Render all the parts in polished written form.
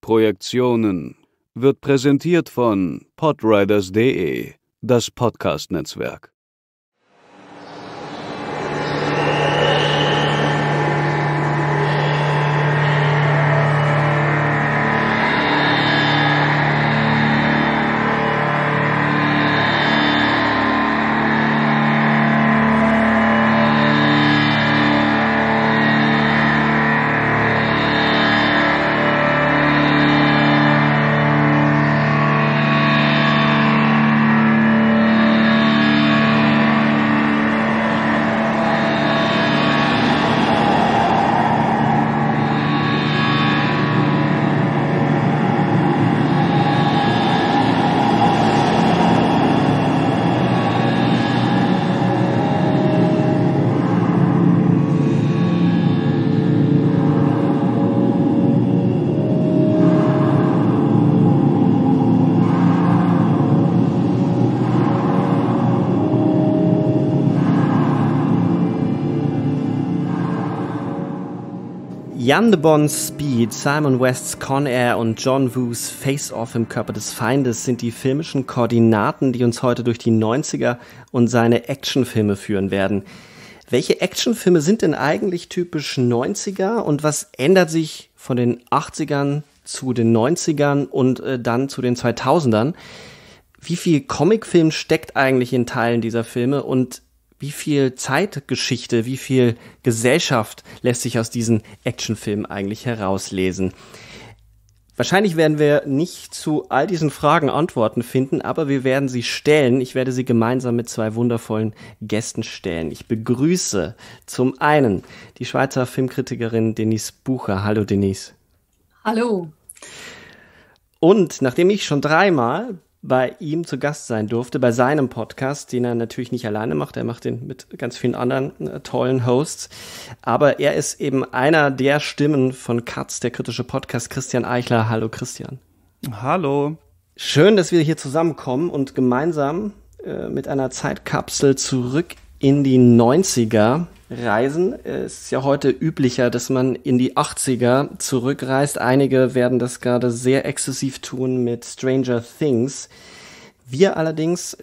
Projektionen wird präsentiert von podriders.de, das Podcast-Netzwerk. Jan de Bons Speed, Simon Wests Con Air und John Woos Face-Off im Körper des Feindes sind die filmischen Koordinaten, die uns heute durch die 90er und seine Actionfilme führen werden. Welche Actionfilme sind denn eigentlich typisch 90er und was ändert sich von den 80ern zu den 90ern und dann zu den 2000ern? Wie viel Comicfilm steckt eigentlich in Teilen dieser Filme und wie viel Zeitgeschichte, wie viel Gesellschaft lässt sich aus diesen Actionfilmen eigentlich herauslesen? Wahrscheinlich werden wir nicht zu all diesen Fragen Antworten finden, aber wir werden sie stellen. Ich werde sie gemeinsam mit zwei wundervollen Gästen stellen. Ich begrüße zum einen die Schweizer Filmkritikerin Denise Bucher. Hallo Denise. Hallo. Und nachdem ich schon 3-mal bei ihm zu Gast sein durfte, bei seinem Podcast, den er natürlich nicht alleine macht. Er macht den mit ganz vielen anderen tollen Hosts. Aber er ist eben einer der Stimmen von Katz, der kritische Podcast, Christian Eichler. Hallo Christian. Hallo. Schön, dass wir hier zusammenkommen und gemeinsam mit einer Zeitkapsel zurück in die 90er reisen. Es ist ja heute üblicher, dass man in die 80er zurückreist. Einige werden das gerade sehr exzessiv tun mit Stranger Things. Wir allerdings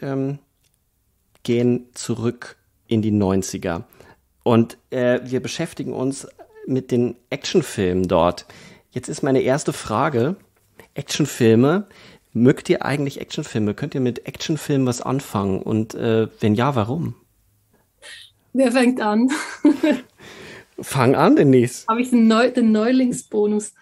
gehen zurück in die 90er. Und wir beschäftigen uns mit den Actionfilmen dort. Jetzt ist meine erste Frage. Actionfilme. Mögt ihr eigentlich Actionfilme? Könnt ihr mit Actionfilmen was anfangen? Und wenn ja, warum? Wer fängt an? Fang an, Denise. Habe ich den Neulingsbonus.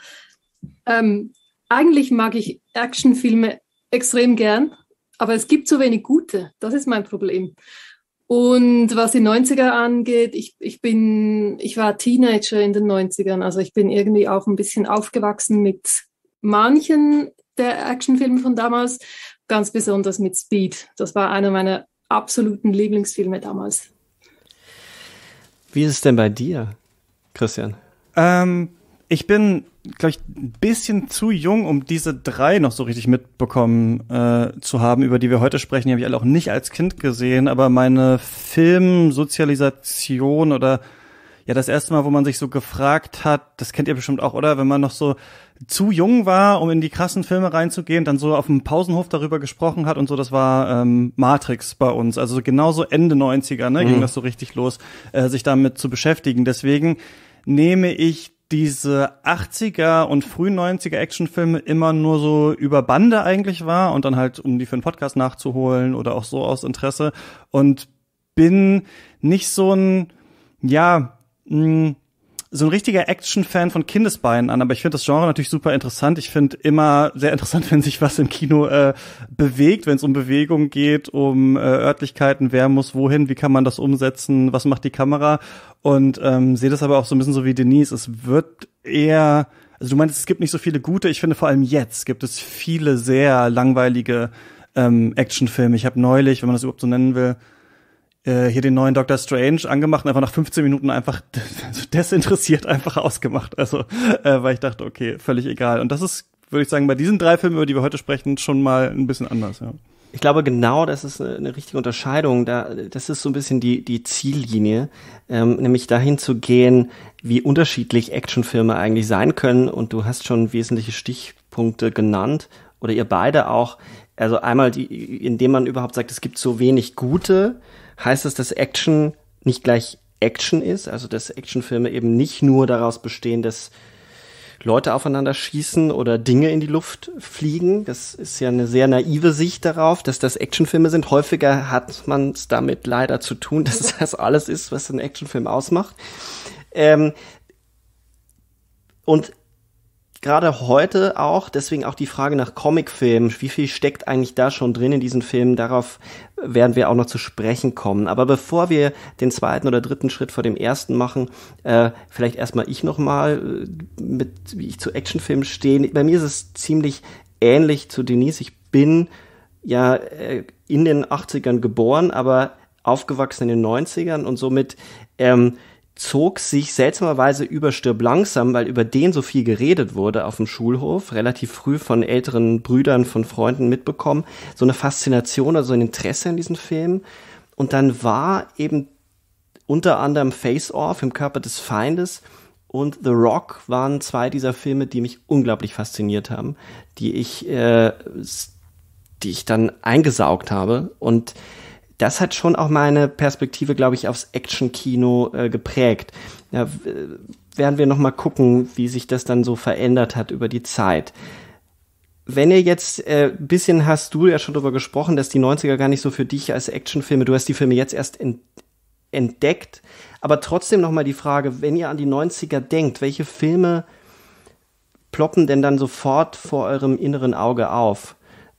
Eigentlich mag ich Actionfilme extrem gern, aber es gibt so wenig gute. Das ist mein Problem. Und was die 90er angeht, ich war Teenager in den 90ern, also ich bin irgendwie auch ein bisschen aufgewachsen mit manchen der Actionfilme von damals, ganz besonders mit Speed. Das war einer meiner absoluten Lieblingsfilme damals. Wie ist es denn bei dir, Christian? Ich bin, glaube ich, ein bisschen zu jung, um diese 3 noch so richtig mitbekommen zu haben, über die wir heute sprechen. Die habe ich alle auch nicht als Kind gesehen, aber meine Filmsozialisation oder ja das erste Mal, wo man sich so gefragt hat, das kennt ihr bestimmt auch, oder? Wenn man noch so zu jung war, um in die krassen Filme reinzugehen, dann so auf dem Pausenhof darüber gesprochen hat und so, das war Matrix bei uns. Also genauso Ende 90er, ne, ging das so richtig los, sich damit zu beschäftigen. Deswegen nehme ich diese 80er und frühen 90er Actionfilme immer nur so über Bande eigentlich wahr und dann halt, um die für einen Podcast nachzuholen oder auch so aus Interesse und bin nicht so ein, so ein richtiger Action-Fan von Kindesbeinen an, aber ich finde das Genre natürlich super interessant. Ich finde immer sehr interessant, wenn sich was im Kino bewegt, wenn es um Bewegung geht, um Örtlichkeiten, wer muss wohin, wie kann man das umsetzen, was macht die Kamera und sehe das aber auch so ein bisschen so wie Denise. Es wird eher, also du meintest, es gibt nicht so viele gute, ich finde vor allem jetzt gibt es viele sehr langweilige Actionfilme. Ich habe neulich, wenn man das überhaupt so nennen will, hier den neuen Doctor Strange angemacht und einfach nach 15 Minuten einfach desinteressiert einfach ausgemacht. Also, weil ich dachte, okay, völlig egal. Und das ist, würde ich sagen, bei diesen 3 Filmen, über die wir heute sprechen, schon mal ein bisschen anders, ja. Ich glaube, genau, das ist eine richtige Unterscheidung. Das ist so ein bisschen die Ziellinie, nämlich dahin zu gehen, wie unterschiedlich Actionfilme eigentlich sein können. Und du hast schon wesentliche Stichpunkte Kritikpunkte genannt, oder ihr beide auch. Also einmal, indem man überhaupt sagt, es gibt so wenig gute, heißt es, dass Action nicht gleich Action ist, also dass Actionfilme eben nicht nur daraus bestehen, dass Leute aufeinander schießen oder Dinge in die Luft fliegen. Das ist ja eine sehr naive Sicht darauf, dass das Actionfilme sind. Häufiger hat man es damit leider zu tun, dass es das alles ist, was ein Actionfilm ausmacht. Und gerade heute auch, deswegen auch die Frage nach Comicfilmen, wie viel steckt eigentlich da schon drin in diesen Filmen, darauf werden wir auch noch zu sprechen kommen. Aber bevor wir den zweiten oder dritten Schritt vor dem ersten machen, vielleicht erstmal ich nochmal, wie ich zu Actionfilmen stehe. Bei mir ist es ziemlich ähnlich zu Denise. Ich bin ja in den 80ern geboren, aber aufgewachsen in den 90ern und somit zog sich seltsamerweise über Stirb langsam, weil über den so viel geredet wurde auf dem Schulhof, relativ früh von älteren Brüdern, von Freunden mitbekommen, so eine Faszination, also ein Interesse an diesen Film. Und dann war eben unter anderem Face Off, Im Körper des Feindes, und The Rock waren zwei dieser Filme, die mich unglaublich fasziniert haben, die ich dann eingesaugt habe. Und das hat schon auch meine Perspektive, glaube ich, aufs Action-Kino geprägt. Ja, werden wir noch mal gucken, wie sich das dann so verändert hat über die Zeit. Wenn ihr jetzt ein bisschen, hast du ja schon darüber gesprochen, dass die 90er gar nicht so für dich als Actionfilme, du hast die Filme jetzt erst entdeckt, aber trotzdem noch mal die Frage, wenn ihr an die 90er denkt, welche Filme ploppen denn dann sofort vor eurem inneren Auge auf?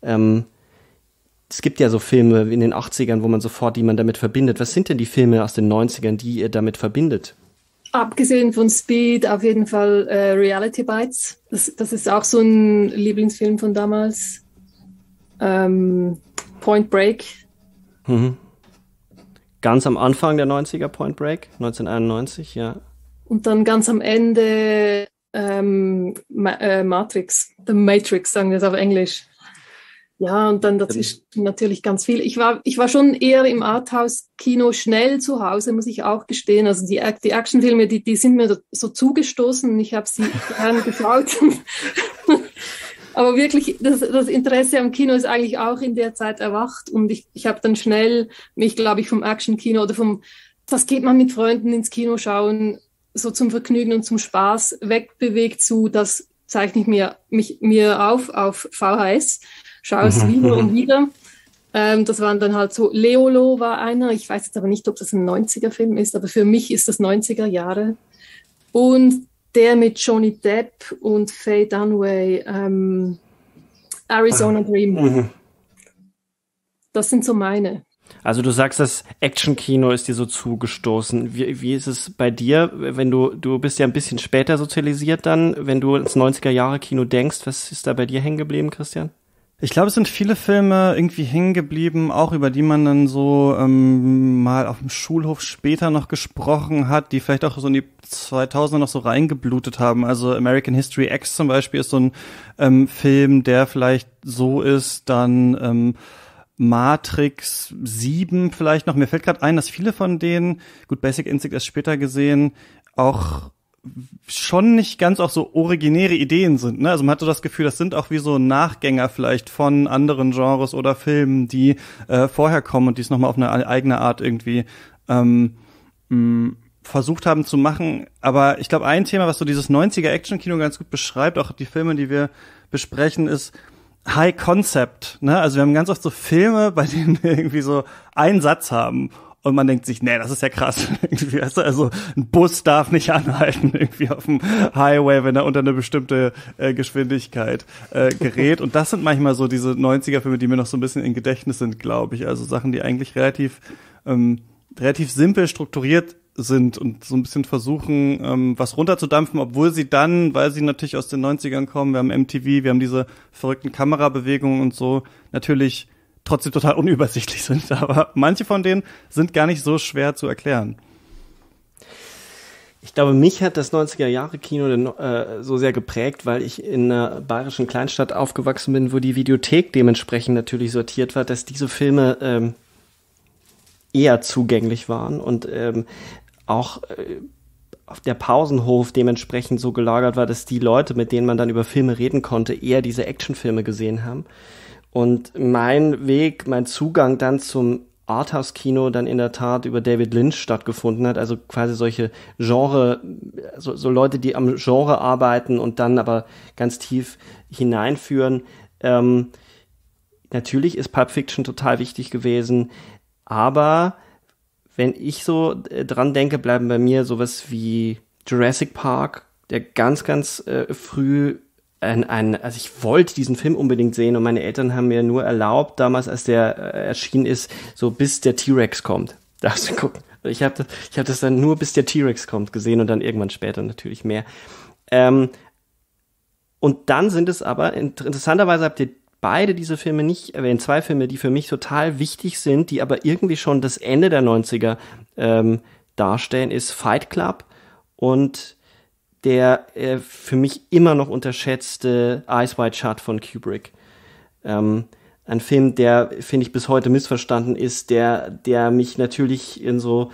Es gibt ja so Filme in den 80ern, wo man sofort, die man damit verbindet. Was sind denn die Filme aus den 90ern, die ihr damit verbindet? Abgesehen von Speed, auf jeden Fall Reality Bites. Das ist auch so ein Lieblingsfilm von damals. Point Break. Mhm. Ganz am Anfang der 90er, Point Break, 1991, ja. Und dann ganz am Ende Matrix. The Matrix, sagen wir es auf Englisch. Ja, und dann dazwischen natürlich ganz viel. Ich war schon eher im Arthouse-Kino schnell zu Hause, muss ich auch gestehen. Also die Actionfilme, die sind mir so zugestoßen. Ich habe sie gerne geschaut. Aber wirklich, das Interesse am Kino ist eigentlich auch in der Zeit erwacht. Und ich habe dann schnell mich, glaube ich, vom Action-Kino oder das geht man mit Freunden ins Kino schauen, so zum Vergnügen und zum Spaß wegbewegt zu, das zeichne ich mir auf VHS. Schaue es wieder und wieder. Das waren dann halt so, Leolo war einer, ich weiß jetzt aber nicht, ob das ein 90er-Film ist, aber für mich ist das 90er Jahre. Und der mit Johnny Depp und Faye Dunaway, Arizona Dream. Das sind so meine. Also du sagst, das Action-Kino ist dir so zugestoßen. Wie ist es bei dir, wenn du bist ja ein bisschen später sozialisiert dann, wenn du ins 90er-Jahre-Kino denkst, was ist da bei dir hängen geblieben, Christian? Ich glaube, es sind viele Filme irgendwie hängen geblieben, auch über die man dann so mal auf dem Schulhof später noch gesprochen hat, die vielleicht auch so in die 2000er noch so reingeblutet haben. Also American History X zum Beispiel ist so ein Film, der vielleicht so ist, dann Matrix 7 vielleicht noch. Mir fällt gerade ein, dass viele von denen, gut, Basic Instinct erst später gesehen, auch schon nicht ganz auch so originäre Ideen sind, ne? Also man hat so das Gefühl, das sind auch wie so Nachgänger vielleicht von anderen Genres oder Filmen, die vorher kommen und die es nochmal auf eine eigene Art irgendwie versucht haben zu machen. Aber ich glaube, ein Thema, was so dieses 90er-Action-Kino ganz gut beschreibt, auch die Filme, die wir besprechen, ist High Concept, ne? Also wir haben ganz oft so Filme, bei denen wir irgendwie so einen Satz haben. Und man denkt sich, nee, das ist ja krass. Also ein Bus darf nicht anhalten irgendwie auf dem Highway, wenn er unter eine bestimmte Geschwindigkeit gerät. Und das sind manchmal so diese 90er-Filme, die mir noch so ein bisschen im Gedächtnis sind, glaube ich. Also Sachen, die eigentlich relativ simpel strukturiert sind und so ein bisschen versuchen, was runterzudampfen, obwohl sie dann, weil sie natürlich aus den 90ern kommen, wir haben MTV, wir haben diese verrückten Kamerabewegungen und so, natürlich trotzdem total unübersichtlich sind, aber manche von denen sind gar nicht so schwer zu erklären. Ich glaube, mich hat das 90er-Jahre-Kino so sehr geprägt, weil ich in einer bayerischen Kleinstadt aufgewachsen bin, wo die Videothek dementsprechend natürlich sortiert war, dass diese Filme eher zugänglich waren und auch der Pausenhof dementsprechend so gelagert war, dass die Leute, mit denen man dann über Filme reden konnte, eher diese Actionfilme gesehen haben. Und mein Zugang dann zum Arthouse-Kino dann in der Tat über David Lynch stattgefunden hat, also quasi solche so Leute, die am Genre arbeiten und dann aber ganz tief hineinführen. Natürlich ist Pulp Fiction total wichtig gewesen, aber wenn ich so dran denke, bleiben bei mir sowas wie Jurassic Park, der ganz, ganz früh also ich wollte diesen Film unbedingt sehen und meine Eltern haben mir nur erlaubt, damals, als der erschienen ist, so bis der T-Rex kommt. Darfst du gucken. Ich hab das dann nur bis der T-Rex kommt gesehen und dann irgendwann später natürlich mehr. Und dann sind es aber, interessanterweise habt ihr beide diese Filme nicht erwähnt, 2 Filme, die für mich total wichtig sind, die aber irgendwie schon das Ende der 90er darstellen, ist Fight Club und der für mich immer noch unterschätzte Eyes Wide Shut von Kubrick. Ein Film, der, finde ich, bis heute missverstanden ist, der mich natürlich in so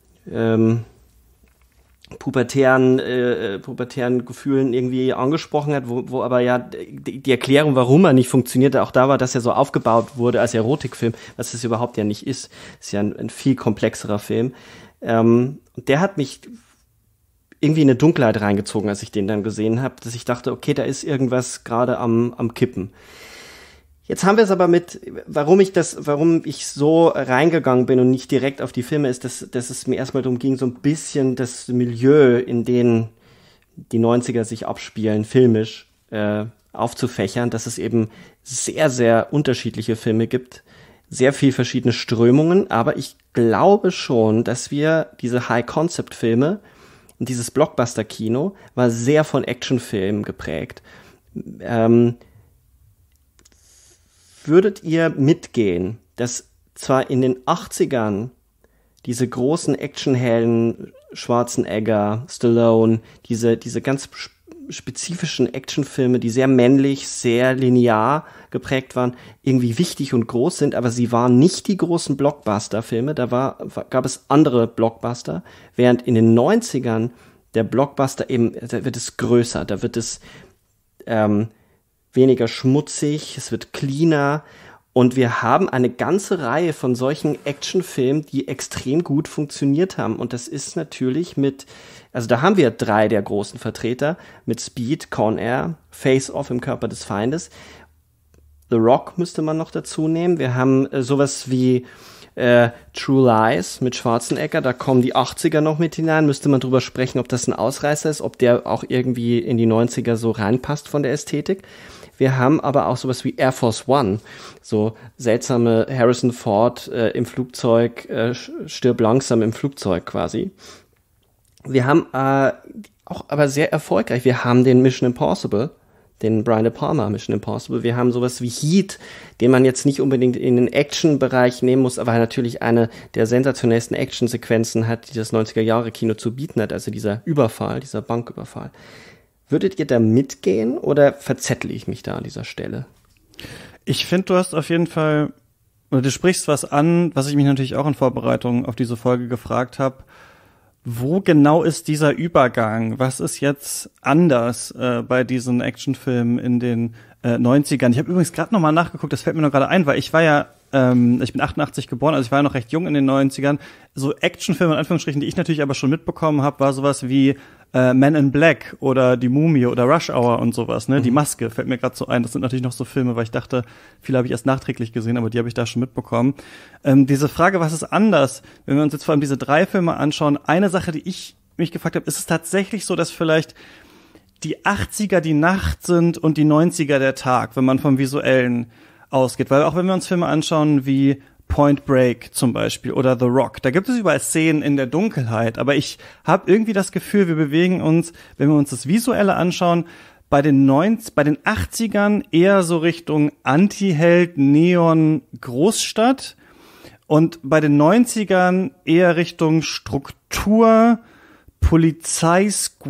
pubertären Gefühlen irgendwie angesprochen hat, wo aber ja die Erklärung, warum er nicht funktionierte, auch da war, dass er so aufgebaut wurde als Erotikfilm, was es überhaupt ja nicht ist. Ist ja ein viel komplexerer Film. Der hat mich irgendwie in eine Dunkelheit reingezogen, als ich den dann gesehen habe, dass ich dachte, okay, da ist irgendwas gerade am Kippen. Jetzt haben wir es aber warum ich so reingegangen bin und nicht direkt auf die Filme, ist, dass es mir erstmal darum ging, so ein bisschen das Milieu, in dem die 90er sich abspielen, filmisch aufzufächern, dass es eben sehr, sehr unterschiedliche Filme gibt, sehr viel verschiedene Strömungen, aber ich glaube schon, dass wir diese High-Concept-Filme und dieses Blockbuster-Kino war sehr von Actionfilmen geprägt. Würdet ihr mitgehen, dass zwar in den 80ern diese großen Actionhelden, Schwarzenegger, Stallone, diese ganz spezifischen Actionfilme, die sehr männlich, sehr linear geprägt waren, irgendwie wichtig und groß sind, aber sie waren nicht die großen Blockbuster-Filme, gab es andere Blockbuster, während in den 90ern der Blockbuster eben, da wird es größer, da wird es weniger schmutzig, es wird cleaner und wir haben eine ganze Reihe von solchen Actionfilmen, die extrem gut funktioniert haben und das ist natürlich also da haben wir 3 der großen Vertreter mit Speed, Con Air, Face Off im Körper des Feindes. The Rock müsste man noch dazu nehmen. Wir haben sowas wie True Lies mit Schwarzenegger, da kommen die 80er noch mit hinein, müsste man drüber sprechen, ob das ein Ausreißer ist, ob der auch irgendwie in die 90er so reinpasst von der Ästhetik. Wir haben aber auch sowas wie Air Force One, so seltsame Harrison Ford im Flugzeug, stirb langsam im Flugzeug quasi. Wir haben auch aber sehr erfolgreich, wir haben den Mission Impossible, den Brian De Palma Mission Impossible. Wir haben sowas wie Heat, den man jetzt nicht unbedingt in den Action-Bereich nehmen muss, aber natürlich eine der sensationellsten Action-Sequenzen hat, die das 90er-Jahre-Kino zu bieten hat, also dieser Banküberfall. Würdet ihr da mitgehen oder verzettle ich mich da an dieser Stelle? Ich finde, du hast auf jeden Fall, oder du sprichst was an, was ich mich natürlich auch in Vorbereitung auf diese Folge gefragt habe. Wo genau ist dieser Übergang? Was ist jetzt anders bei diesen Actionfilmen in den 90ern? Ich habe übrigens gerade noch mal nachgeguckt, das fällt mir noch gerade ein, weil ich war ja, ich bin 88 geboren, also ich war ja noch recht jung in den 90ern. So Actionfilme in Anführungsstrichen, die ich natürlich aber schon mitbekommen habe, war sowas wie Men in Black oder Die Mumie oder Rush Hour und sowas, ne? Die Maske fällt mir gerade so ein. Das sind natürlich noch so Filme, weil ich dachte, viele habe ich erst nachträglich gesehen, aber die habe ich da schon mitbekommen. Diese Frage, was ist anders, wenn wir uns jetzt vor allem diese 3 Filme anschauen, eine Sache, die ich mich gefragt habe, ist es tatsächlich so, dass vielleicht die 80er die Nacht sind und die 90er der Tag, wenn man vom Visuellen ausgeht? Weil auch wenn wir uns Filme anschauen wie Point Break zum Beispiel oder The Rock, da gibt es überall Szenen in der Dunkelheit, aber ich habe irgendwie das Gefühl, wir bewegen uns, wenn wir uns das Visuelle anschauen, bei den 80ern eher so Richtung Anti-Held, Neon, Großstadt und bei den 90ern eher Richtung Struktur, Polizei,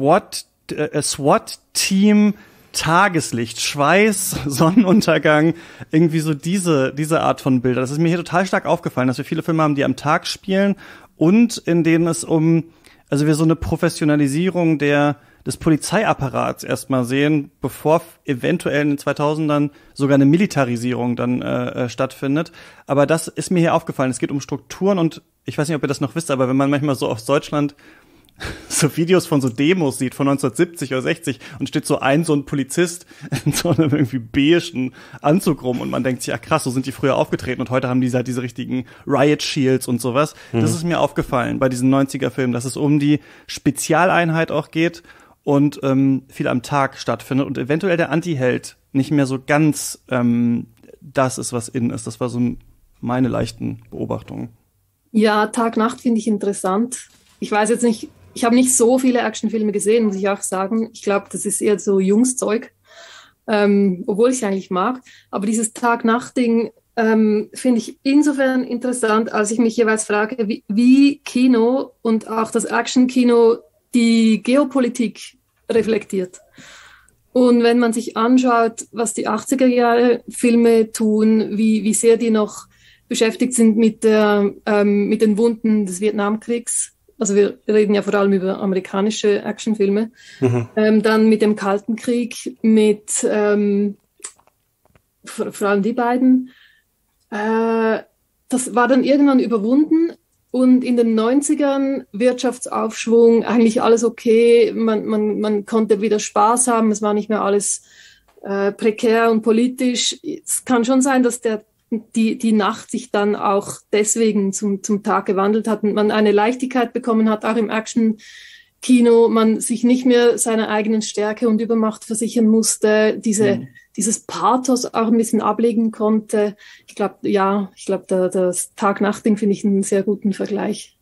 SWAT-Team, Tageslicht, Schweiß, Sonnenuntergang, irgendwie so diese Art von Bilder. Das ist mir hier total stark aufgefallen, dass wir viele Filme haben, die am Tag spielen und in denen es um Also wir so eine Professionalisierung des Polizeiapparats erstmal sehen, bevor eventuell in den 2000ern sogar eine Militarisierung dann stattfindet. Aber das ist mir hier aufgefallen. Es geht um Strukturen und ich weiß nicht, ob ihr das noch wisst, aber wenn man manchmal so aus Deutschland so Videos von so Demos sieht von 1970 oder 60 und steht so ein Polizist in so einem irgendwie beigen Anzug rum und man denkt sich, ja krass, so sind die früher aufgetreten und heute haben die halt diese richtigen Riot Shields und sowas. Das ist mir aufgefallen bei diesen 90er-Filmen, dass es um die Spezialeinheit auch geht und viel am Tag stattfindet und eventuell der Anti-Held nicht mehr so ganz das ist, was innen ist. Das war so meine leichten Beobachtungen. Ja, Tag-Nacht finde ich interessant. Ich weiß jetzt nicht, ich habe nicht so viele Actionfilme gesehen, muss ich auch sagen. Ich glaube, das ist eher so Jungszeug, obwohl ich es eigentlich mag. Aber dieses Tag-Nacht-Ding finde ich insofern interessant, als ich mich jeweils frage, wie Kino und auch das Action-Kino die Geopolitik reflektiert. Und wenn man sich anschaut, was die 80er-Jahre-Filme tun, wie sehr die noch beschäftigt sind mit den Wunden des Vietnamkriegs, also wir reden ja vor allem über amerikanische Actionfilme, dann mit dem Kalten Krieg, mit vor allem die beiden. Das war dann irgendwann überwunden und in den 90ern Wirtschaftsaufschwung, eigentlich alles okay, man konnte wieder Spaß haben, es war nicht mehr alles prekär und politisch. Es kann schon sein, dass die Nacht sich dann auch deswegen zum Tag gewandelt hat und man eine Leichtigkeit bekommen hat, auch im Action-Kino, man sich nicht mehr seiner eigenen Stärke und Übermacht versichern musste, dieses Pathos auch ein bisschen ablegen konnte. Ich glaube, das Tag-Nacht-Ding finde ich einen sehr guten Vergleich.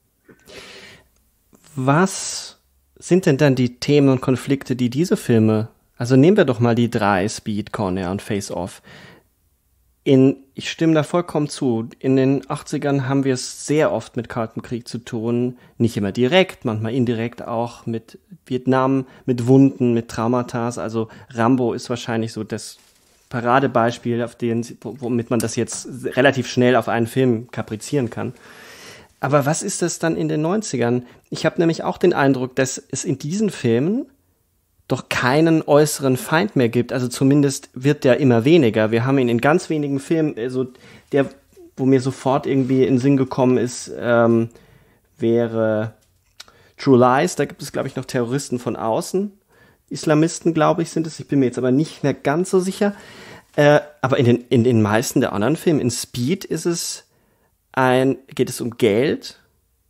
Was sind denn dann die Themen und Konflikte, die diese Filme, also nehmen wir doch mal die 3, Speed, Con Air und Face Off. Ich stimme da vollkommen zu. In den 80ern haben wir es sehr oft mit Kaltem Krieg zu tun. Nicht immer direkt, manchmal indirekt auch mit Vietnam, mit Wunden, mit Traumata. Also Rambo ist wahrscheinlich so das Paradebeispiel, womit man das jetzt relativ schnell auf einen Film kaprizieren kann. Aber was ist das dann in den 90ern? Ich habe nämlich auch den Eindruck, dass es in diesen Filmen doch keinen äußeren Feind mehr gibt. Also zumindest wird der immer weniger. Wir haben ihn in ganz wenigen Filmen, also der, wo mir sofort irgendwie in den Sinn gekommen ist, wäre True Lies. Da gibt es, glaube ich, noch Terroristen von außen. Islamisten, glaube ich, sind es. Ich bin mir jetzt aber nicht mehr ganz so sicher. Aber in den meisten der anderen Filme, in Speed geht es um Geld.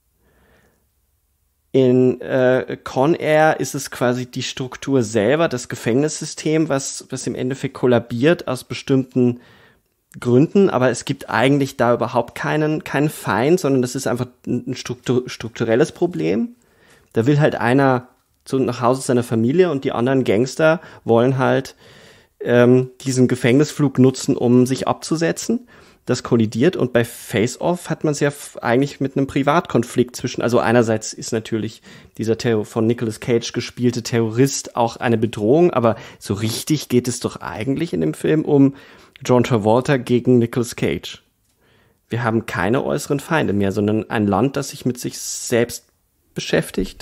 In Con Air ist es quasi die Struktur selber, das Gefängnissystem, was im Endeffekt kollabiert aus bestimmten Gründen, aber es gibt eigentlich da überhaupt keinen Feind, sondern das ist einfach ein strukturelles Problem. Da will halt einer nach Hause seiner Familie und die anderen Gangster wollen halt diesen Gefängnisflug nutzen, um sich abzusetzen. Das kollidiert und bei Face Off hat man es ja eigentlich mit einem Privatkonflikt zwischen, also einerseits ist natürlich dieser von Nicolas Cage gespielte Terrorist auch eine Bedrohung, aber so richtig geht es doch eigentlich in dem Film um John Travolta gegen Nicolas Cage. Wir haben keine äußeren Feinde mehr, sondern ein Land, das sich mit sich selbst beschäftigt.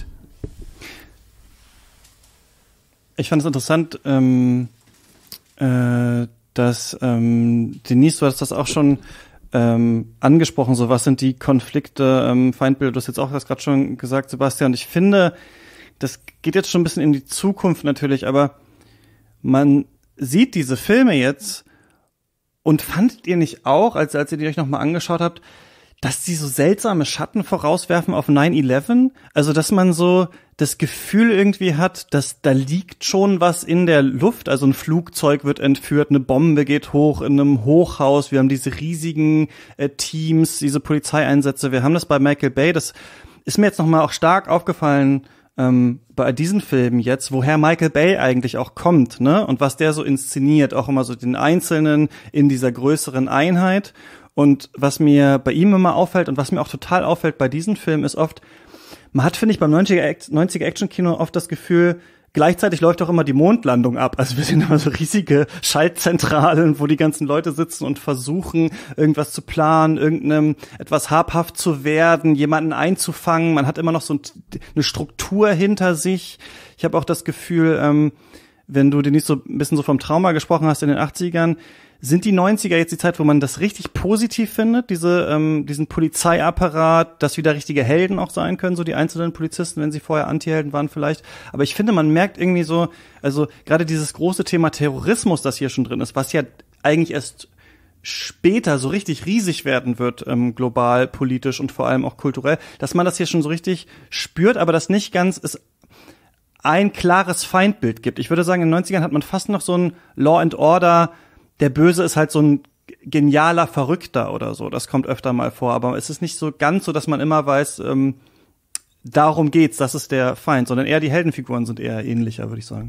Ich fand es interessant, dass Denise, du hast das auch schon angesprochen, so was sind die Konflikte, Feindbilder, du hast jetzt auch das gerade schon gesagt, Sebastian. Ich finde, das geht jetzt schon ein bisschen in die Zukunft natürlich, aber man sieht diese Filme jetzt und fandet ihr nicht auch, als ihr die euch nochmal angeschaut habt, dass die so seltsame Schatten vorauswerfen auf 9/11? Also, dass man so das Gefühl irgendwie hat, dass da liegt schon was in der Luft. Also ein Flugzeug wird entführt, eine Bombe geht hoch in einem Hochhaus. Wir haben diese riesigen Teams, diese Polizeieinsätze. Wir haben das bei Michael Bay. Das ist mir jetzt nochmal auch stark aufgefallen bei diesen Filmen jetzt, woher Michael Bay eigentlich auch kommt, ne? Und was der so inszeniert, auch immer so den Einzelnen in dieser größeren Einheit. Und was mir bei ihm immer auffällt und was mir auch total auffällt bei diesen Filmen ist oft, man hat, finde ich, beim 90er Action-Kino oft das Gefühl gleichzeitig läuft auch immer die Mondlandung ab. Also wir sehen immer so riesige Schaltzentralen, wo die ganzen Leute sitzen und versuchen, irgendwas zu planen, etwas habhaft zu werden, jemanden einzufangen. Man hat immer noch so eine Struktur hinter sich. Ich habe auch das Gefühl, wenn du Denise so ein bisschen so vom Trauma gesprochen hast in den 80ern, sind die 90er jetzt die Zeit, wo man das richtig positiv findet, diesen Polizeiapparat, dass wieder richtige Helden auch sein können, so die einzelnen Polizisten, wenn sie vorher Antihelden waren vielleicht. Aber ich finde, man merkt irgendwie so, also gerade dieses große Thema Terrorismus, das hier schon drin ist, was ja eigentlich erst später so richtig riesig werden wird, global, politisch und vor allem auch kulturell, dass man das hier schon so richtig spürt, aber das nicht ganz ist ein klares Feindbild gibt. Ich würde sagen, in den 90ern hat man fast noch so ein Law and Order, der Böse ist halt so ein genialer Verrückter oder so. Das kommt öfter mal vor, aber es ist nicht so ganz so, dass man immer weiß, darum geht's, das ist der Feind, sondern eher die Heldenfiguren sind eher ähnlicher, würde ich sagen.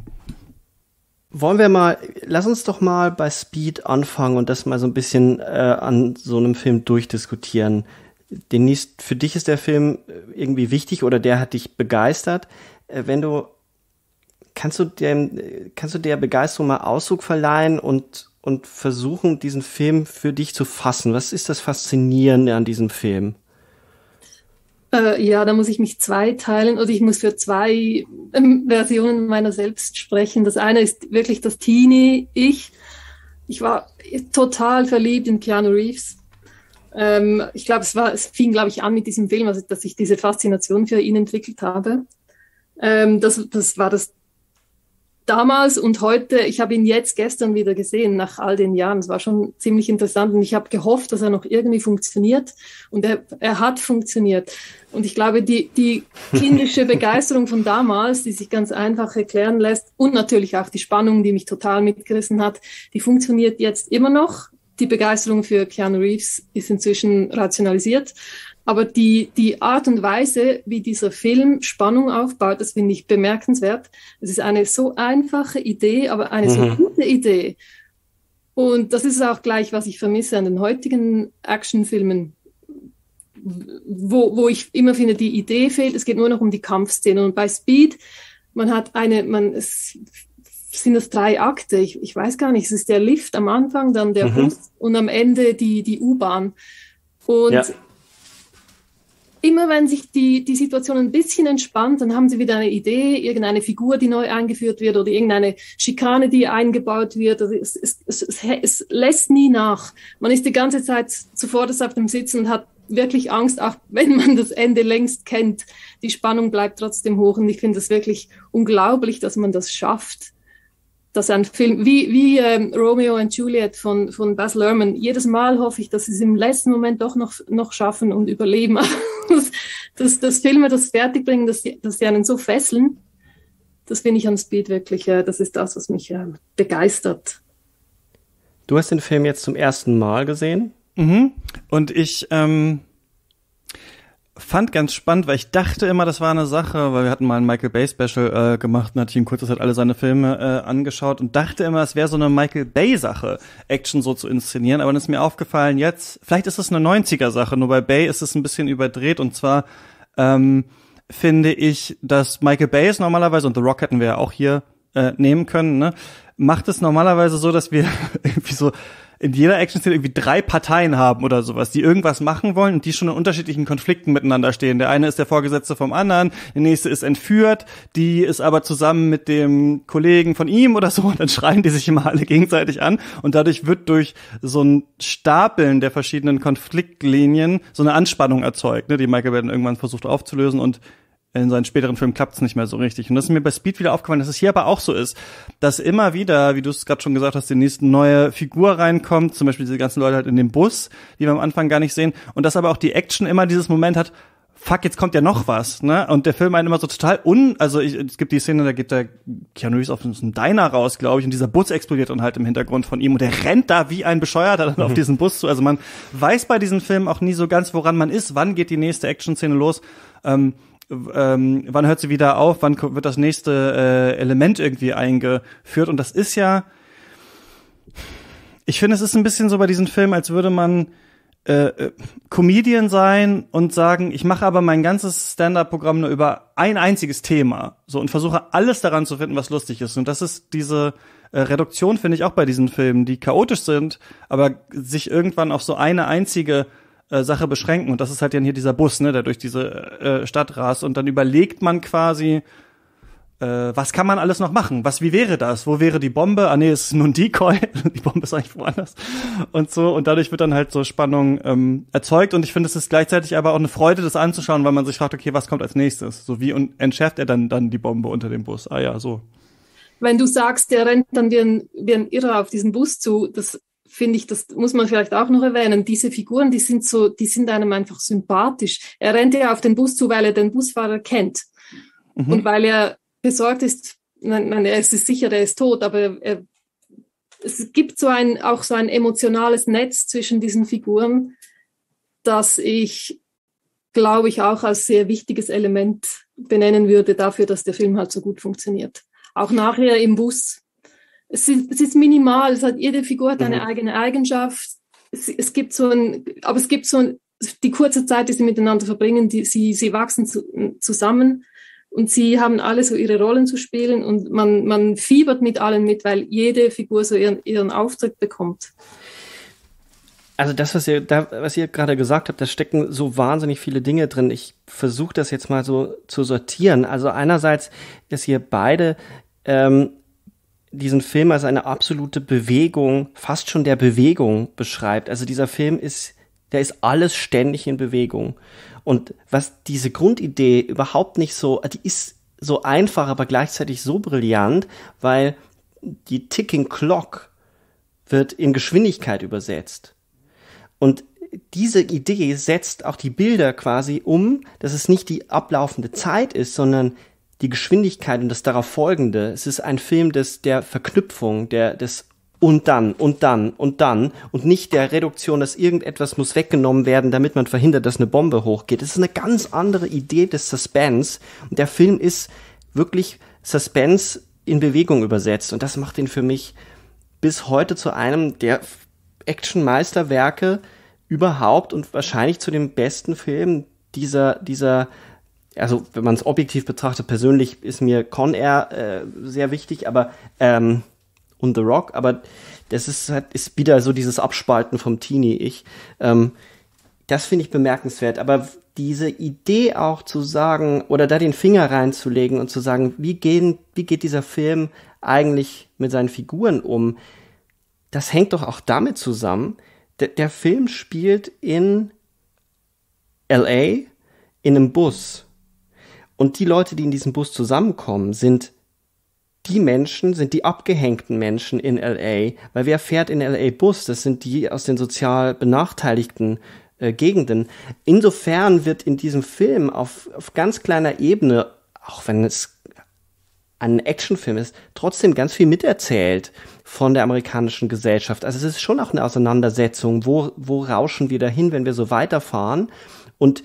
Lass uns doch mal bei Speed anfangen und das mal so ein bisschen an so einem Film durchdiskutieren. Denise, für dich ist der Film irgendwie wichtig oder der hat dich begeistert. Kannst du der Begeisterung mal Ausdruck verleihen und versuchen, diesen Film für dich zu fassen? Was ist das Faszinierende an diesem Film? Ja, da muss ich mich zweiteilen oder ich muss für zwei Versionen meiner selbst sprechen. Das eine ist wirklich das Teenie-Ich. Ich war total verliebt in Keanu Reeves. Ich glaube, es fing, glaube ich, an mit diesem Film, also, dass ich diese Faszination für ihn entwickelt habe. Das war das damals und heute. Ich habe ihn jetzt gestern wieder gesehen, nach all den Jahren. Es war schon ziemlich interessant und ich habe gehofft, dass er noch irgendwie funktioniert und er hat funktioniert. Und ich glaube, die kindische Begeisterung von damals, die sich ganz einfach erklären lässt und natürlich auch die Spannung, die mich total mitgerissen hat, die funktioniert jetzt immer noch. Die Begeisterung für Keanu Reeves ist inzwischen rationalisiert. Aber die Art und Weise, wie dieser Film Spannung aufbaut, das finde ich bemerkenswert. Es ist eine so einfache Idee, aber eine so gute Idee. Und das ist auch gleich, was ich vermisse an den heutigen Actionfilmen, wo ich immer finde, die Idee fehlt. Es geht nur noch um die Kampfszene. Und bei Speed, es sind das 3 Akte. Ich weiß gar nicht, es ist der Lift am Anfang, dann der Bus und am Ende die U-Bahn. Und ja. Immer wenn sich die Situation ein bisschen entspannt, dann haben sie wieder eine Idee, irgendeine Figur, die neu eingeführt wird oder irgendeine Schikane, die eingebaut wird. Also es lässt nie nach. Man ist die ganze Zeit zuvor auf dem Sitzen und hat wirklich Angst, auch wenn man das Ende längst kennt. Die Spannung bleibt trotzdem hoch und ich finde es wirklich unglaublich, dass man das schafft. Dass ein Film wie Romeo and Juliet von Baz Luhrmann, jedes Mal hoffe ich, dass sie es im letzten Moment doch noch schaffen und überleben. dass Filme das fertigbringen, dass sie einen so fesseln, das finde ich an Speed wirklich, das ist das, was mich begeistert. Du hast den Film jetzt zum ersten Mal gesehen? Mhm. Und ich fand ganz spannend, weil ich dachte immer, das war eine Sache, weil wir hatten mal ein Michael Bay Special gemacht und hatte ich in kurzer Zeit alle seine Filme angeschaut und dachte immer, es wäre so eine Michael Bay Sache, Action so zu inszenieren, aber dann ist mir aufgefallen jetzt, vielleicht ist es eine 90er Sache, nur bei Bay ist es ein bisschen überdreht und zwar finde ich, dass Michael Bay ist normalerweise, und The Rock hätten wir ja auch hier nehmen können, ne, macht es normalerweise so, dass wir irgendwie so in jeder Action-Szene irgendwie 3 Parteien haben oder sowas, die irgendwas machen wollen und die schon in unterschiedlichen Konflikten miteinander stehen. Der eine ist der Vorgesetzte vom anderen, der nächste ist entführt, die ist aber zusammen mit dem Kollegen von ihm oder so und dann schreien die sich immer alle gegenseitig an und dadurch wird durch so ein Stapeln der verschiedenen Konfliktlinien so eine Anspannung erzeugt, ne, die Michael Bay dann irgendwann versucht aufzulösen und in seinen späteren Filmen klappt's nicht mehr so richtig. Und das ist mir bei Speed wieder aufgefallen, dass es hier aber auch so ist, dass immer wieder, wie du es gerade schon gesagt hast, die nächste neue Figur reinkommt, zum Beispiel diese ganzen Leute halt in dem Bus, die wir am Anfang gar nicht sehen, und dass aber auch die Action immer dieses Moment hat, fuck, jetzt kommt ja noch was, ne? Und der Film einen immer so total es gibt die Szene, da geht der Keanu Reeves auf einen Diner raus, glaube ich, und dieser Bus explodiert dann halt im Hintergrund von ihm und der rennt da wie ein Bescheuerter dann auf diesen Bus zu. Also man weiß bei diesen Filmen auch nie so ganz, woran man ist, wann geht die nächste Action-Szene los, wann hört sie wieder auf, wann wird das nächste Element irgendwie eingeführt. Und das ist ja, ich finde, es ist ein bisschen so bei diesen Filmen, als würde man Comedian sein und sagen, ich mache aber mein ganzes Stand-up-Programm nur über ein einziges Thema, so, und versuche alles daran zu finden, was lustig ist. Und das ist diese Reduktion, finde ich auch bei diesen Filmen, die chaotisch sind, aber sich irgendwann auf so eine einzige Sache beschränken. Und das ist halt dann hier dieser Bus, ne, der durch diese Stadt rast. Und dann überlegt man quasi, was kann man alles noch machen? Wie wäre das? Wo wäre die Bombe? Ah nee, es ist nur ein Decoy. Die Bombe ist eigentlich woanders. Und so. Und dadurch wird dann halt so Spannung erzeugt. Und ich finde, es ist gleichzeitig aber auch eine Freude, das anzuschauen, weil man sich fragt, okay, was kommt als nächstes? So, wie entschärft er dann die Bombe unter dem Bus? Ah ja, so. Wenn du sagst, der rennt dann wie ein Irrer auf diesen Bus zu, das finde ich, das muss man vielleicht auch noch erwähnen. Diese Figuren, die sind einem einfach sympathisch. Er rennt ja auf den Bus zu, weil er den Busfahrer kennt. Mhm. Und weil er besorgt ist, nein, es ist sicher, er ist tot, aber es gibt auch so ein emotionales Netz zwischen diesen Figuren, das ich, glaube ich, auch als sehr wichtiges Element benennen würde dafür, dass der Film halt so gut funktioniert. Auch nachher im Bus. Es ist minimal, jede Figur hat eine eigene Eigenschaft. Es gibt die kurze Zeit, die sie miteinander verbringen, sie wachsen zusammen. Und sie haben alle so ihre Rollen zu spielen und man fiebert mit allen mit, weil jede Figur so ihren Auftritt bekommt. Also das, was ihr gerade gesagt habt, da stecken so wahnsinnig viele Dinge drin. Ich versuche das jetzt mal so zu sortieren. Also einerseits, dass ihr beide diesen Film als eine absolute Bewegung, fast schon der Bewegung beschreibt. Also dieser Film der ist alles ständig in Bewegung. Und was diese Grundidee überhaupt nicht so, die ist so einfach, aber gleichzeitig so brillant, weil die Ticking Clock wird in Geschwindigkeit übersetzt. Und diese Idee setzt auch die Bilder quasi um, dass es nicht die ablaufende Zeit ist, sondern die Geschwindigkeit und das darauf folgende. Es ist ein Film der Verknüpfung, des und dann und nicht der Reduktion, dass irgendetwas muss weggenommen werden, damit man verhindert, dass eine Bombe hochgeht. Es ist eine ganz andere Idee des Suspense und der Film ist wirklich Suspense in Bewegung übersetzt und das macht ihn für mich bis heute zu einem der Action-Meisterwerke überhaupt und wahrscheinlich zu dem besten Film dieser, also wenn man es objektiv betrachtet, persönlich ist mir Con Air sehr wichtig, aber und The Rock, aber das ist wieder so dieses Abspalten vom Teenie-Ich. Das finde ich bemerkenswert, aber diese Idee auch zu sagen, oder da den Finger reinzulegen und zu sagen, wie geht dieser Film eigentlich mit seinen Figuren um, das hängt doch auch damit zusammen, der Film spielt in L.A. in einem Bus. Und die Leute, die in diesem Bus zusammenkommen, sind die abgehängten Menschen in L.A., weil wer fährt in L.A. Bus? Das sind die aus den sozial benachteiligten Gegenden. Insofern wird in diesem Film auf ganz kleiner Ebene, auch wenn es ein Actionfilm ist, trotzdem ganz viel miterzählt von der amerikanischen Gesellschaft. Also es ist schon auch eine Auseinandersetzung, wo rauschen wir dahin, wenn wir so weiterfahren und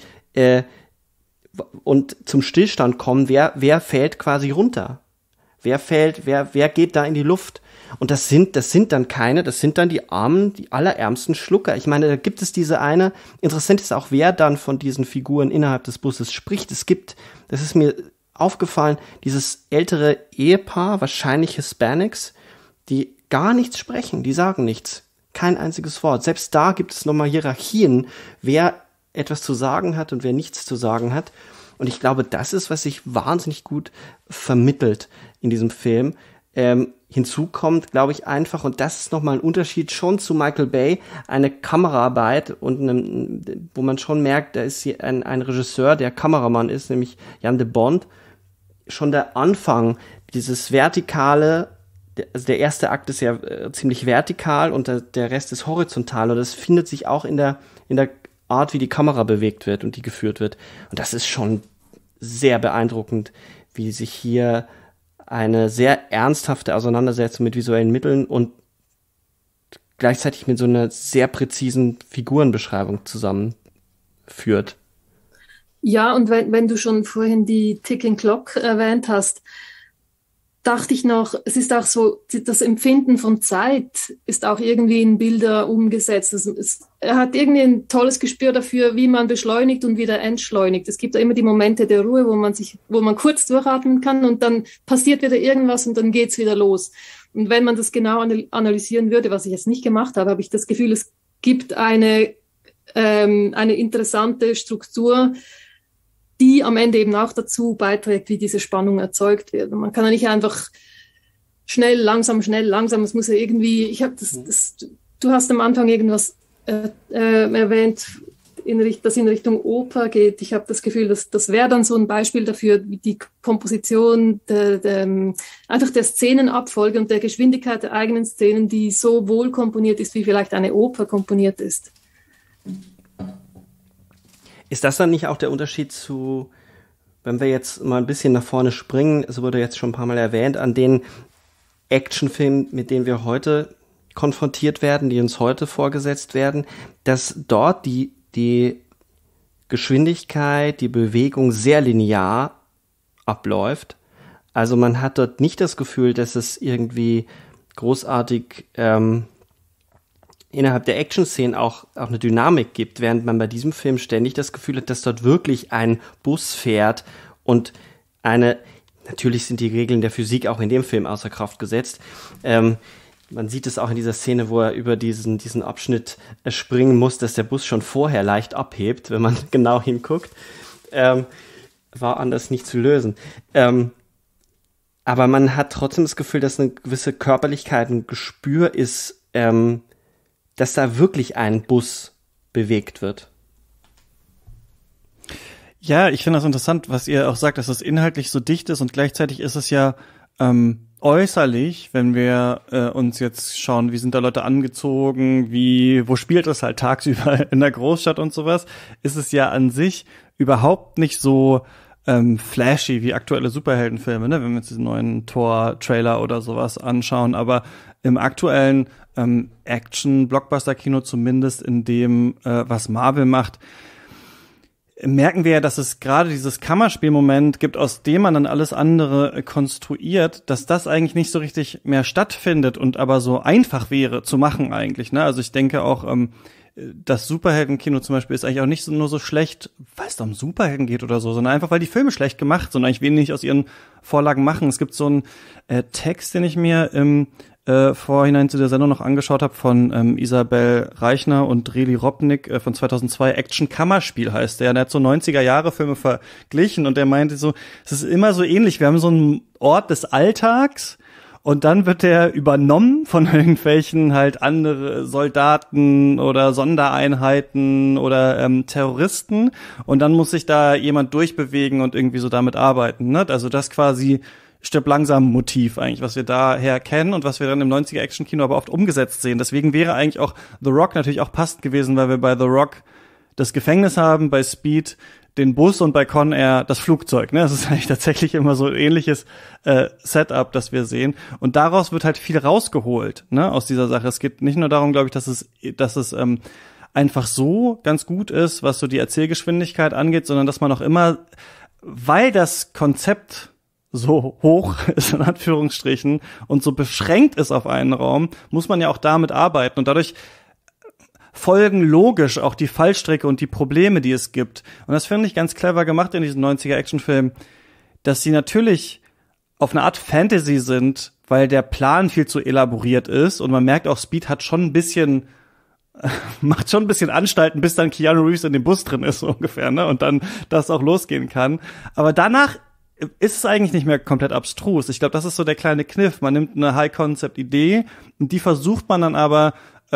zum Stillstand kommen, wer fällt quasi runter? Wer geht da in die Luft? Und das sind dann die Armen, die allerärmsten Schlucker. Ich meine, da gibt es diese eine, interessant ist auch, wer dann von diesen Figuren innerhalb des Busses spricht. Das ist mir aufgefallen, dieses ältere Ehepaar, wahrscheinlich Hispanics, die gar nichts sprechen, die sagen nichts. Kein einziges Wort. Selbst da gibt es nochmal Hierarchien, wer etwas zu sagen hat und wer nichts zu sagen hat. Und ich glaube, das ist, was sich wahnsinnig gut vermittelt in diesem Film. Hinzu kommt, glaube ich, einfach, und das ist nochmal ein Unterschied schon zu Michael Bay, eine Kameraarbeit und wo man schon merkt, da ist hier ein Regisseur, der Kameramann ist, nämlich Jan de Bont. Schon der Anfang, dieses Vertikale, also der erste Akt ist ja ziemlich vertikal und der Rest ist horizontal und das findet sich auch in der Art, wie die Kamera bewegt wird und die geführt wird. Und das ist schon sehr beeindruckend, wie sich hier eine sehr ernsthafte Auseinandersetzung mit visuellen Mitteln und gleichzeitig mit so einer sehr präzisen Figurenbeschreibung zusammenführt. Ja, und wenn du schon vorhin die Ticking Clock erwähnt hast, dachte ich noch, es ist auch so, das Empfinden von Zeit ist auch irgendwie in Bilder umgesetzt. Er hat irgendwie ein tolles Gespür dafür, wie man beschleunigt und wieder entschleunigt. Es gibt da immer die Momente der Ruhe, wo man kurz durchatmen kann und dann passiert wieder irgendwas und dann geht's wieder los. Und wenn man das genau analysieren würde, was ich jetzt nicht gemacht habe, habe ich das Gefühl, es gibt eine interessante Struktur, die am Ende eben auch dazu beiträgt, wie diese Spannung erzeugt wird. Und man kann ja nicht einfach schnell, langsam, es muss ja irgendwie, du hast am Anfang irgendwas erwähnt, das in Richtung Oper geht. Ich habe das Gefühl, das wäre dann so ein Beispiel dafür, wie die Komposition einfach der Szenenabfolge und der Geschwindigkeit der eigenen Szenen, die so wohl komponiert ist, wie vielleicht eine Oper komponiert ist. Ist das dann nicht auch der Unterschied zu, wenn wir jetzt mal ein bisschen nach vorne springen, es wurde jetzt schon ein paar Mal erwähnt, an den Actionfilmen, mit denen wir heute konfrontiert werden, die uns heute vorgesetzt werden, dass dort die Geschwindigkeit, die Bewegung sehr linear abläuft. Also man hat dort nicht das Gefühl, dass es irgendwie großartig innerhalb der Action-Szenen auch eine Dynamik gibt, während man bei diesem Film ständig das Gefühl hat, dass dort wirklich ein Bus fährt und natürlich sind die Regeln der Physik auch in dem Film außer Kraft gesetzt. Man sieht es auch in dieser Szene, wo er über diesen Abschnitt springen muss, dass der Bus schon vorher leicht abhebt, wenn man genau hinguckt. War anders nicht zu lösen. Aber man hat trotzdem das Gefühl, dass eine gewisse Körperlichkeit, ein Gespür ist, dass da wirklich ein Bus bewegt wird. Ja, ich finde das interessant, was ihr auch sagt, dass es inhaltlich so dicht ist und gleichzeitig ist es ja äußerlich, wenn wir uns jetzt schauen, wie sind da Leute angezogen, wo spielt es halt tagsüber in der Großstadt und sowas, ist es ja an sich überhaupt nicht so flashy wie aktuelle Superheldenfilme, ne? Wenn wir uns diesen neuen Thor-Trailer oder sowas anschauen, aber im aktuellen Action-Blockbuster-Kino, zumindest in dem, was Marvel macht, merken wir ja, dass es gerade dieses Kammerspielmoment gibt, aus dem man dann alles andere konstruiert, dass das eigentlich nicht so richtig mehr stattfindet und aber so einfach wäre zu machen eigentlich, ne? Also ich denke auch, das Superheldenkino zum Beispiel ist eigentlich auch nicht nur so schlecht, weil es da um Superhelden geht oder so, sondern einfach, weil die Filme schlecht gemacht sind und eigentlich wenig aus ihren Vorlagen machen. Es gibt so einen Text, den ich mir im Vorhinein zu der Sendung noch angeschaut habe von Isabel Reichner und Reli Robnik von 2002, Action Kammerspiel heißt der. Der hat so 90er-Jahre-Filme verglichen und der meinte so, es ist immer so ähnlich. Wir haben so einen Ort des Alltags und dann wird der übernommen von irgendwelchen halt andere Soldaten oder Sondereinheiten oder Terroristen und dann muss sich da jemand durchbewegen und irgendwie so damit arbeiten, ne? Also das quasi Stirb langsam Motiv eigentlich, was wir daher kennen und was wir dann im 90er Action-Kino aber oft umgesetzt sehen. Deswegen wäre eigentlich auch The Rock natürlich auch passend gewesen, weil wir bei The Rock das Gefängnis haben, bei Speed den Bus und bei Con Air das Flugzeug. Ne? Das ist eigentlich tatsächlich immer so ein ähnliches Setup, das wir sehen. Und daraus wird halt viel rausgeholt, ne, aus dieser Sache. Es geht nicht nur darum, glaube ich, dass es einfach so ganz gut ist, was so die Erzählgeschwindigkeit angeht, sondern dass man auch immer, weil das Konzept so hoch ist, in Anführungsstrichen, und so beschränkt ist auf einen Raum, muss man ja auch damit arbeiten. Und dadurch folgen logisch auch die Fallstricke und die Probleme, die es gibt. Und das finde ich ganz clever gemacht in diesen 90er-Actionfilmen, dass sie natürlich auf eine Art Fantasy sind, weil der Plan viel zu elaboriert ist. Und man merkt auch, Speed hat schon ein bisschen macht schon ein bisschen Anstalten, bis dann Keanu Reeves in dem Bus drin ist, so ungefähr, ne? Und dann das auch losgehen kann. Aber danach ist es eigentlich nicht mehr komplett abstrus. Ich glaube, das ist so der kleine Kniff. Man nimmt eine High-Concept-Idee und die versucht man dann aber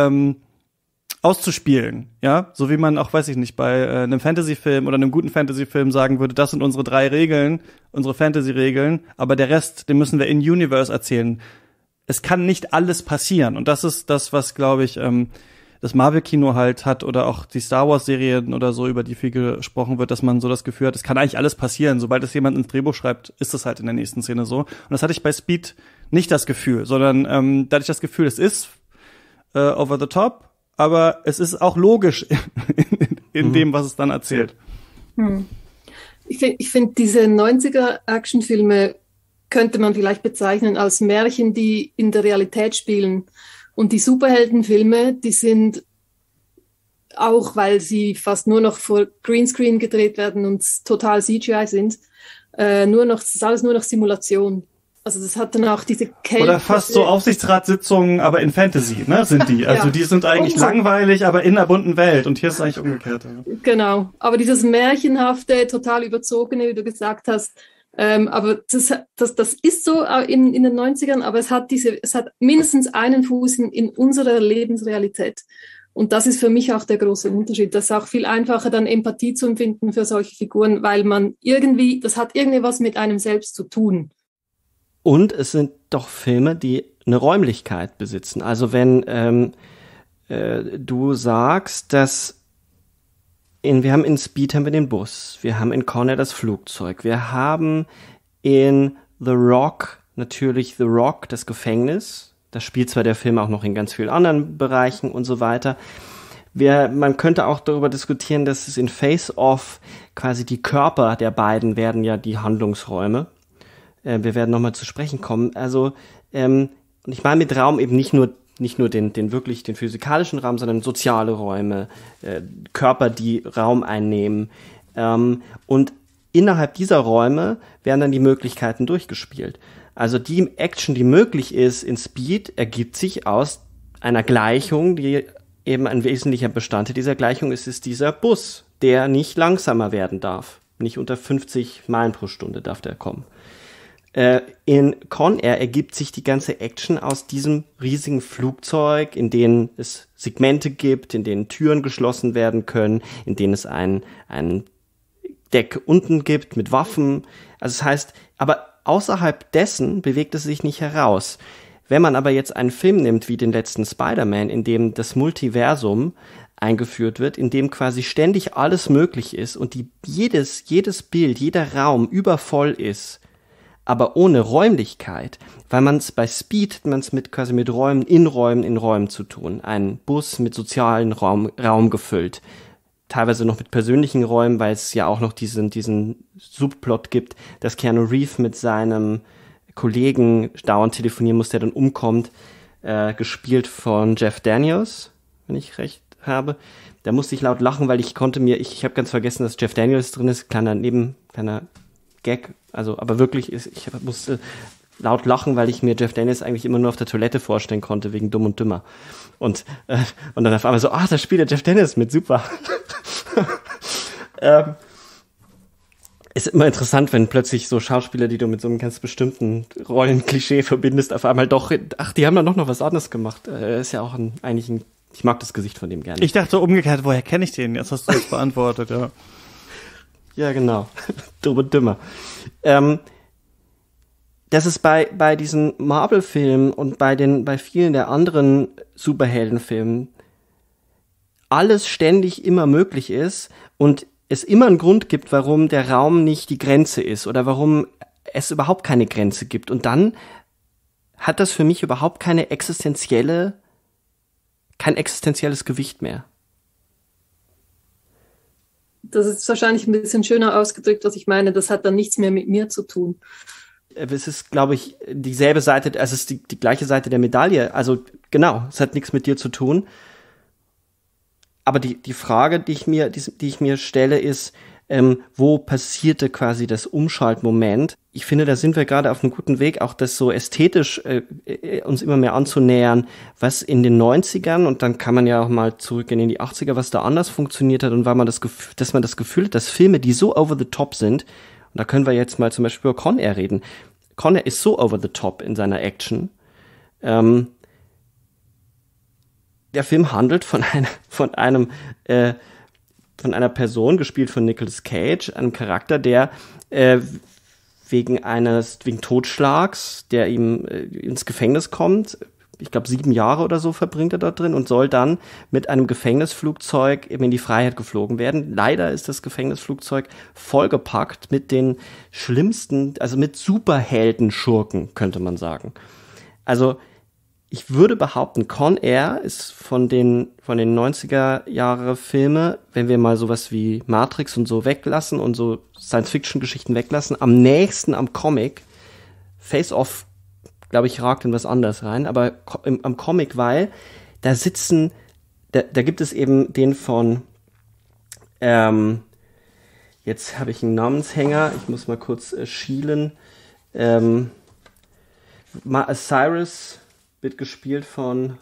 auszuspielen, ja? So wie man auch, weiß ich nicht, bei einem Fantasy-Film oder einem guten Fantasy-Film sagen würde, das sind unsere 3 Regeln, unsere Fantasy-Regeln, aber der Rest, den müssen wir in Universe erzählen. Es kann nicht alles passieren und das ist das, was, glaube ich, das Marvel-Kino halt hat oder auch die Star-Wars-Serien oder so, über die viel gesprochen wird, dass man so das Gefühl hat, es kann eigentlich alles passieren. Sobald es jemand ins Drehbuch schreibt, ist es halt in der nächsten Szene so. Und das hatte ich bei Speed nicht das Gefühl, sondern da hatte ich das Gefühl, es ist over the top, aber es ist auch logisch in dem, was es dann erzählt. Ich finde diese 90er-Actionfilme könnte man vielleicht bezeichnen als Märchen, die in der Realität spielen. Und die Superheldenfilme, die sind auch, weil sie fast nur noch vor Greenscreen gedreht werden und total CGI sind, das ist alles nur noch Simulation. Also das hat dann auch diese Kälte. Oder fast so Aufsichtsratssitzungen, aber in Fantasy, ne, sind die. Also die sind eigentlich langweilig, aber in einer bunten Welt. Und hier ist es eigentlich umgekehrt. Genau. Aber dieses Märchenhafte, total überzogene, wie du gesagt hast, aber das ist so in den 90ern, aber es hat mindestens einen Fuß in unserer Lebensrealität. Und das ist für mich auch der große Unterschied. Das ist auch viel einfacher, dann Empathie zu empfinden für solche Figuren, weil das hat irgendwie was mit einem selbst zu tun. Und es sind doch Filme, die eine Räumlichkeit besitzen. Also wenn du sagst, dass wir haben in Speed den Bus, wir haben in Con Air das Flugzeug, wir haben in The Rock natürlich das Gefängnis. Das spielt zwar der Film auch noch in ganz vielen anderen Bereichen und so weiter. Man könnte auch darüber diskutieren, dass es in Face Off quasi die Körper der beiden werden ja die Handlungsräume. Wir werden nochmal zu sprechen kommen. Also, und ich meine mit Raum eben nicht nur den physikalischen Raum, sondern soziale Räume, Körper, die Raum einnehmen. Und innerhalb dieser Räume werden dann die Möglichkeiten durchgespielt. Also die Action, die möglich ist in Speed, ergibt sich aus einer Gleichung, die eben ein wesentlicher Bestandteil dieser Gleichung ist dieser Bus, der nicht langsamer werden darf. Nicht unter 50 Meilen pro Stunde darf der kommen. In Con Air ergibt sich die ganze Action aus diesem riesigen Flugzeug, in denen es Segmente gibt, in denen Türen geschlossen werden können, in denen es ein Deck unten gibt mit Waffen. Also das heißt, aber außerhalb dessen bewegt es sich nicht heraus. Wenn man aber jetzt einen Film nimmt wie den letzten Spider-Man, in dem das Multiversum eingeführt wird, in dem quasi ständig alles möglich ist und jedes Bild, jeder Raum übervoll ist, aber ohne Räumlichkeit, weil man es bei Speed, quasi mit Räumen in Räumen zu tun. Ein Bus mit sozialen Raum gefüllt. Teilweise noch mit persönlichen Räumen, weil es ja auch noch diesen Subplot gibt, dass Keanu Reeves mit seinem Kollegen dauernd telefonieren muss, der dann umkommt, gespielt von Jeff Daniels, wenn ich recht habe. Da musste ich laut lachen, weil ich habe ganz vergessen, dass Jeff Daniels drin ist, kleiner Gag, also, aber wirklich, ich musste laut lachen, weil ich mir Jeff Daniels eigentlich immer nur auf der Toilette vorstellen konnte, wegen Dumm und Dümmer. Und dann auf einmal so, da spielt der Jeff Daniels mit, super. Ist immer interessant, wenn plötzlich so Schauspieler, die du mit so einem ganz bestimmten Rollenklischee verbindest, auf einmal doch, die haben dann noch was anderes gemacht. Ist ja auch ich mag das Gesicht von dem gerne. Ich dachte umgekehrt, woher kenne ich den? Jetzt hast du das beantwortet, ja. Ja, genau. Dumm und Dümmer. Dass es bei diesen Marvel-Filmen und bei vielen der anderen Superheldenfilmen alles ständig immer möglich ist und es immer einen Grund gibt, warum der Raum nicht die Grenze ist oder warum es überhaupt keine Grenze gibt. Und dann hat das für mich überhaupt kein existenzielles Gewicht mehr. Das ist wahrscheinlich ein bisschen schöner ausgedrückt, was ich meine. Das hat dann nichts mehr mit mir zu tun. Es ist, glaube ich, dieselbe Seite, es ist die gleiche Seite der Medaille. Also genau, es hat nichts mit dir zu tun. Aber die Frage, die ich mir stelle, ist, wo passierte quasi das Umschaltmoment? Ich finde, da sind wir gerade auf einem guten Weg, auch das so ästhetisch uns immer mehr anzunähern, was in den 90ern, und dann kann man ja auch mal zurückgehen in die 80er, was da anders funktioniert hat und weil man dass man das Gefühl hat, dass Filme, die so over the top sind, und da können wir jetzt mal zum Beispiel über Con Air reden. Con Air ist so over the top in seiner Action. Der Film handelt von einer Person, gespielt von Nicolas Cage, einem Charakter, der wegen Totschlags, der ihm ins Gefängnis kommt, ich glaube 7 Jahre oder so verbringt er dort drin und soll dann mit einem Gefängnisflugzeug eben in die Freiheit geflogen werden. Leider ist das Gefängnisflugzeug vollgepackt mit den schlimmsten, also mit Superhelden-Schurken, könnte man sagen. Also ich würde behaupten, Con Air ist von den 90er-Jahre-Filme, wenn wir mal sowas wie Matrix und so weglassen und so Science-Fiction-Geschichten weglassen, am nächsten am Comic Face-Off, glaube ich, ragt in was anderes rein, aber am Comic, weil da gibt es eben den von, jetzt habe ich einen Namenshänger, ich muss mal kurz schielen, Cyrus wird gespielt von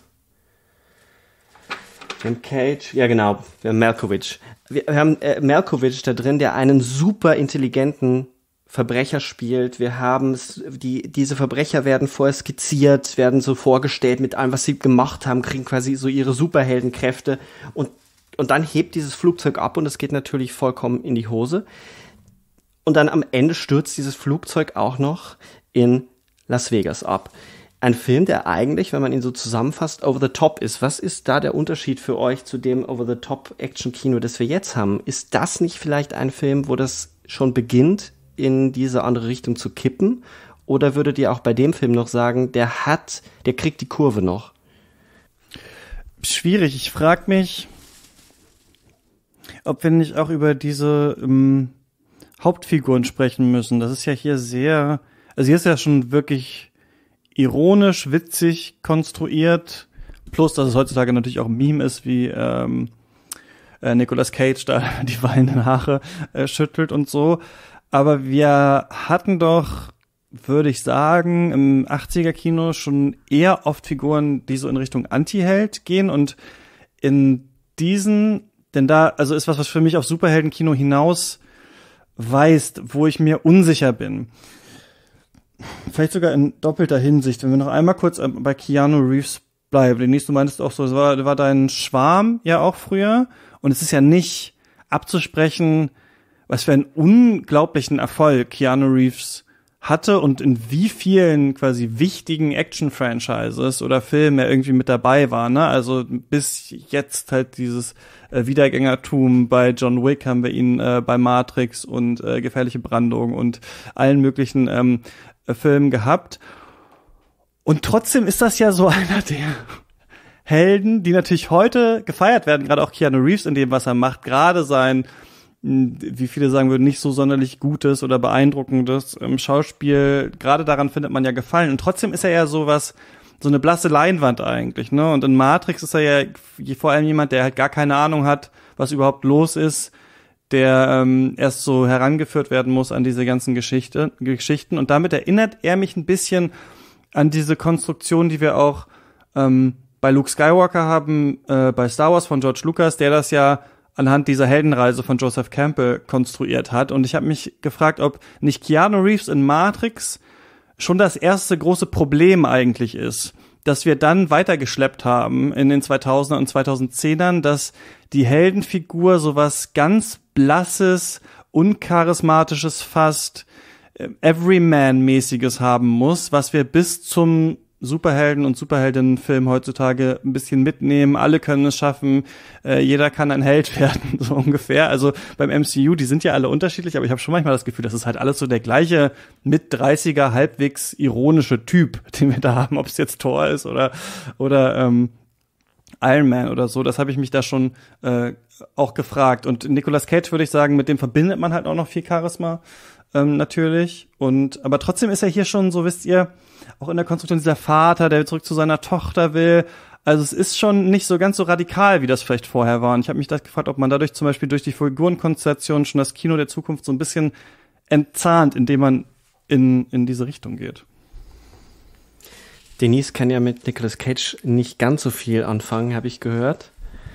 Cage, ja genau, Malkovich. Wir haben Malkovich da drin, der einen super intelligenten Verbrecher spielt. Wir haben diese Verbrecher werden vorher skizziert, werden so vorgestellt mit allem, was sie gemacht haben, kriegen quasi so ihre Superheldenkräfte und dann hebt dieses Flugzeug ab und es geht natürlich vollkommen in die Hose. Und dann am Ende stürzt dieses Flugzeug auch noch in Las Vegas ab. Ein Film, der eigentlich, wenn man ihn so zusammenfasst, over the top ist. Was ist da der Unterschied für euch zu dem over the top Action-Kino, das wir jetzt haben? Ist das nicht vielleicht ein Film, wo das schon beginnt, in diese andere Richtung zu kippen? Oder würdet ihr auch bei dem Film noch sagen, der kriegt die Kurve noch? Schwierig. Ich frage mich, ob wir nicht auch über diese Hauptfiguren sprechen müssen. Das ist ja hier sehr, also hier ist ja schon wirklich ironisch, witzig konstruiert, plus dass es heutzutage natürlich auch ein Meme ist, wie Nicolas Cage da die weinenden Haare schüttelt und so. Aber wir hatten doch, würde ich sagen, im 80er-Kino schon eher oft Figuren, die so in Richtung Anti-Held gehen und in diesen, denn da, also ist was für mich auf Superheldenkino hinaus weist, wo ich mir unsicher bin. Vielleicht sogar in doppelter Hinsicht, wenn wir noch einmal kurz bei Keanu Reeves bleiben. Denise, du meintest auch so, es war dein Schwarm ja auch früher. Und es ist ja nicht abzusprechen, was für einen unglaublichen Erfolg Keanu Reeves hatte und in wie vielen quasi wichtigen Action-Franchises oder Filmen er irgendwie mit dabei war, ne? Also bis jetzt halt dieses Wiedergängertum bei John Wick haben wir ihn bei Matrix und Gefährliche Brandung und allen möglichen Filmen gehabt. Und trotzdem ist das ja so einer der Helden, die natürlich heute gefeiert werden, gerade auch Keanu Reeves in dem, was er macht, gerade sein, wie viele sagen würden, nicht so sonderlich gutes oder beeindruckendes Schauspiel, gerade daran findet man ja Gefallen. Und trotzdem ist er ja so eine blasse Leinwand eigentlich, ne? Und in Matrix ist er ja vor allem jemand, der halt gar keine Ahnung hat, was überhaupt los ist, der erst so herangeführt werden muss an diese ganzen Geschichten. Und damit erinnert er mich ein bisschen an diese Konstruktion, die wir auch bei Luke Skywalker haben, bei Star Wars von George Lucas, der das ja anhand dieser Heldenreise von Joseph Campbell konstruiert hat. Und ich habe mich gefragt, ob nicht Keanu Reeves in Matrix schon das erste große Problem eigentlich ist, dass wir dann weitergeschleppt haben in den 2000er und 2010ern, dass die Heldenfigur sowas ganz Blasses, uncharismatisches, fast Everyman-mäßiges haben muss, was wir bis zum Superhelden- und Superheldinnenfilm heutzutage ein bisschen mitnehmen. Alle können es schaffen, jeder kann ein Held werden, so ungefähr. Also beim MCU, die sind ja alle unterschiedlich, aber ich habe schon manchmal das Gefühl, das ist halt alles so der gleiche mit-30er, halbwegs ironische Typ, den wir da haben, ob es jetzt Thor ist oder Iron Man oder so. Das habe ich mich da schon auch gefragt. Und Nicolas Cage, würde ich sagen, mit dem verbindet man halt auch noch viel Charisma, natürlich. Aber trotzdem ist er hier schon, so wisst ihr, auch in der Konstruktion dieser Vater, der zurück zu seiner Tochter will. Also es ist schon nicht so ganz so radikal, wie das vielleicht vorher war. Und ich habe mich da gefragt, ob man dadurch zum Beispiel durch die Figurenkonstellation schon das Kino der Zukunft so ein bisschen entzahnt, indem man in diese Richtung geht. Denise kann ja mit Nicolas Cage nicht ganz so viel anfangen, habe ich gehört.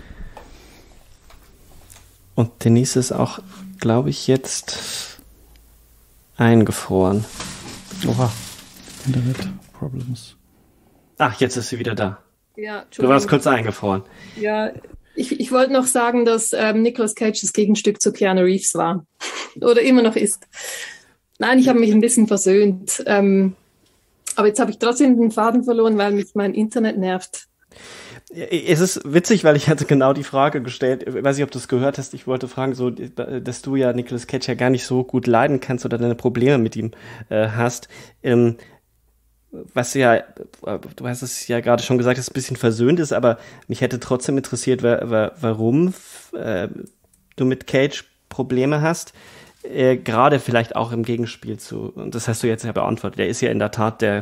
Und Denise ist auch, glaube ich, jetzt eingefroren. Oha. Internet-Problems. Ach, jetzt ist sie wieder da. Ja, du warst kurz eingefroren. Ja, ich wollte noch sagen, dass Nicolas Cage das Gegenstück zu Keanu Reeves war. Oder immer noch ist. Nein, ich habe mich ein bisschen versöhnt. Aber jetzt habe ich trotzdem den Faden verloren, weil mich mein Internet nervt. Es ist witzig, weil ich hatte genau die Frage gestellt, ich weiß nicht, ob du es gehört hast, ich wollte fragen, so, dass du ja Nicolas Cage ja gar nicht so gut leiden kannst oder deine Probleme mit ihm hast. Was ja, du hast es ja gerade schon gesagt, dass es ein bisschen versöhnt ist, aber mich hätte trotzdem interessiert, warum du mit Cage Probleme hast. Gerade vielleicht auch im Gegenspiel zu, und das hast du jetzt ja beantwortet, der ist ja in der Tat der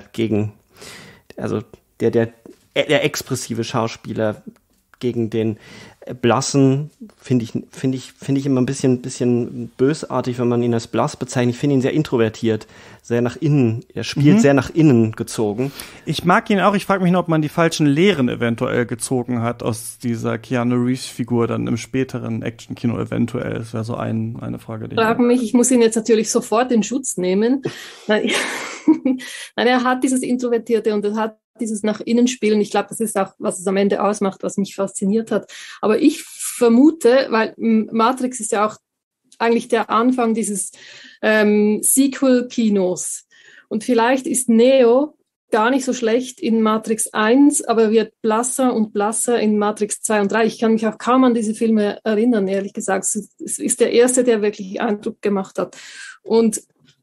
expressive Schauspieler gegen den blassen, finde ich immer ein bisschen bösartig, wenn man ihn als blass bezeichnet. Ich finde ihn sehr introvertiert, sehr nach innen, er spielt sehr nach innen gezogen. Ich mag ihn auch, ich frage mich nur, ob man die falschen Lehren eventuell gezogen hat aus dieser Keanu Reeves-Figur dann im späteren Action-Kino eventuell. Das wäre so eine Frage. Ich muss ihn jetzt natürlich sofort in Schutz nehmen. Nein, er hat dieses Introvertierte und er hat dieses nach innen spielen. Ich glaube, das ist auch, was es am Ende ausmacht, was mich fasziniert hat. Aber ich vermute, weil Matrix ist ja auch eigentlich der Anfang dieses Sequel-Kinos. Und vielleicht ist Neo gar nicht so schlecht in Matrix 1, aber wird blasser und blasser in Matrix 2 und 3. Ich kann mich auch kaum an diese Filme erinnern, ehrlich gesagt. Es ist der erste, der wirklich Eindruck gemacht hat. Und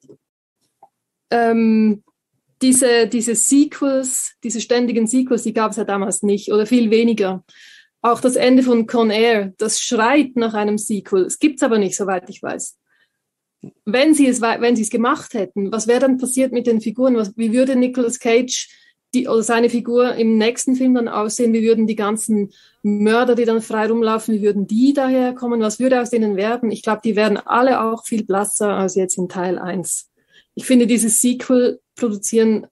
diese Sequels, diese ständigen Sequels, die gab es ja damals nicht oder viel weniger. Auch das Ende von Con Air, das schreit nach einem Sequel. Es gibt's aber nicht, soweit ich weiß. Wenn sie es gemacht hätten, was wäre dann passiert mit den Figuren? Wie würde Nicolas Cage oder seine Figur im nächsten Film dann aussehen? Wie würden die ganzen Mörder, die dann frei rumlaufen, wie würden die daherkommen? Was würde aus denen werden? Ich glaube, die wären alle auch viel blasser als jetzt in Teil 1. Ich finde, dieses Sequel produzieren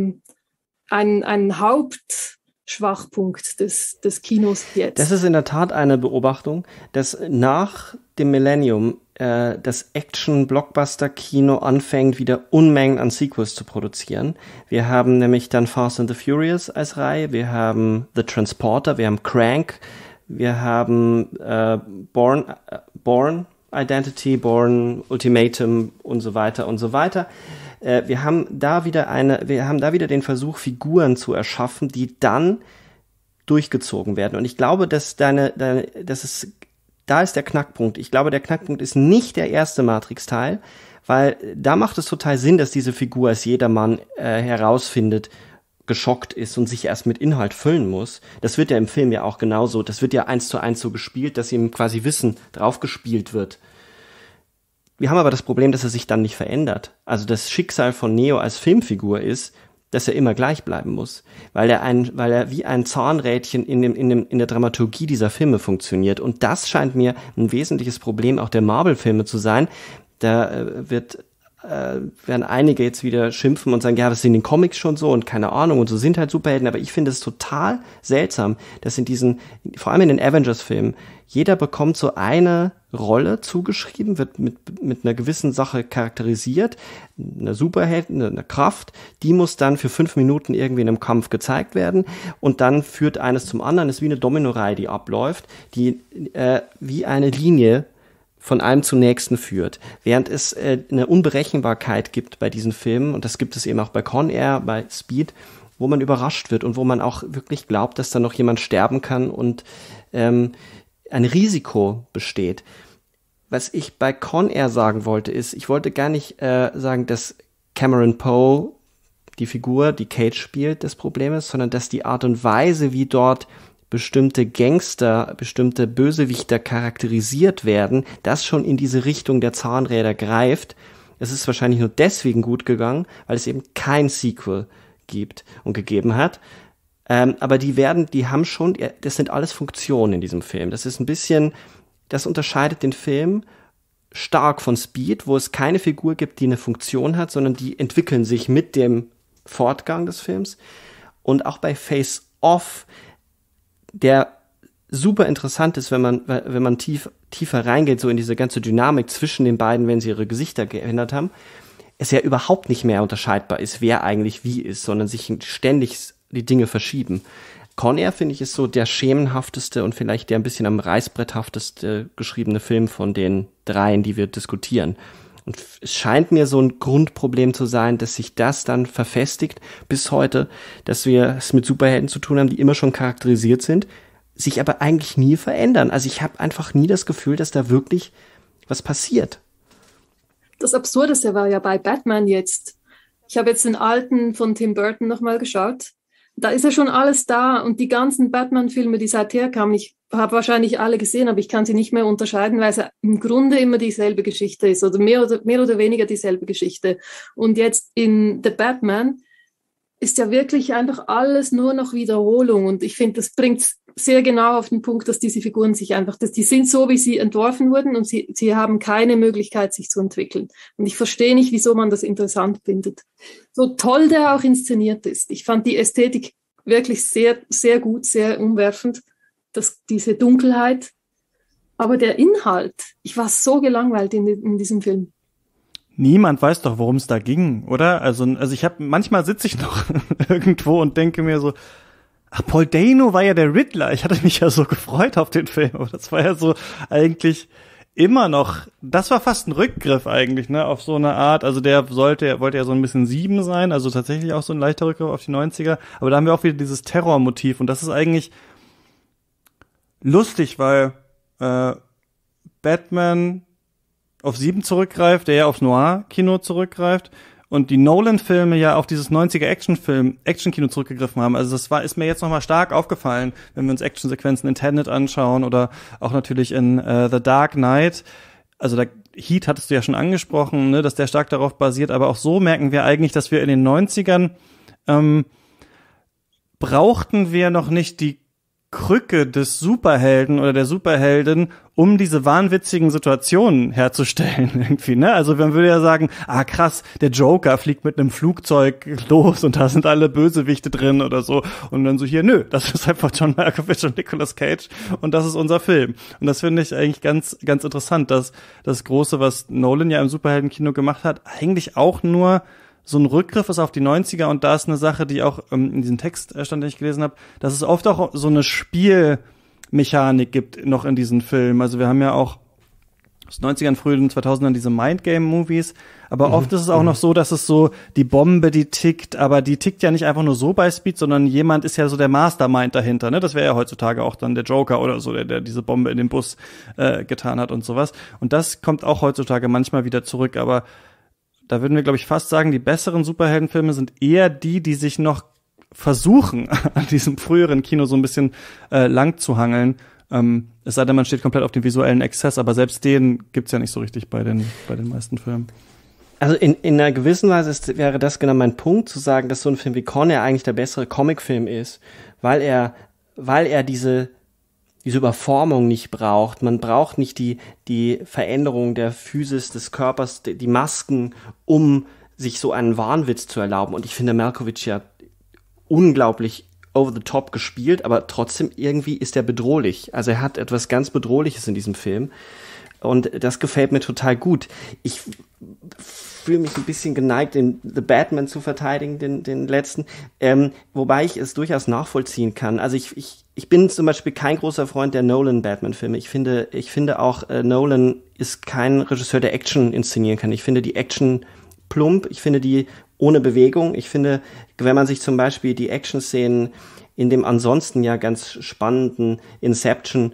einen Hauptschwachpunkt des Kinos jetzt. Das ist in der Tat eine Beobachtung, dass nach dem Millennium das Action-Blockbuster-Kino anfängt, wieder Unmengen an Sequels zu produzieren. Wir haben nämlich dann Fast and the Furious als Reihe, wir haben The Transporter, wir haben Crank, wir haben Bourne Identity, Bourne, Ultimatum und so weiter und so weiter. Wir haben da wieder den Versuch, Figuren zu erschaffen, die dann durchgezogen werden. Und ich glaube, da ist der Knackpunkt. Ich glaube, der Knackpunkt ist nicht der erste Matrix-Teil, weil da macht es total Sinn, dass diese Figur als jedermann herausfindet, geschockt ist und sich erst mit Inhalt füllen muss. Das wird ja im Film ja auch genauso. Das wird ja 1:1 so gespielt, dass ihm quasi Wissen draufgespielt wird. Wir haben aber das Problem, dass er sich dann nicht verändert. Also das Schicksal von Neo als Filmfigur ist, dass er immer gleich bleiben muss, weil er wie ein Zahnrädchen in der Dramaturgie dieser Filme funktioniert. Und das scheint mir ein wesentliches Problem auch der Marvel-Filme zu sein. Da werden einige jetzt wieder schimpfen und sagen, ja, das sind in den Comics schon so und keine Ahnung und so sind halt Superhelden, aber ich finde es total seltsam, dass vor allem in den Avengers-Filmen, jeder bekommt so eine Rolle zugeschrieben, wird mit einer gewissen Sache charakterisiert, eine Superhelden, eine Kraft, die muss dann für 5 Minuten irgendwie in einem Kampf gezeigt werden und dann führt eines zum anderen, ist wie eine Dominoreihe, die abläuft, die wie eine Linie von einem zum nächsten führt. Während es eine Unberechenbarkeit gibt bei diesen Filmen, und das gibt es eben auch bei Con Air, bei Speed, wo man überrascht wird und wo man auch wirklich glaubt, dass da noch jemand sterben kann und ein Risiko besteht. Was ich bei Con Air sagen wollte, ist, ich wollte gar nicht sagen, dass Cameron Poe, die Figur, die Cage spielt, das Problem ist, sondern dass die Art und Weise, wie dort bestimmte Gangster, bestimmte Bösewichter charakterisiert werden, das schon in diese Richtung der Zahnräder greift. Es ist wahrscheinlich nur deswegen gut gegangen, weil es eben kein Sequel gibt und gegeben hat. Aber die haben schon, das sind alles Funktionen in diesem Film. Das ist ein bisschen, das unterscheidet den Film stark von Speed, wo es keine Figur gibt, die eine Funktion hat, sondern die entwickeln sich mit dem Fortgang des Films. Und auch bei Face Off, der super interessant ist, wenn man tiefer reingeht, so in diese ganze Dynamik zwischen den beiden, wenn sie ihre Gesichter geändert haben, es ja überhaupt nicht mehr unterscheidbar ist, wer eigentlich wie ist, sondern sich ständig die Dinge verschieben. Con Air, finde ich, ist so der schemenhafteste und vielleicht der ein bisschen am reißbretthafteste geschriebene Film von den dreien, die wir diskutieren. Und es scheint mir so ein Grundproblem zu sein, dass sich das dann verfestigt bis heute, dass wir es mit Superhelden zu tun haben, die immer schon charakterisiert sind, sich aber eigentlich nie verändern. Also ich habe einfach nie das Gefühl, dass da wirklich was passiert. Das Absurdeste war ja bei Batman jetzt. Ich habe jetzt den alten von Tim Burton nochmal geschaut. da ist ja schon alles da und die ganzen Batman-Filme, die seither kamen, ich habe wahrscheinlich alle gesehen, aber ich kann sie nicht mehr unterscheiden, weil es ja im Grunde immer dieselbe Geschichte ist oder mehr oder weniger dieselbe Geschichte. Und jetzt in The Batman ist ja wirklich einfach alles nur noch Wiederholung und ich finde, das bringt sehr genau auf den Punkt, dass diese Figuren sich einfach, dass die sind so, wie sie entworfen wurden und sie haben keine Möglichkeit, sich zu entwickeln. Und ich verstehe nicht, wieso man das interessant findet. So toll der auch inszeniert ist. Ich fand die Ästhetik wirklich sehr, sehr gut, sehr umwerfend, diese Dunkelheit. Aber der Inhalt, ich war so gelangweilt in diesem Film. Niemand weiß doch, worum es da ging, oder? Also manchmal sitze ich noch irgendwo und denke mir so, ach, Paul Dano war ja der Riddler. Ich hatte mich ja so gefreut auf den Film, aber das war ja so eigentlich immer noch, das war fast ein Rückgriff eigentlich, ne, auf so eine Art, also wollte ja so ein bisschen 7 sein, also tatsächlich auch so ein leichter Rückgriff auf die 90er, aber da haben wir auch wieder dieses Terrormotiv und das ist eigentlich lustig, weil Batman auf 7 zurückgreift, der ja aufs Noir-Kino zurückgreift und die Nolan-Filme ja auf dieses 90er Action-Kino zurückgegriffen haben. Also ist mir jetzt nochmal stark aufgefallen, wenn wir uns Action-Sequenzen in Tenet anschauen oder auch natürlich in The Dark Knight. Also Heat hattest du ja schon angesprochen, ne, dass der stark darauf basiert, aber auch so merken wir eigentlich, dass wir in den 90ern brauchten wir noch nicht die Krücke des Superhelden oder der Superheldin, um diese wahnwitzigen Situationen herzustellen irgendwie, ne? Also man würde ja sagen, krass, der Joker fliegt mit einem Flugzeug los und da sind alle Bösewichte drin oder so und dann so hier, nö, das ist einfach John Malkovich und Nicolas Cage und das ist unser Film. Und das finde ich eigentlich ganz, ganz interessant, dass das Große, was Nolan ja im Superheldenkino gemacht hat, eigentlich auch nur so ein Rückgriff ist auf die 90er und da ist eine Sache, die auch in diesem Text stand, den ich gelesen habe, dass es oft auch so eine Spielmechanik gibt noch in diesen Filmen. Also wir haben ja auch aus den 90ern, frühen 2000ern diese Mindgame-Movies, aber oft ist es auch noch so, dass es so die Bombe, die tickt, aber die tickt ja nicht einfach nur so bei Speed, sondern jemand ist ja so der Mastermind dahinter, ne? Das wäre ja heutzutage auch dann der Joker oder so, der diese Bombe in den Bus getan hat und sowas. Und das kommt auch heutzutage manchmal wieder zurück, aber da würden wir, glaube ich, fast sagen, die besseren Superheldenfilme sind eher die sich noch versuchen, an diesem früheren Kino so ein bisschen lang zu hangeln. Es sei denn, man steht komplett auf den visuellen Exzess, aber selbst den gibt's ja nicht so richtig bei den meisten Filmen. Also in einer gewissen Weise wäre das genau mein Punkt, zu sagen, dass so ein Film wie Con ja eigentlich der bessere Comicfilm ist, weil er diese Überformung nicht braucht. Man braucht nicht die Veränderung der Physis des Körpers, die Masken, um sich so einen Wahnwitz zu erlauben. Und ich finde Malkovich ja unglaublich over the top gespielt, aber trotzdem irgendwie ist er bedrohlich. Also er hat etwas ganz Bedrohliches in diesem Film. Und das gefällt mir total gut. Ich fühle mich ein bisschen geneigt, den The Batman zu verteidigen, den letzten, wobei ich es durchaus nachvollziehen kann. Also ich bin zum Beispiel kein großer Freund der Nolan-Batman-Filme. Ich finde auch, Nolan ist kein Regisseur, der Action inszenieren kann. Ich finde die Action plump, ich finde die ohne Bewegung. Ich finde, wenn man sich zum Beispiel die Action-Szenen in dem ansonsten ja ganz spannenden Inception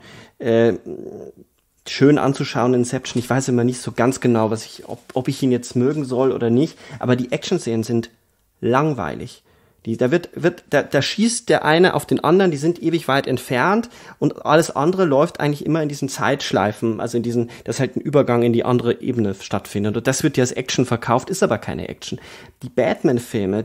schön anzuschauen, Inception. Ich weiß immer nicht so ganz genau, ob ich ihn jetzt mögen soll oder nicht, aber die Action-Szenen sind langweilig. Da schießt der eine auf den anderen, die sind ewig weit entfernt und alles andere läuft eigentlich immer in diesen Zeitschleifen, also dass halt ein Übergang in die andere Ebene stattfindet. Und das wird ja als Action verkauft, ist aber keine Action. Die Batman-Filme,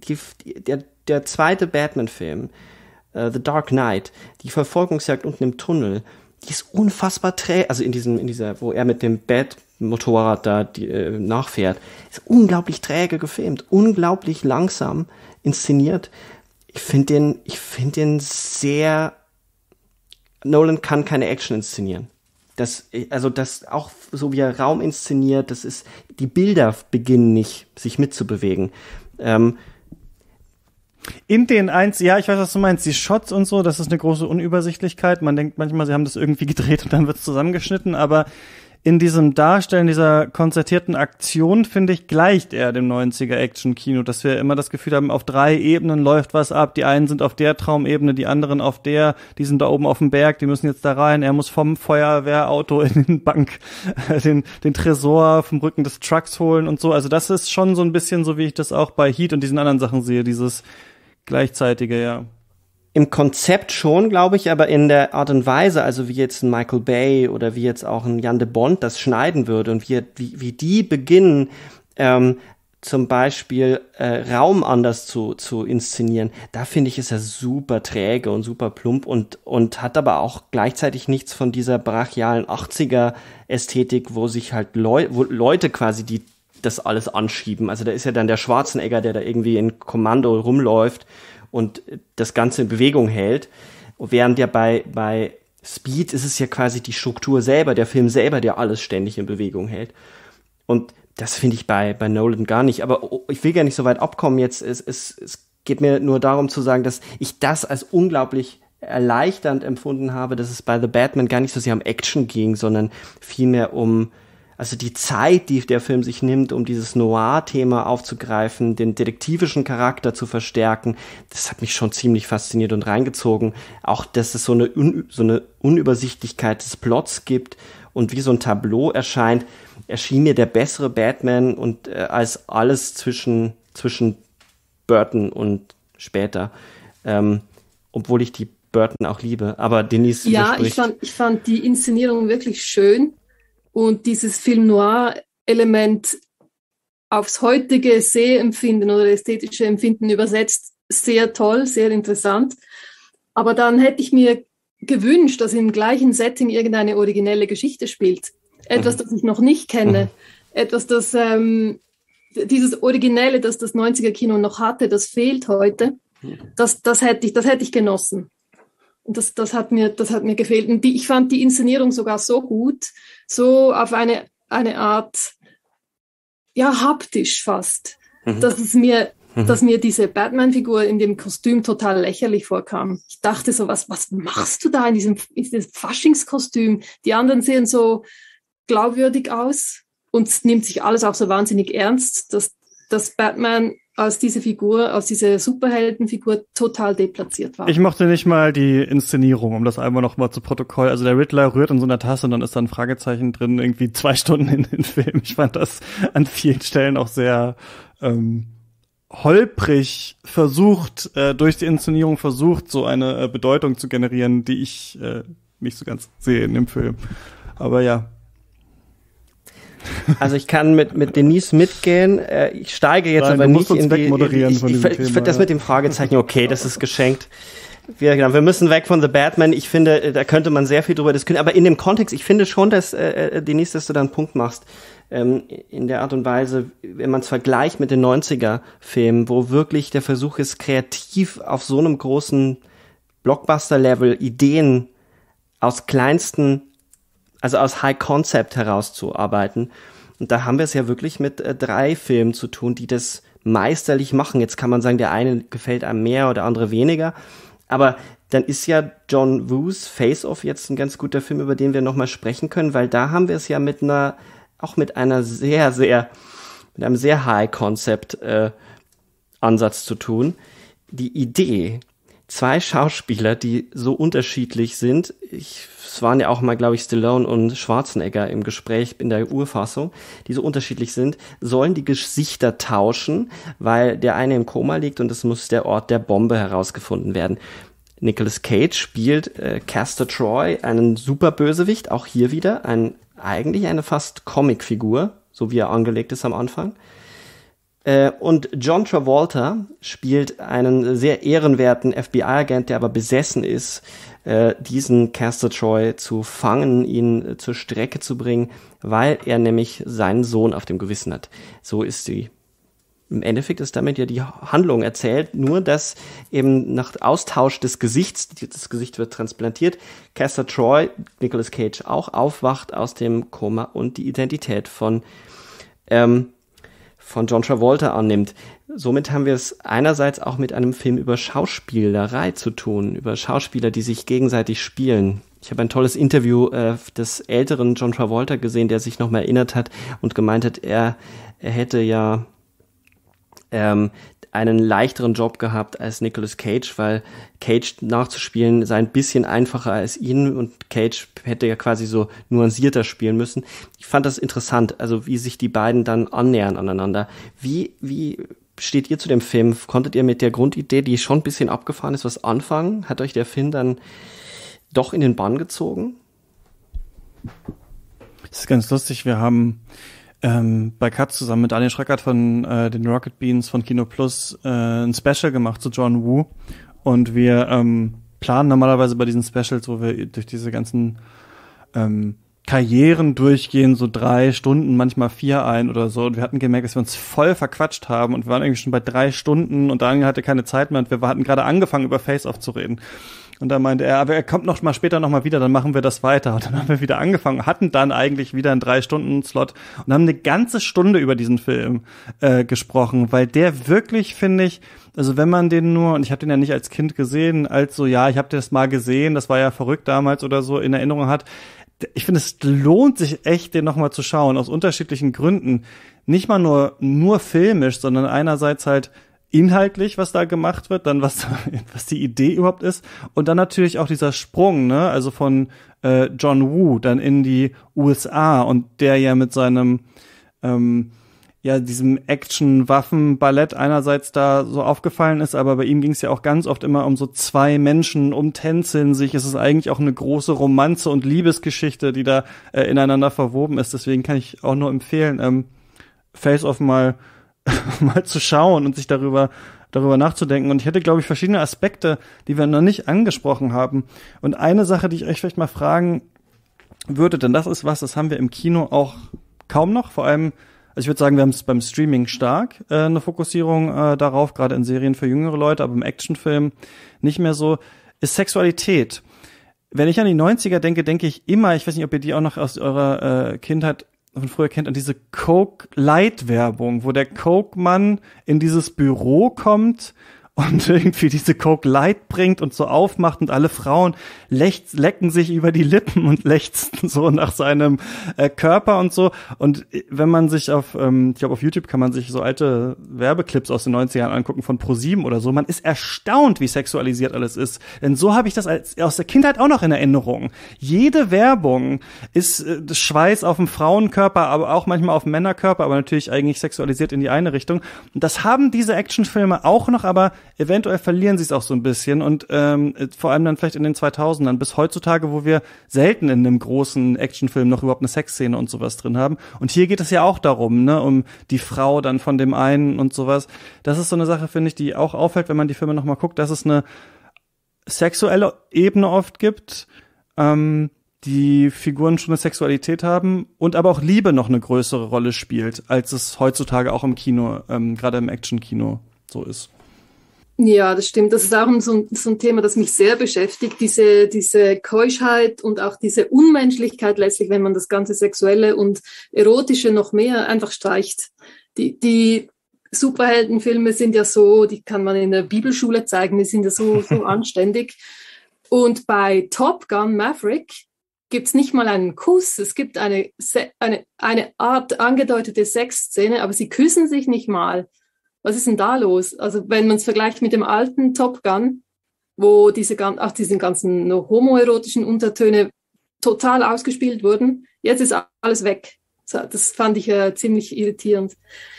der zweite Batman-Film, The Dark Knight, die Verfolgungsjagd unten im Tunnel, die ist unfassbar träge, also in dieser, wo er mit dem Bat-Motorrad da nachfährt, ist unglaublich träge gefilmt, unglaublich langsam inszeniert. Ich finde den sehr, Nolan kann keine Action inszenieren. Das auch so wie er Raum inszeniert, die Bilder beginnen nicht, sich mitzubewegen. In den ja, ich weiß, was du meinst, die Shots und so, das ist eine große Unübersichtlichkeit. Man denkt manchmal, sie haben das irgendwie gedreht und dann wird's zusammengeschnitten, aber in diesem Darstellen dieser konzertierten Aktion, finde ich, gleicht er dem 90er Action-Kino, dass wir immer das Gefühl haben, auf 3 Ebenen läuft was ab. Die einen sind auf der Traumebene, die anderen auf der, die sind da oben auf dem Berg, die müssen jetzt da rein. Er muss vom Feuerwehrauto in den Bank den Tresor vom Rücken des Trucks holen und so. Also das ist schon so ein bisschen so, wie ich das auch bei Heat und diesen anderen Sachen sehe, dieses gleichzeitige, ja. Im Konzept schon, glaube ich, aber in der Art und Weise, also wie jetzt ein Michael Bay oder wie jetzt auch ein Jan de Bont das schneiden würde und wie die beginnen, zum Beispiel Raum anders zu inszenieren, da finde ich, ist er super träge und super plump und hat aber auch gleichzeitig nichts von dieser brachialen 80er-Ästhetik, wo sich halt wo Leute quasi das alles anschieben. Also da ist ja dann der Schwarzenegger, der da irgendwie in Kommando rumläuft und das Ganze in Bewegung hält. Während ja bei Speed ist es ja quasi die Struktur selber, der Film selber, der alles ständig in Bewegung hält. Und das finde ich bei Nolan gar nicht. Aber ich will gar nicht so weit abkommen jetzt. Es geht mir nur darum zu sagen, dass ich das als unglaublich erleichternd empfunden habe, dass es bei The Batman gar nicht so sehr um Action ging, sondern vielmehr also die Zeit, die der Film sich nimmt, um dieses Noir-Thema aufzugreifen, den detektivischen Charakter zu verstärken, das hat mich schon ziemlich fasziniert und reingezogen. Auch, dass es so eine Unübersichtlichkeit des Plots gibt und wie so ein Tableau erschien mir der bessere Batman und als alles zwischen Burton und später. Obwohl ich die Burton auch liebe. Aber Denise widerspricht. Ja, ich fand die Inszenierung wirklich schön. Und dieses Film-Noir-Element aufs heutige Sehempfinden oder ästhetische Empfinden übersetzt, sehr toll, sehr interessant. Aber dann hätte ich mir gewünscht, dass im gleichen Setting irgendeine originelle Geschichte spielt. Etwas, das ich noch nicht kenne. Etwas, das dieses Originelle, das das 90er-Kino noch hatte, das fehlt heute. Das hätte ich genossen. Und das hat mir gefehlt. Und ich fand die Inszenierung sogar so gut, so auf eine Art, ja, haptisch fast, dass mir diese Batman-Figur in dem Kostüm total lächerlich vorkam. Ich dachte so, was machst du da in diesem Faschingskostüm? Die anderen sehen so glaubwürdig aus und es nimmt sich alles auch so wahnsinnig ernst, dass Batman aus dieser Superheldenfigur total deplatziert war. Ich mochte nicht mal die Inszenierung, um das einmal noch mal zu Protokoll. Also der Riddler rührt in so einer Tasse und dann ist da ein Fragezeichen drin, irgendwie 2 Stunden in den Film. Ich fand das an vielen Stellen auch sehr holprig versucht, durch die Inszenierung versucht, so eine Bedeutung zu generieren, die ich nicht so ganz sehe in dem Film. Aber ja. Also ich kann mit Denise mitgehen. Ich steige jetzt aber nicht in die. Ich finde das mit dem Fragezeichen okay, das ist geschenkt. Wir müssen weg von The Batman. Ich finde, da könnte man sehr viel drüber diskutieren. Aber in dem Kontext, ich finde schon, dass Denise, dass du da einen Punkt machst. In der Art und Weise, wenn man es vergleicht mit den 90er-Filmen, wo wirklich der Versuch ist, kreativ auf so einem großen Blockbuster-Level Ideen aus kleinsten, also aus High Concept herauszuarbeiten. Und da haben wir es ja wirklich mit 3 Filmen zu tun, die das meisterlich machen. Jetzt kann man sagen, der eine gefällt einem mehr oder der andere weniger. Aber dann ist ja John Woos Face Off jetzt ein ganz guter Film, über den wir nochmal sprechen können, weil da haben wir es ja mit einem sehr High Concept Ansatz zu tun. Die Idee, 2 Schauspieler, die so unterschiedlich sind, es waren ja auch mal, glaube ich, Stallone und Schwarzenegger im Gespräch in der Urfassung, die so unterschiedlich sind, sollen die Gesichter tauschen, weil der eine im Koma liegt und es muss der Ort der Bombe herausgefunden werden. Nicolas Cage spielt Castor Troy, einen Superbösewicht, auch hier wieder, eigentlich eine fast Comicfigur, so wie er angelegt ist am Anfang. Und John Travolta spielt einen sehr ehrenwerten FBI-Agent, der aber besessen ist, diesen Castor Troy zu fangen, ihn zur Strecke zu bringen, weil er nämlich seinen Sohn auf dem Gewissen hat. So ist im Endeffekt ist damit ja die Handlung erzählt, nur dass eben nach Austausch des Gesichts, das Gesicht wird transplantiert, Castor Troy, Nicolas Cage auch, aufwacht aus dem Koma und die Identität von John Travolta annimmt. Somit haben wir es einerseits auch mit einem Film über Schauspielerei zu tun, über Schauspieler, die sich gegenseitig spielen. Ich habe ein tolles Interview des älteren John Travolta gesehen, der sich nochmal erinnert hat und gemeint hat, er hätte ja einen leichteren Job gehabt als Nicolas Cage, weil Cage nachzuspielen sei ein bisschen einfacher als ihn und Cage hätte ja quasi so nuancierter spielen müssen. Ich fand das interessant, also wie sich die beiden dann annähern aneinander. Wie steht ihr zu dem Film? Konntet ihr mit der Grundidee, die schon ein bisschen abgefahren ist, was anfangen? Hat euch der Film dann doch in den Bann gezogen? Das ist ganz lustig. Wir haben bei Katz zusammen mit Daniel Schröckert von den Rocket Beans von Kino Plus ein Special gemacht zu John Woo. Und wir planen normalerweise bei diesen Specials, wo wir durch diese ganzen Karrieren durchgehen, so 3 Stunden, manchmal 4 ein oder so. Und wir hatten gemerkt, dass wir uns voll verquatscht haben und wir waren irgendwie schon bei 3 Stunden und Daniel hatte keine Zeit mehr und wir hatten gerade angefangen, über Face-Off zu reden. Und da meinte er, aber er kommt noch mal später noch mal wieder, dann machen wir das weiter. Und dann haben wir wieder angefangen, hatten dann eigentlich wieder einen 3-Stunden-Slot und haben eine ganze Stunde über diesen Film gesprochen, weil der wirklich, finde ich, also wenn man den nur, und ich habe den ja nicht als Kind gesehen, als so, ja, ich habe das mal gesehen, das war ja verrückt damals oder so, in Erinnerung hat, ich finde, es lohnt sich echt, den noch mal zu schauen, aus unterschiedlichen Gründen. Nicht mal nur filmisch, sondern einerseits halt inhaltlich, was da gemacht wird, dann was die Idee überhaupt ist und dann natürlich auch dieser Sprung, ne, also von John Woo dann in die USA und der ja mit seinem diesem Action-Waffen-Ballett einerseits da so aufgefallen ist, aber bei ihm ging es ja auch ganz oft immer um so 2 Menschen, umtänzeln sich. Es ist eigentlich auch eine große Romanze und Liebesgeschichte, die da ineinander verwoben ist. Deswegen kann ich auch nur empfehlen, Face-Off mal zu schauen und sich darüber nachzudenken. Und ich hätte, glaube ich, verschiedene Aspekte, die wir noch nicht angesprochen haben. Und eine Sache, die ich euch vielleicht mal fragen würde, denn das ist das haben wir im Kino auch kaum noch, vor allem, also ich würde sagen, wir haben es beim Streaming stark, eine Fokussierung darauf, gerade in Serien für jüngere Leute, aber im Actionfilm nicht mehr so, ist Sexualität. Wenn ich an die 90er denke, denke ich immer, ich weiß nicht, ob ihr die auch noch aus eurer Kindheit von früher kennt, an diese Coke-Light-Werbung, wo der Coke-Mann in dieses Büro kommt und irgendwie diese Coke Light bringt und so aufmacht und alle Frauen lecken sich über die Lippen und lechzen so nach seinem Körper und so. Und wenn man sich ich glaube auf YouTube kann man sich so alte Werbeclips aus den 90ern angucken von ProSieben oder so, man ist erstaunt, wie sexualisiert alles ist. Denn so habe ich das aus der Kindheit auch noch in Erinnerung. Jede Werbung ist Schweiß auf dem Frauenkörper, aber auch manchmal auf dem Männerkörper, aber natürlich eigentlich sexualisiert in die eine Richtung. Und das haben diese Actionfilme auch noch, aber eventuell verlieren sie es auch so ein bisschen und vor allem dann vielleicht in den 2000ern bis heutzutage, wo wir selten in einem großen Actionfilm noch überhaupt eine Sexszene und sowas drin haben. Und hier geht es ja auch darum, ne, um die Frau dann von dem einen und sowas. Das ist so eine Sache, finde ich, die auch auffällt, wenn man die Filme nochmal guckt, dass es eine sexuelle Ebene oft gibt, die Figuren schon eine Sexualität haben und aber auch Liebe noch eine größere Rolle spielt, als es heutzutage auch im Kino, gerade im Action-Kino so ist. Ja, das stimmt. Das ist auch so ein Thema, das mich sehr beschäftigt. Diese Keuschheit und auch diese Unmenschlichkeit letztlich, wenn man das ganze Sexuelle und Erotische noch mehr einfach streicht. Die Superheldenfilme sind ja so, die kann man in der Bibelschule zeigen, die sind ja so anständig. Und bei Top Gun Maverick gibt's nicht mal einen Kuss. Es gibt eine Art angedeutete Sexszene, aber sie küssen sich nicht mal. Was ist denn da los? Also wenn man es vergleicht mit dem alten Top Gun, wo diese ganzen homoerotischen Untertöne total ausgespielt wurden, jetzt ist alles weg. Das fand ich ziemlich irritierend.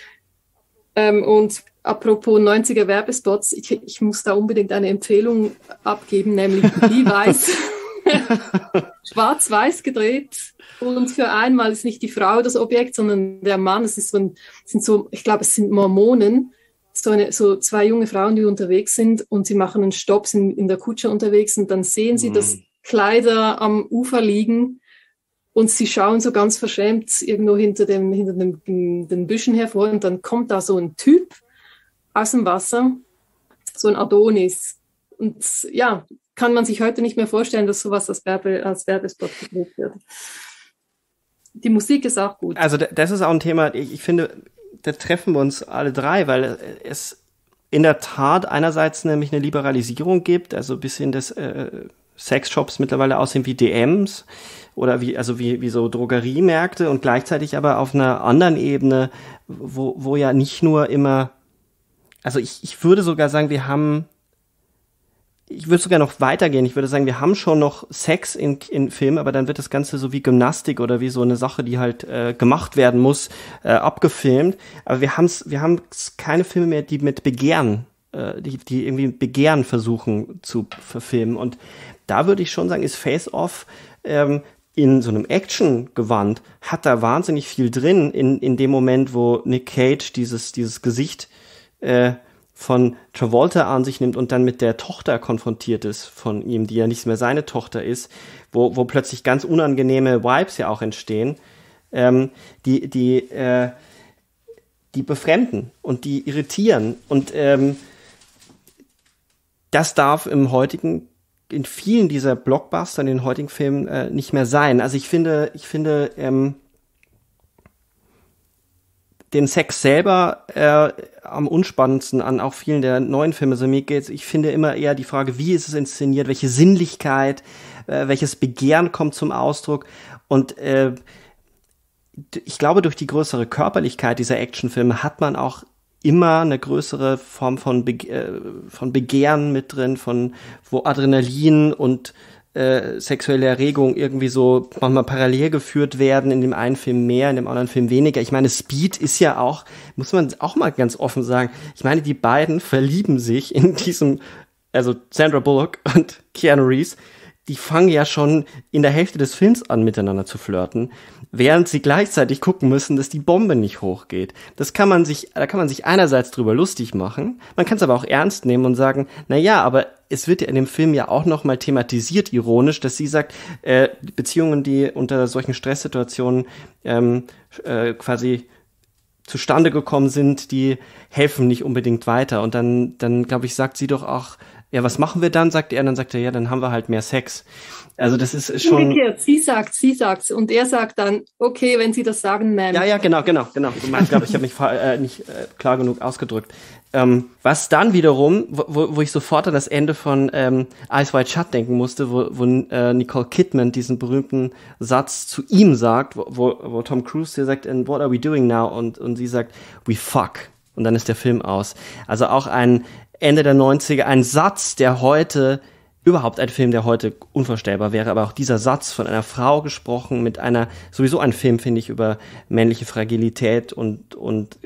Und apropos 90er Werbespots, ich muss da unbedingt eine Empfehlung abgeben, nämlich Levi's. Schwarz-Weiß gedreht und für einmal ist nicht die Frau das Objekt, sondern der Mann. Es ist ich glaube, es sind Mormonen, so 2 junge Frauen, die unterwegs sind und sie machen einen Stopp, sind in der Kutsche unterwegs und dann sehen sie, dass Kleider am Ufer liegen und sie schauen so ganz verschämt irgendwo hinter den Büschen hervor und dann kommt da so ein Typ aus dem Wasser, so ein Adonis. Und ja, kann man sich heute nicht mehr vorstellen, dass sowas als Werbespot gedreht wird. Die Musik ist auch gut. Also das ist auch ein Thema, ich finde, da treffen wir uns alle 3, weil es in der Tat einerseits nämlich eine Liberalisierung gibt, also ein bisschen das Sexshops mittlerweile aussehen wie DMs oder wie so Drogeriemärkte und gleichzeitig aber auf einer anderen Ebene, wo ja nicht nur immer, also ich würde sogar sagen, wir haben ich würde sogar noch weitergehen. Ich würde sagen, wir haben schon noch Sex in Filmen, aber dann wird das Ganze so wie Gymnastik oder wie so eine Sache, die halt gemacht werden muss, abgefilmt. Aber wir haben keine Filme mehr, die mit Begehren, die irgendwie mit Begehren versuchen zu verfilmen. Und da würde ich schon sagen, ist Face Off in so einem Action-Gewand, hat da wahnsinnig viel drin in dem Moment, wo Nick Cage dieses Gesicht von Travolta an sich nimmt und dann mit der Tochter konfrontiert ist von ihm, die ja nicht mehr seine Tochter ist, wo plötzlich ganz unangenehme Vibes ja auch entstehen, die befremden und die irritieren. Und das darf in vielen dieser Blockbuster, in den heutigen Filmen nicht mehr sein. Also ich finde den Sex selber am unspannendsten an auch vielen der neuen Filme. So mir geht's, ich finde immer eher die Frage, wie ist es inszeniert, welche Sinnlichkeit, welches Begehren kommt zum Ausdruck. Und ich glaube, durch die größere Körperlichkeit dieser Actionfilme hat man auch immer eine größere Form von Begehren mit drin, wo Adrenalin und sexuelle Erregung irgendwie so manchmal parallel geführt werden, in dem einen Film mehr, in dem anderen Film weniger. Ich meine, Speed ist ja auch, muss man auch mal ganz offen sagen, ich meine, die beiden verlieben sich in diesem, also Sandra Bullock und Keanu Reeves, die fangen ja schon in der Hälfte des Films an, miteinander zu flirten, während sie gleichzeitig gucken müssen, dass die Bombe nicht hochgeht. Da kann man sich einerseits drüber lustig machen, man kann es aber auch ernst nehmen und sagen, na ja, aber es wird ja in dem Film ja auch noch mal thematisiert, ironisch, dass sie sagt, Beziehungen, die unter solchen Stresssituationen quasi zustande gekommen sind, die helfen nicht unbedingt weiter. Und dann glaube ich, sagt sie doch auch, ja, was machen wir dann, sagt er, und dann sagt er, ja, dann haben wir halt mehr Sex. Also das ist schon... Umgekehrt, sie sagt's und er sagt dann, okay, wenn Sie das sagen, Ma'am. Ja, genau. Ich glaube, ich habe mich nicht klar genug ausgedrückt. Was dann wiederum, wo ich sofort an das Ende von Eyes Wide Shut denken musste, wo Nicole Kidman diesen berühmten Satz zu ihm sagt, wo Tom Cruise dir sagt, and what are we doing now? Und sie sagt, we fuck. Und dann ist der Film aus. Also auch ein Ende der 90er, ein Satz, der heute, überhaupt ein Film, der heute unvorstellbar wäre, aber auch dieser Satz von einer Frau gesprochen, mit sowieso ein Film, finde ich, über männliche Fragilität und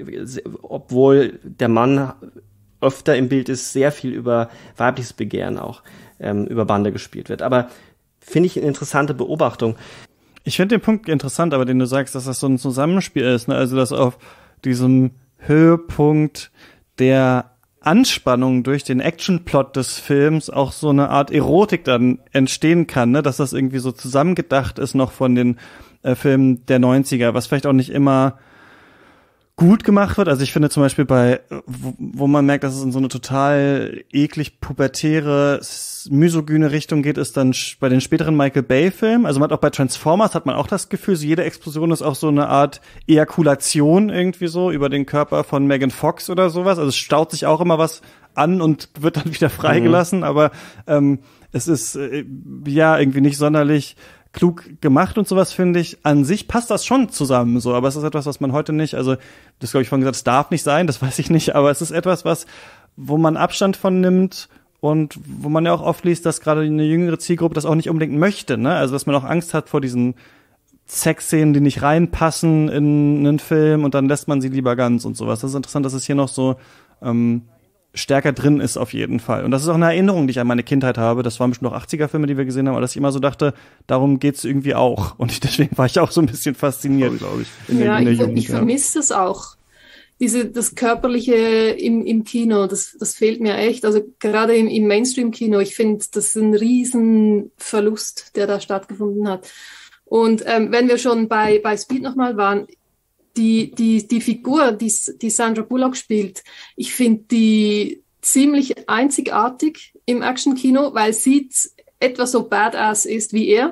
obwohl der Mann öfter im Bild ist, sehr viel über weibliches Begehren auch über Bande gespielt wird. Aber finde ich eine interessante Beobachtung. Ich finde den Punkt interessant, aber den du sagst, dass das so ein Zusammenspiel ist, ne? Also dass auf diesem Höhepunkt der Anspannung durch den Actionplot des Films auch so eine Art Erotik dann entstehen kann, ne? Dass das irgendwie so zusammengedacht ist noch von den Filmen der 90er, was vielleicht auch nicht immer gut gemacht wird. Also ich finde zum Beispiel wo man merkt, dass es in so eine total eklig pubertäre, misogyne Richtung geht, ist dann bei den späteren Michael Bay-Filmen. Also man hat auch bei Transformers hat man auch das Gefühl, so jede Explosion ist auch so eine Art Ejakulation irgendwie so über den Körper von Megan Fox oder sowas. Also es staut sich auch immer was an und wird dann wieder freigelassen, aber es ist ja irgendwie nicht sonderlich klug gemacht und sowas, finde ich. An sich passt das schon zusammen so, aber es ist etwas, was man heute nicht, also das glaube ich vorhin gesagt, es darf nicht sein, das weiß ich nicht, aber es ist etwas, wo man Abstand von nimmt und wo man ja auch oft liest, dass gerade eine jüngere Zielgruppe das auch nicht unbedingt möchte, ne? Also dass man auch Angst hat vor diesen Sexszenen, die nicht reinpassen in einen Film und dann lässt man sie lieber ganz und sowas. Das ist interessant, dass es hier noch so stärker drin ist auf jeden Fall. Und das ist auch eine Erinnerung, die ich an meine Kindheit habe. Das waren bestimmt noch 80er-Filme, die wir gesehen haben, aber dass ich immer so dachte, darum geht's irgendwie auch. Und deswegen war ich auch so ein bisschen fasziniert, glaube ich. Ich vermisse das auch. Das Körperliche im Kino, das fehlt mir echt. Also gerade im Mainstream-Kino, ich finde, das ist ein Riesenverlust, der da stattgefunden hat. Und wenn wir schon bei Speed nochmal waren, die Figur, die Sandra Bullock spielt, ich finde die ziemlich einzigartig im Action-Kino, weil sie etwa so badass ist wie er.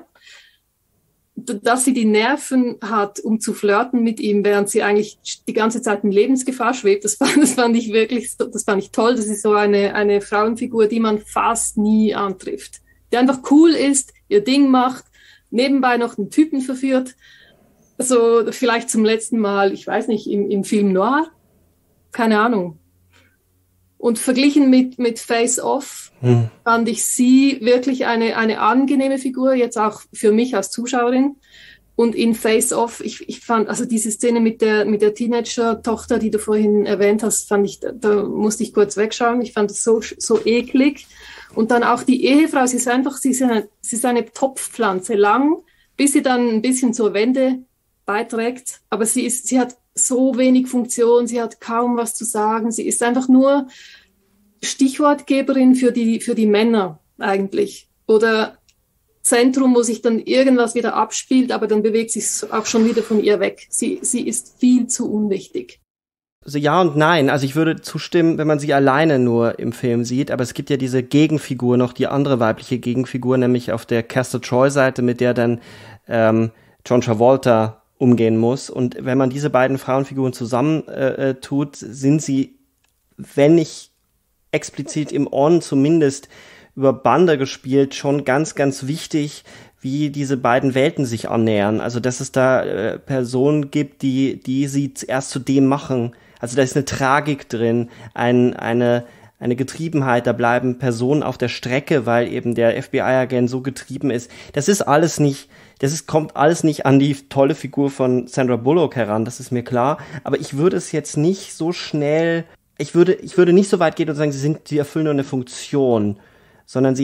Dass sie die Nerven hat, um zu flirten mit ihm, während sie eigentlich die ganze Zeit in Lebensgefahr schwebt, das fand ich toll. Das ist so eine Frauenfigur, die man fast nie antrifft. Die einfach cool ist, ihr Ding macht, nebenbei noch einen Typen verführt. So vielleicht zum letzten Mal, ich weiß nicht, im Film Noir? Keine Ahnung. Und verglichen mit Face Off, fand ich sie wirklich eine angenehme Figur, jetzt auch für mich als Zuschauerin. Und in Face Off, ich fand, also diese Szene mit der Teenager-Tochter, die du vorhin erwähnt hast, fand ich, da musste ich kurz wegschauen. Ich fand es so eklig. Und dann auch die Ehefrau, sie ist eine Topfpflanze, lang, bis sie dann ein bisschen zur Wende beiträgt. Aber sie hat so wenig Funktion, sie hat kaum was zu sagen. Sie ist einfach nur Stichwortgeberin für die Männer eigentlich. Oder Zentrum, wo sich dann irgendwas wieder abspielt, aber dann bewegt sich auch schon wieder von ihr weg. Sie ist viel zu unwichtig. Also ja und nein. Also ich würde zustimmen, wenn man sie alleine nur im Film sieht, aber es gibt ja diese Gegenfigur noch, die andere weibliche Gegenfigur, nämlich auf der Castor Troy-Seite, mit der dann John Travolta umgehen muss. Und wenn man diese beiden Frauenfiguren zusammen tut, sind sie, wenn nicht explizit im On zumindest über Bande gespielt, schon ganz, ganz wichtig, wie diese beiden Welten sich annähern. Also, dass es da Personen gibt, die sie erst zu dem machen. Also, da ist eine Tragik drin, eine Getriebenheit, da bleiben Personen auf der Strecke, weil eben der FBI-Agent so getrieben ist. Kommt alles nicht an die tolle Figur von Sandra Bullock heran, das ist mir klar. Aber ich würde es jetzt nicht so schnell, ich würde nicht so weit gehen und sagen, sie erfüllen nur eine Funktion, sondern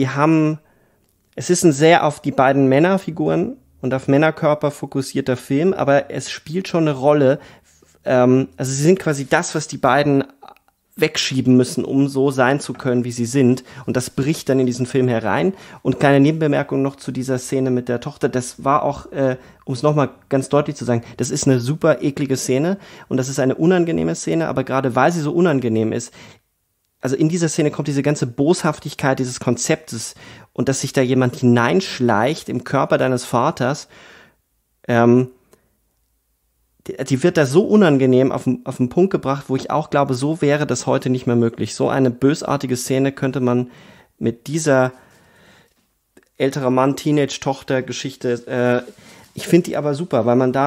es ist ein sehr auf die beiden Männerfiguren und auf Männerkörper fokussierter Film, aber es spielt schon eine Rolle. Also sie sind quasi das, was die beiden wegschieben müssen, um so sein zu können, wie sie sind. Und das bricht dann in diesen Film herein. Und kleine Nebenbemerkung noch zu dieser Szene mit der Tochter. Das war auch, um es nochmal ganz deutlich zu sagen, das ist eine super eklige Szene und das ist eine unangenehme Szene, aber gerade weil sie so unangenehm ist, also in dieser Szene kommt diese ganze Boshaftigkeit dieses Konzeptes und dass sich da jemand hineinschleicht im Körper deines Vaters, die wird da so unangenehm auf den Punkt gebracht, wo ich auch glaube, so wäre das heute nicht mehr möglich. So eine bösartige Szene könnte man mit dieser älterer Mann, Teenage-Tochter-Geschichte, ich finde die aber super, weil man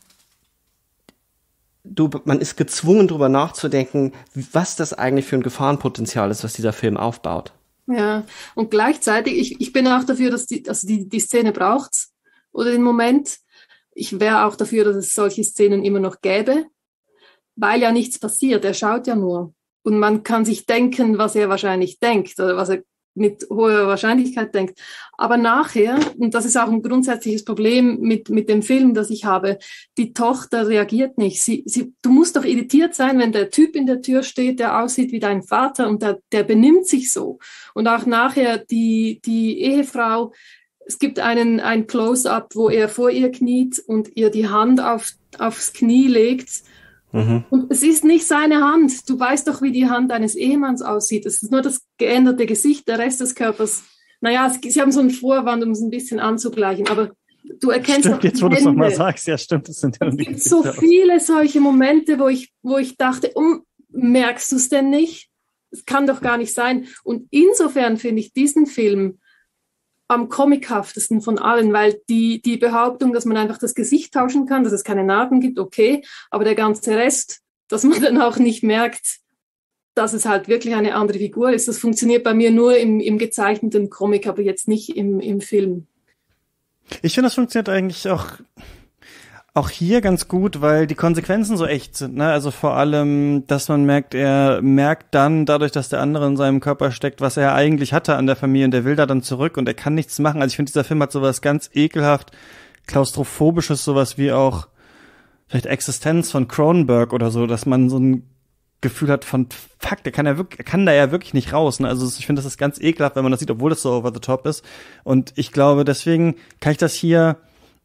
ist gezwungen, drüber nachzudenken, was das eigentlich für ein Gefahrenpotenzial ist, was dieser Film aufbaut. Ja, und gleichzeitig, ich bin auch dafür, dass die Szene braucht's oder den Moment. Ich wäre auch dafür, dass es solche Szenen immer noch gäbe, weil ja nichts passiert. Er schaut ja nur. Und man kann sich denken, was er wahrscheinlich denkt oder was er mit hoher Wahrscheinlichkeit denkt. Aber nachher, und das ist auch ein grundsätzliches Problem mit dem Film, das ich habe, die Tochter reagiert nicht. Du musst doch irritiert sein, wenn der Typ in der Tür steht, der aussieht wie dein Vater und der benimmt sich so. Und auch nachher die Ehefrau, es gibt ein Close-up, wo er vor ihr kniet und ihr die Hand aufs Knie legt. Mhm. Und es ist nicht seine Hand. Du weißt doch, wie die Hand eines Ehemanns aussieht. Es ist nur das geänderte Gesicht, der Rest des Körpers. Naja, sie haben so einen Vorwand, um es ein bisschen anzugleichen, aber du erkennst stimmt, jetzt, wo du es nochmal sagst, ja stimmt. Es gibt so viele solche Momente, wo ich dachte, merkst du es denn nicht? Es kann doch gar nicht sein. Und insofern finde ich diesen Film am comichaftesten von allen, weil die Behauptung, dass man einfach das Gesicht tauschen kann, dass es keine Narben gibt, okay, aber der ganze Rest, dass man dann auch nicht merkt, dass es halt wirklich eine andere Figur ist, das funktioniert bei mir nur im gezeichneten Comic, aber jetzt nicht im Film. Ich finde, das funktioniert eigentlich auch hier ganz gut, weil die Konsequenzen so echt sind, ne? Also vor allem, dass man merkt, er merkt dann dadurch, dass der andere in seinem Körper steckt, was er eigentlich hatte an der Familie und der will da dann zurück und er kann nichts machen. Also ich finde, dieser Film hat sowas ganz ekelhaft klaustrophobisches, sowas wie auch vielleicht Existenz von Cronenberg oder so, dass man so ein Gefühl hat von fuck, der kann da ja wirklich nicht raus, ne? Also ich finde, das ist ganz ekelhaft, wenn man das sieht, obwohl das so over the top ist. Und ich glaube, deswegen kann ich das hier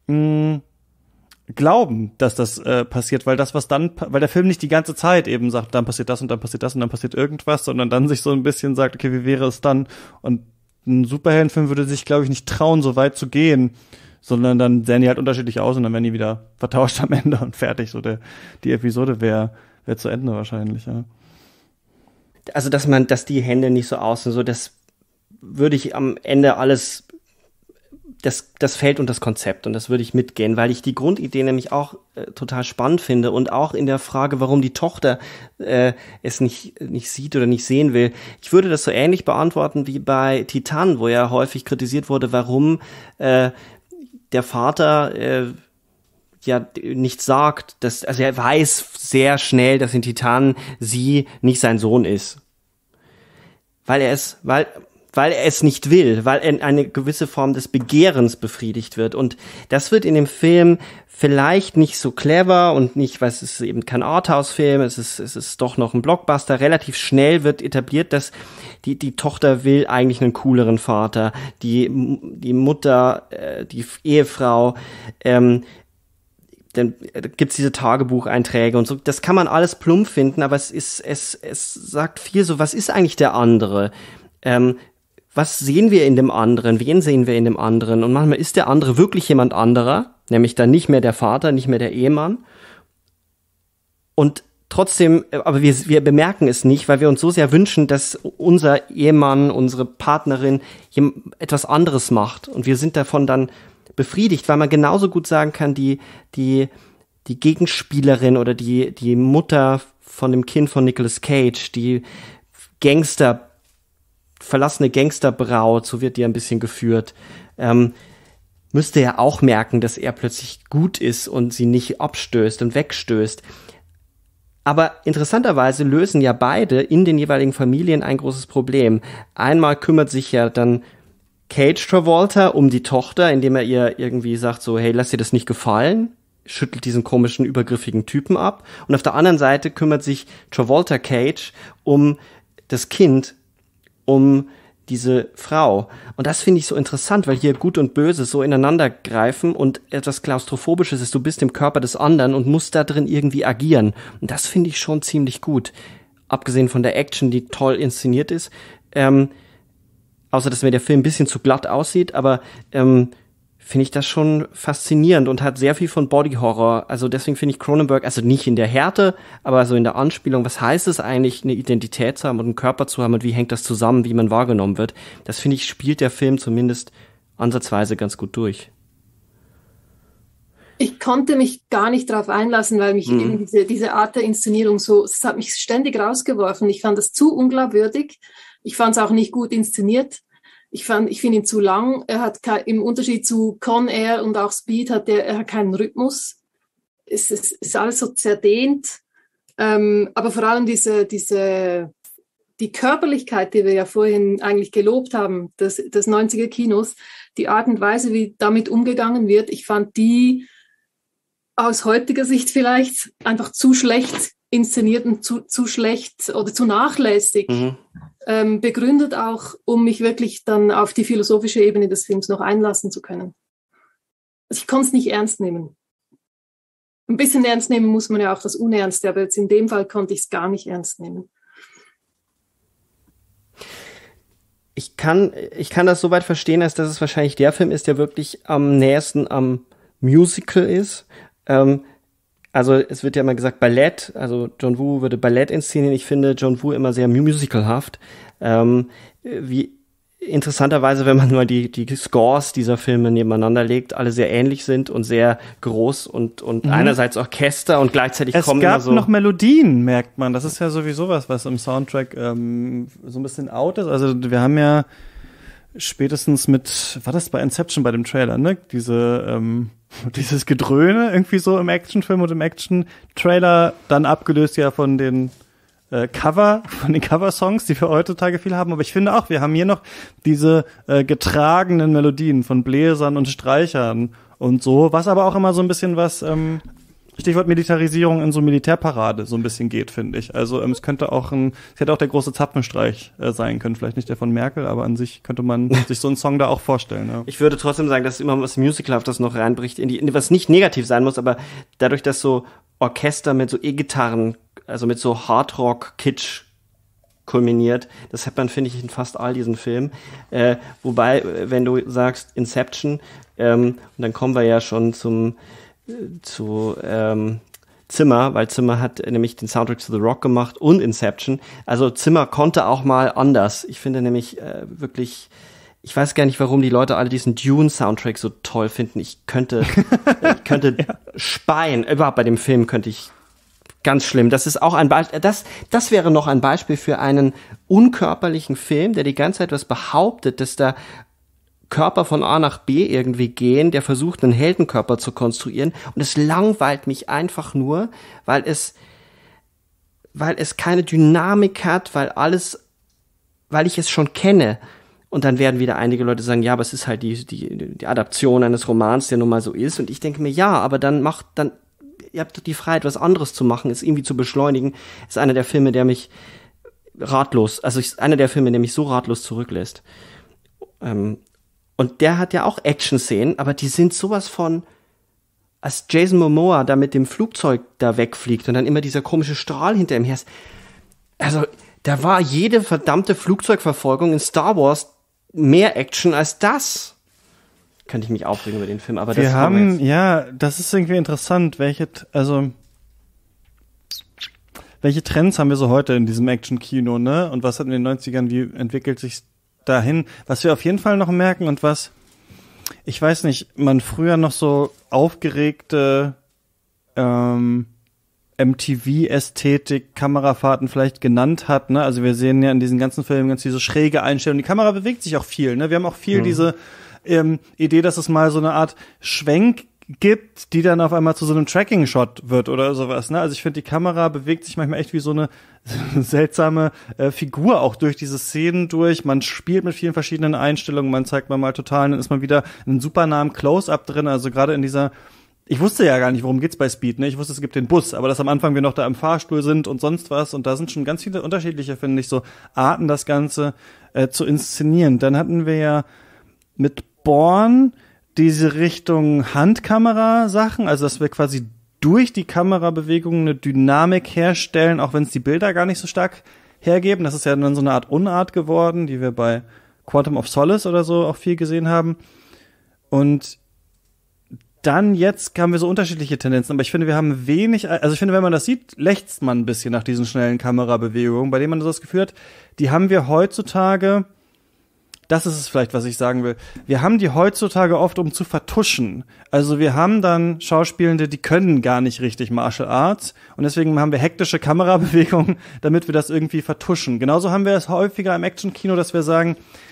glauben, dass das passiert, weil weil der Film nicht die ganze Zeit eben sagt, dann passiert das und dann passiert das und dann passiert irgendwas, sondern dann sich so ein bisschen sagt, okay, wie wäre es dann? Und ein Superheldenfilm würde sich, glaube ich, nicht trauen, so weit zu gehen, sondern dann sehen die halt unterschiedlich aus und dann werden die wieder vertauscht am Ende und fertig. So die Episode wäre zu Ende wahrscheinlich, ja. Also, dass die Hände nicht so aussehen, so das würde ich am Ende alles das fällt unter das Konzept und das würde ich mitgehen, weil ich die Grundidee nämlich auch total spannend finde und auch in der Frage, warum die Tochter es nicht sieht oder nicht sehen will. Ich würde das so ähnlich beantworten wie bei Titan, wo ja häufig kritisiert wurde, warum der Vater ja nichts sagt. Also er weiß sehr schnell, dass in Titan sie nicht sein Sohn ist. Weil er es nicht will, weil eine gewisse Form des Begehrens befriedigt wird. Und das wird in dem Film vielleicht nicht so clever und nicht, weil es ist eben kein Arthouse-Film, es ist doch noch ein Blockbuster. Relativ schnell wird etabliert, dass die Tochter will eigentlich einen cooleren Vater. Die Mutter, die Ehefrau, dann gibt's diese Tagebucheinträge und so. Das kann man alles plump finden, aber es sagt viel so, was ist eigentlich der andere? Was sehen wir in dem anderen? Wen sehen wir in dem anderen? Und manchmal ist der andere wirklich jemand anderer, nämlich dann nicht mehr der Vater, nicht mehr der Ehemann. Und trotzdem, aber wir bemerken es nicht, weil wir uns so sehr wünschen, dass unser Ehemann, unsere Partnerin etwas anderes macht. Und wir sind davon dann befriedigt, weil man genauso gut sagen kann, die Gegenspielerin oder die Mutter von dem Kind von Nicolas Cage, die verlassene Gangsterbraut, so wird die ein bisschen geführt, müsste ja auch merken, dass er plötzlich gut ist und sie nicht abstößt und wegstößt. Aber interessanterweise lösen ja beide in den jeweiligen Familien ein großes Problem. Einmal kümmert sich ja dann Cage Travolta um die Tochter, indem er ihr irgendwie sagt so, hey, lass dir das nicht gefallen, schüttelt diesen komischen, übergriffigen Typen ab. Und auf der anderen Seite kümmert sich Travolta Cage um das Kind, um diese Frau. Und das finde ich so interessant, weil hier Gut und Böse so ineinander greifen und etwas Klaustrophobisches ist, du bist im Körper des anderen und musst da drin irgendwie agieren. Und das finde ich schon ziemlich gut. Abgesehen von der Action, die toll inszeniert ist, außer dass mir der Film ein bisschen zu glatt aussieht, aber finde ich das schon faszinierend und hat sehr viel von Body-Horror. Also deswegen finde ich Cronenberg, also nicht in der Härte, aber so in der Anspielung, was heißt es eigentlich, eine Identität zu haben und einen Körper zu haben und wie hängt das zusammen, wie man wahrgenommen wird. Das finde ich, spielt der Film zumindest ansatzweise ganz gut durch. Ich konnte mich gar nicht darauf einlassen, weil mich eben diese Art der Inszenierung es hat mich ständig rausgeworfen. Ich fand das zu unglaubwürdig. Ich fand es auch nicht gut inszeniert. Ich finde ihn zu lang. Er hat im Unterschied zu Con Air und auch Speed er hat keinen Rhythmus. Es ist alles so zerdehnt. Aber vor allem die Körperlichkeit, die wir ja vorhin eigentlich gelobt haben, des 90er Kinos, die Art und Weise, wie damit umgegangen wird, ich fand die aus heutiger Sicht vielleicht einfach zu schlecht inszeniert und zu schlecht oder zu nachlässig begründet auch, um mich wirklich dann auf die philosophische Ebene des Films noch einlassen zu können. Also ich konnte es nicht ernst nehmen. Ein bisschen ernst nehmen muss man ja auch das Unernste, aber jetzt in dem Fall konnte ich es gar nicht ernst nehmen. Ich kann das soweit verstehen, als dass es wahrscheinlich der Film ist, der wirklich am nächsten am Musical ist. Also es wird ja immer gesagt Ballett, also John Woo würde Ballett inszenieren. Ich finde John Woo immer sehr musicalhaft. Wie interessanterweise, wenn man nur die Scores dieser Filme nebeneinander legt, alle sehr ähnlich sind und sehr groß und einerseits Orchester und gleichzeitig kommen immer so... Es gab noch Melodien, merkt man. Das ist ja sowieso was im Soundtrack so ein bisschen out ist. Also wir haben ja spätestens war das bei Inception bei dem Trailer, ne? Dieses Gedröhne irgendwie so im Actionfilm und im Action-Trailer dann abgelöst ja von den Cover-Songs, die wir heutzutage viel haben. Aber ich finde auch, wir haben hier noch diese getragenen Melodien von Bläsern und Streichern und so, was aber auch immer so ein bisschen was, Stichwort Militarisierung in so Militärparade so ein bisschen geht, finde ich. Also es hätte auch der große Zapfenstreich sein können, vielleicht nicht der von Merkel, aber an sich könnte man sich so einen Song da auch vorstellen. Ja. Ich würde trotzdem sagen, dass immer was Musicalhaftes noch reinbricht, was nicht negativ sein muss, aber dadurch, dass so Orchester mit so E-Gitarren, also mit so Hardrock-Kitsch kulminiert, das hat man, finde ich, in fast all diesen Filmen. Wobei, wenn du sagst Inception, und dann kommen wir ja schon zu Zimmer, weil Zimmer hat nämlich den Soundtrack zu The Rock gemacht und Inception. Also Zimmer konnte auch mal anders. Ich finde nämlich wirklich, ich weiß gar nicht, warum die Leute alle diesen Dune-Soundtrack so toll finden. Ich könnte speien. Überhaupt bei dem Film könnte ich ganz schlimm. Das ist auch ein Beispiel. Das wäre noch ein Beispiel für einen unkörperlichen Film, der die ganze Zeit was behauptet, dass da Körper von A nach B irgendwie gehen, der versucht, einen Heldenkörper zu konstruieren. Und es langweilt mich einfach nur, weil es keine Dynamik hat, weil ich es schon kenne. Und dann werden wieder einige Leute sagen, ja, aber es ist halt die Adaption eines Romans, der nun mal so ist. Und ich denke mir, ja, aber ihr habt doch die Freiheit, was anderes zu machen, es irgendwie zu beschleunigen. Ist einer der Filme, der mich so ratlos zurücklässt. Und der hat ja auch Action-Szenen, aber die sind sowas von, als Jason Momoa da mit dem Flugzeug da wegfliegt und dann immer dieser komische Strahl hinter ihm her ist. Also, da war jede verdammte Flugzeugverfolgung in Star Wars mehr Action als das. Könnte ich mich aufregen über den Film, aber das ist irgendwie interessant, welche Trends haben wir so heute in diesem Action-Kino, ne? Und was hatten wir in den 90ern, wie entwickelt sich dahin? Was wir auf jeden Fall noch merken und was, ich weiß nicht, man früher noch so aufgeregte MTV-Ästhetik, Kamerafahrten vielleicht genannt hat, ne? Also wir sehen ja in diesen ganzen Filmen ganz diese schräge Einstellung. Die Kamera bewegt sich auch viel, ne? Wir haben auch viel diese Idee, dass es mal so eine Art Schwenk gibt, die dann auf einmal zu so einem Tracking-Shot wird oder sowas, ne? Also ich finde, die Kamera bewegt sich manchmal echt wie so eine seltsame Figur auch durch diese Szenen durch. Man spielt mit vielen verschiedenen Einstellungen, man zeigt mal total, dann ist man wieder einen super nahen Close-Up drin, also gerade in dieser, ich wusste ja gar nicht, worum geht's bei Speed, ne? Ich wusste, es gibt den Bus, aber dass am Anfang wir noch da im Fahrstuhl sind und sonst was und da sind schon ganz viele unterschiedliche, finde ich, so Arten, das Ganze zu inszenieren. Dann hatten wir ja mit Bourne diese Richtung Handkamera-Sachen, also dass wir quasi durch die Kamerabewegungen eine Dynamik herstellen, auch wenn es die Bilder gar nicht so stark hergeben. Das ist ja dann so eine Art Unart geworden, die wir bei Quantum of Solace oder so auch viel gesehen haben. Und dann jetzt haben wir so unterschiedliche Tendenzen, aber ich finde, wir haben wenig, also ich finde, wenn man das sieht, lechzt man ein bisschen nach diesen schnellen Kamerabewegungen, bei denen man so das Gefühl hat, die haben wir heutzutage, das ist es vielleicht, was ich sagen will, wir haben die heutzutage oft, um zu vertuschen. Also wir haben dann Schauspielende, die können gar nicht richtig Martial Arts und deswegen haben wir hektische Kamerabewegungen, damit wir das irgendwie vertuschen. Genauso haben wir es häufiger im Action-Kino, dass wir sagen,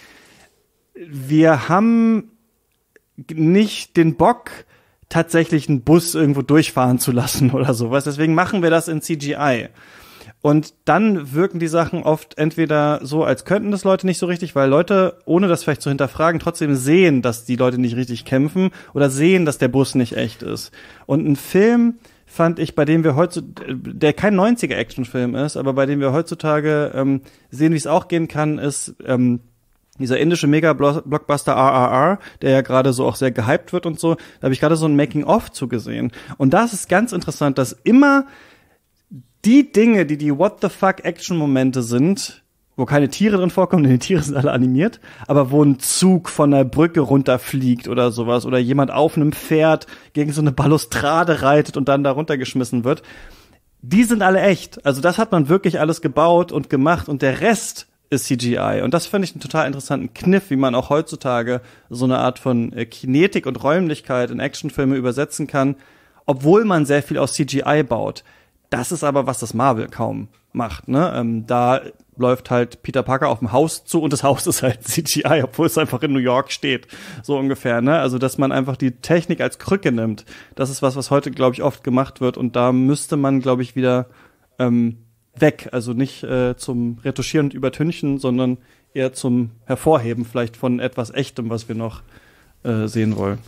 wir haben nicht den Bock, tatsächlich einen Bus irgendwo durchfahren zu lassen oder sowas. Deswegen machen wir das in CGI. Und dann wirken die Sachen oft entweder so, als könnten das Leute nicht so richtig, weil Leute, ohne das vielleicht zu hinterfragen, trotzdem sehen, dass die Leute nicht richtig kämpfen oder sehen, dass der Bus nicht echt ist. Und ein Film fand ich, bei dem wir heutzutage, der kein 90er-Actionfilm ist, aber bei dem wir heutzutage sehen, wie es auch gehen kann, ist dieser indische Mega-Blockbuster RRR, der ja gerade so auch sehr gehypt wird und so, da habe ich gerade so ein Making-of zugesehen. Und da ist es ganz interessant, dass immer die Dinge, die What-the-fuck-Action-Momente sind, wo keine Tiere drin vorkommen, denn die Tiere sind alle animiert, aber wo ein Zug von der Brücke runterfliegt oder sowas, oder jemand auf einem Pferd gegen so eine Balustrade reitet und dann da runtergeschmissen wird, die sind alle echt. Also das hat man wirklich alles gebaut und gemacht und der Rest ist CGI. Und das finde ich einen total interessanten Kniff, wie man auch heutzutage so eine Art von Kinetik und Räumlichkeit in Actionfilme übersetzen kann, obwohl man sehr viel aus CGI baut. Das ist aber, was das Marvel kaum macht, ne? Da läuft halt Peter Parker auf dem Haus zu und das Haus ist halt CGI, obwohl es einfach in New York steht, so ungefähr, ne? Also, dass man einfach die Technik als Krücke nimmt, das ist was heute, glaube ich, oft gemacht wird und da müsste man, glaube ich, wieder weg, also nicht zum Retuschieren und Übertünchen, sondern eher zum Hervorheben vielleicht von etwas Echtem, was wir noch sehen wollen.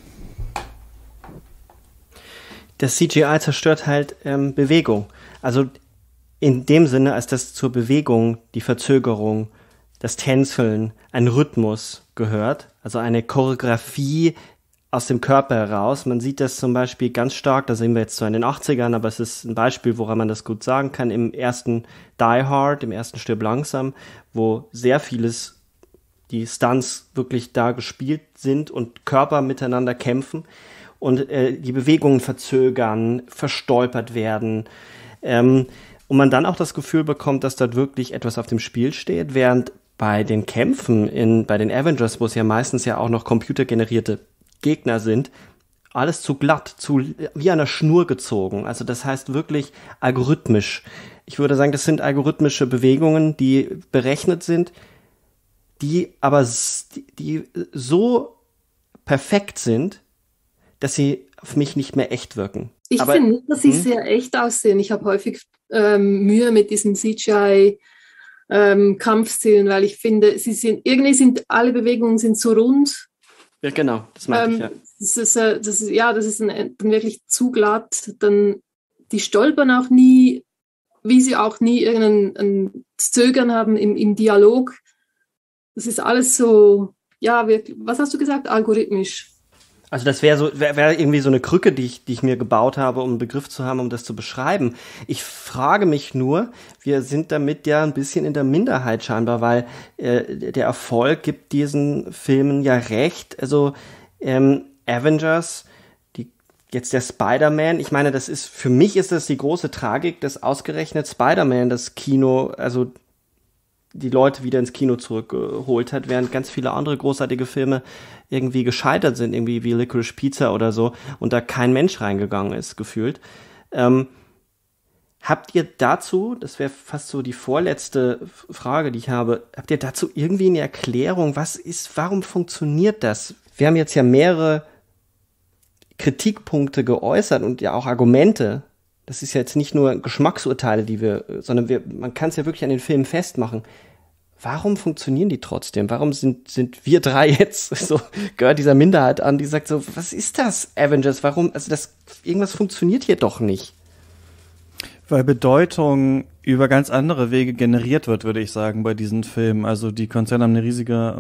Das CGI zerstört halt Bewegung. Also in dem Sinne, als das zur Bewegung, die Verzögerung, das Tänzeln, ein Rhythmus gehört, also eine Choreografie aus dem Körper heraus. Man sieht das zum Beispiel ganz stark, da sehen wir jetzt zwar in den 80ern, aber es ist ein Beispiel, woran man das gut sagen kann, im ersten Die Hard, im ersten Stirb langsam, wo sehr vieles, die Stunts wirklich da gespielt sind und Körper miteinander kämpfen und die Bewegungen verzögern, verstolpert werden, und man dann auch das Gefühl bekommt, dass dort wirklich etwas auf dem Spiel steht, während bei den Kämpfen bei den Avengers, wo es ja meistens ja auch noch computergenerierte Gegner sind, alles zu glatt, wie an einer Schnur gezogen. Also das heißt wirklich algorithmisch. Ich würde sagen, das sind algorithmische Bewegungen, die berechnet sind, die aber die so perfekt sind, dass sie auf mich nicht mehr echt wirken. Ich finde nicht, dass sie sehr echt aussehen. Ich habe häufig Mühe mit diesen CGI Kampfszenen, weil ich finde, irgendwie sind alle Bewegungen sind so rund. Ja, genau, das meine ich, ja. Das ist dann wirklich zu glatt. Dann, die stolpern auch nie, wie sie auch nie irgendein Zögern haben im Dialog. Das ist alles so, ja, wirklich, was hast du gesagt? Algorithmisch. Also das wäre irgendwie so eine Krücke, die ich mir gebaut habe, um einen Begriff zu haben, um das zu beschreiben. Ich frage mich nur, wir sind damit ja ein bisschen in der Minderheit scheinbar, weil der Erfolg gibt diesen Filmen ja recht. Also Avengers, jetzt der Spider-Man, ich meine, für mich ist das die große Tragik, dass ausgerechnet Spider-Man das Kino, also die Leute wieder ins Kino zurückgeholt hat, während ganz viele andere großartige Filme irgendwie gescheitert sind, irgendwie wie Licorice Pizza oder so, und da kein Mensch reingegangen ist, gefühlt. Habt ihr dazu, das wäre fast so die vorletzte Frage, die ich habe, habt ihr dazu irgendwie eine Erklärung, warum funktioniert das? Wir haben jetzt ja mehrere Kritikpunkte geäußert und ja auch Argumente. Das ist ja jetzt nicht nur Geschmacksurteile, sondern man kann es ja wirklich an den Filmen festmachen. Warum funktionieren die trotzdem? Warum sind wir drei jetzt so, gehört dieser Minderheit an, die sagt so, was ist das, Avengers? Warum, also irgendwas funktioniert hier doch nicht. Weil Bedeutung über ganz andere Wege generiert wird, würde ich sagen, bei diesen Filmen. Also die Konzerne haben eine riesige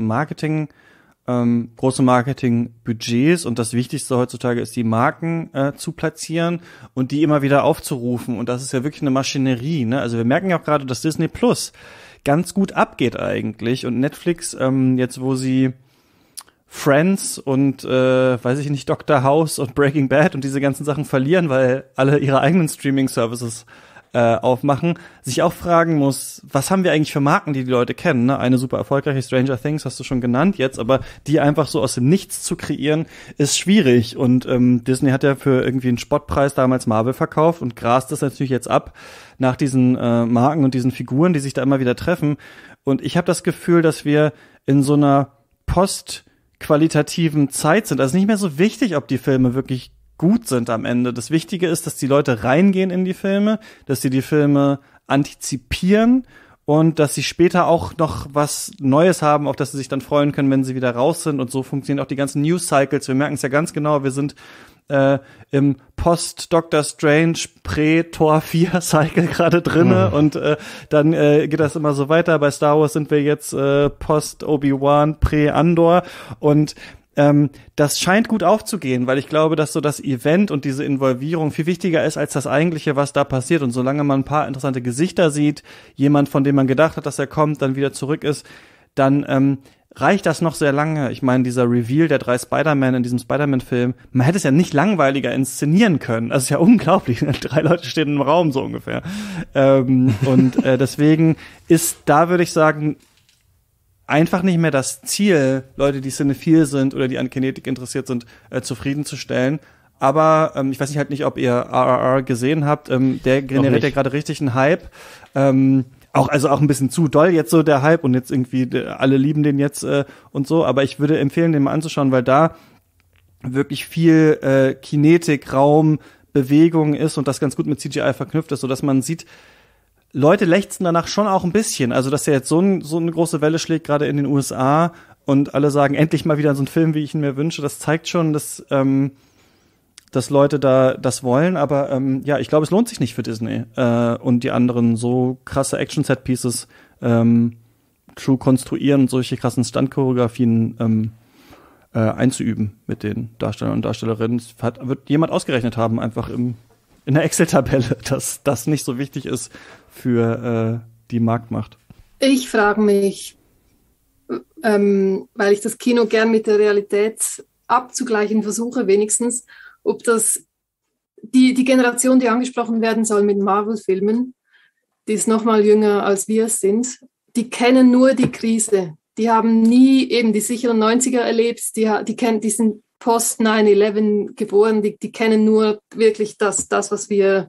große Marketingbudgets, und das Wichtigste heutzutage ist, die Marken zu platzieren und die immer wieder aufzurufen, und das ist ja wirklich eine Maschinerie, ne? Also wir merken ja auch gerade, dass Disney Plus ganz gut abgeht eigentlich, und Netflix, jetzt wo sie Friends und weiß ich nicht, Dr. House und Breaking Bad und diese ganzen Sachen verlieren, weil alle ihre eigenen Streaming-Services aufmachen, sich auch fragen muss, was haben wir eigentlich für Marken, die Leute kennen, ne? Eine super erfolgreiche Stranger Things hast du schon genannt jetzt, aber die einfach so aus dem Nichts zu kreieren, ist schwierig, und Disney hat ja für irgendwie einen Spottpreis damals Marvel verkauft und grast das natürlich jetzt ab nach diesen Marken und diesen Figuren, die sich da immer wieder treffen, und ich habe das Gefühl, dass wir in so einer postqualitativen Zeit sind. Also nicht mehr so wichtig, ob die Filme wirklich gut sind am Ende. Das Wichtige ist, dass die Leute reingehen in die Filme, dass sie die Filme antizipieren und dass sie später auch noch was Neues haben, auf das sie sich dann freuen können, wenn sie wieder raus sind. Und so funktionieren auch die ganzen News-Cycles. Wir merken es ja ganz genau, wir sind im Post-Doctor Strange Prä-Tor 4 Cycle gerade drinne, und dann geht das immer so weiter. Bei Star Wars sind wir jetzt Post-Obi-Wan Prä-Andor, und das scheint gut aufzugehen, weil ich glaube, dass so das Event und diese Involvierung viel wichtiger ist als das Eigentliche, was da passiert. Und solange man ein paar interessante Gesichter sieht, jemand, von dem man gedacht hat, dass er kommt, dann wieder zurück ist, dann reicht das noch sehr lange. Ich meine, dieser Reveal der 3 Spider-Man in diesem Spider-Man-Film, man hätte es ja nicht langweiliger inszenieren können. Das ist ja unglaublich. 3 Leute stehen im Raum, so ungefähr. Deswegen ist da, würde ich sagen, einfach nicht mehr das Ziel, Leute, die cinephil sind oder die an Kinetik interessiert sind, zufriedenzustellen. Aber ich weiß nicht, ob ihr RRR gesehen habt. Der generiert ja gerade richtig einen Hype. Auch ein bisschen zu doll jetzt so der Hype, und jetzt irgendwie alle lieben den jetzt und so. Aber ich würde empfehlen, den mal anzuschauen, weil da wirklich viel Kinetik, Raum, Bewegung ist und das ganz gut mit CGI verknüpft ist, sodass man sieht, Leute lechzen danach schon auch ein bisschen. Also, dass er jetzt so eine große Welle schlägt, gerade in den USA, und alle sagen, endlich mal wieder so ein Film, wie ich ihn mir wünsche, das zeigt schon, dass Leute da das wollen. Aber ich glaube, es lohnt sich nicht für Disney und die anderen, so krasse Action-Set-Pieces zu konstruieren und solche krassen Stunt-Choreografien einzuüben mit den Darstellern und Darstellerinnen. Wird jemand ausgerechnet haben, einfach in der Excel-Tabelle, dass das nicht so wichtig ist für die Marktmacht. Ich frage mich, weil ich das Kino gern mit der Realität abzugleichen versuche, wenigstens, ob das die Generation, die angesprochen werden soll mit Marvel-Filmen, die ist noch mal jünger als wir es sind, die kennen nur die Krise. Die haben nie eben die sicheren 90er erlebt, die sind post 9/11 geboren, die kennen nur wirklich das was wir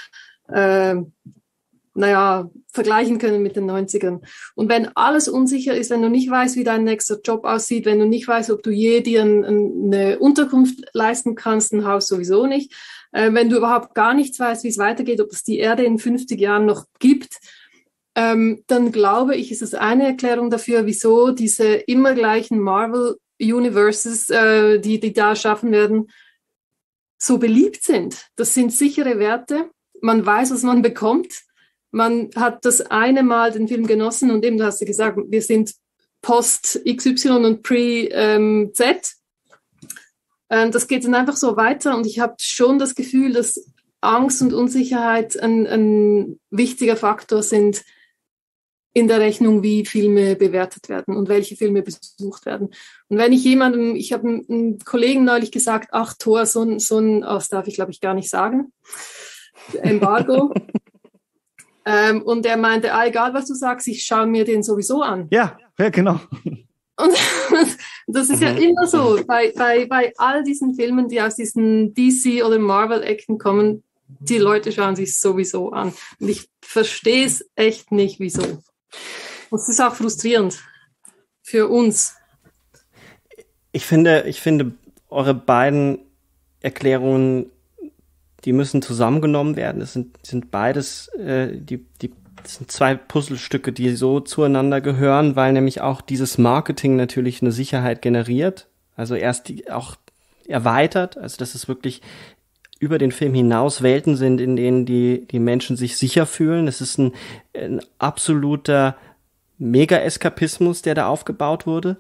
vergleichen können mit den 90ern. Und wenn alles unsicher ist, wenn du nicht weißt, wie dein nächster Job aussieht, wenn du nicht weißt, ob du je dir eine Unterkunft leisten kannst, ein Haus sowieso nicht, wenn du überhaupt gar nichts weißt, wie es weitergeht, ob es die Erde in 50 Jahren noch gibt, dann glaube ich, ist es eine Erklärung dafür, wieso diese immer gleichen Marvel-Universes, die da schaffen werden, so beliebt sind. Das sind sichere Werte. Man weiß, was man bekommt. Man hat das eine Mal den Film genossen und eben, du hast ja gesagt, wir sind post XY und pre-Z. Das geht dann einfach so weiter und ich habe schon das Gefühl, dass Angst und Unsicherheit ein wichtiger Faktor sind in der Rechnung, wie Filme bewertet werden und welche Filme besucht werden. Und wenn ich habe einem Kollegen neulich gesagt, ach Thor, das darf ich glaube ich gar nicht sagen, Embargo. Und er meinte, egal was du sagst, ich schaue mir den sowieso an. Ja, genau. Und das ist ja immer so, bei all diesen Filmen, die aus diesen DC- oder Marvel-Ecken kommen, die Leute schauen sich sowieso an. Und ich verstehe es echt nicht, wieso. Und es ist auch frustrierend für uns. Ich finde, eure beiden Erklärungen, die müssen zusammengenommen werden. Es sind beides, das sind zwei Puzzlestücke, die so zueinander gehören, weil nämlich auch dieses Marketing natürlich eine Sicherheit generiert. Also erst auch erweitert, also dass es wirklich über den Film hinaus Welten sind, in denen die Menschen sich sicher fühlen. Es ist ein absoluter Mega-Eskapismus, der da aufgebaut wurde.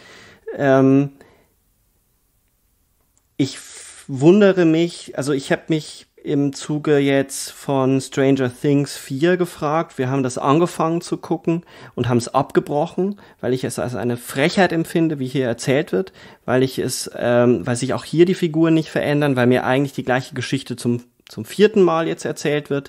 Ich wundere mich, also ich habe mich im Zuge jetzt von Stranger Things 4 gefragt. Wir haben das angefangen zu gucken und haben es abgebrochen, weil ich es als eine Frechheit empfinde, wie hier erzählt wird, weil sich auch hier die Figuren nicht verändern, weil mir eigentlich die gleiche Geschichte zum 4. Mal jetzt erzählt wird.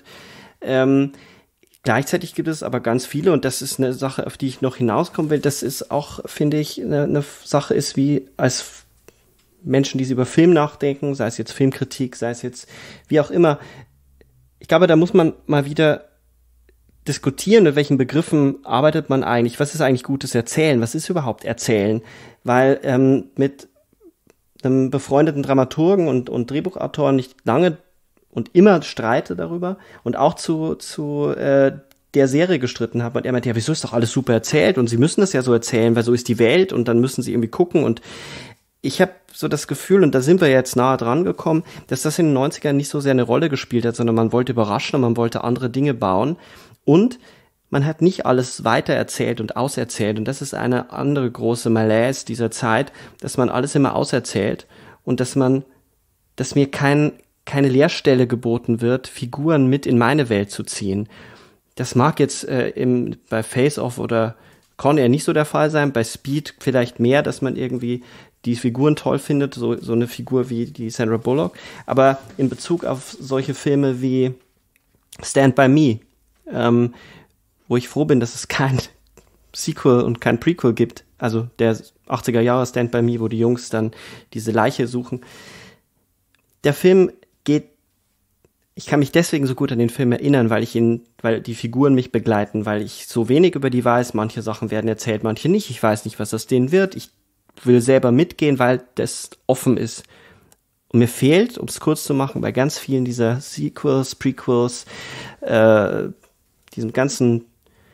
Gleichzeitig gibt es aber ganz viele, und das ist eine Sache, auf die ich noch hinauskommen will, das ist auch, finde ich, eine Sache ist, wie als Menschen, die über Film nachdenken, sei es jetzt Filmkritik, sei es jetzt wie auch immer. Ich glaube, da muss man mal wieder diskutieren, mit welchen Begriffen arbeitet man eigentlich, was ist eigentlich gutes Erzählen, was ist überhaupt Erzählen, weil mit einem befreundeten Dramaturgen und Drehbuchautoren nicht lange und immer streite darüber und auch zu der Serie gestritten habe, und er meinte, ja, wieso ist doch alles super erzählt und sie müssen das ja so erzählen, weil so ist die Welt und dann müssen sie irgendwie gucken, und ich habe so das Gefühl, und da sind wir jetzt nahe dran gekommen, dass das in den 90ern nicht so sehr eine Rolle gespielt hat, sondern man wollte überraschen und man wollte andere Dinge bauen und man hat nicht alles weitererzählt und auserzählt, und das ist eine andere große Malaise dieser Zeit, dass man alles immer auserzählt und dass mir keine Leerstelle geboten wird, Figuren mit in meine Welt zu ziehen. Das mag jetzt bei Face Off oder Con Air nicht so der Fall sein, bei Speed vielleicht mehr, dass man irgendwie die Figuren toll findet, so eine Figur wie die Sandra Bullock. Aber in Bezug auf solche Filme wie Stand By Me, wo ich froh bin, dass es kein Sequel und kein Prequel gibt, also der 80er Jahre Stand By Me, wo die Jungs dann diese Leiche suchen. Der Film ich kann mich deswegen so gut an den Film erinnern, weil die Figuren mich begleiten, weil ich so wenig über die weiß. Manche Sachen werden erzählt, manche nicht. Ich weiß nicht, was aus denen wird. Ich will selber mitgehen, weil das offen ist. Und mir fehlt, um es kurz zu machen, bei ganz vielen dieser Sequels, Prequels, diesem ganzen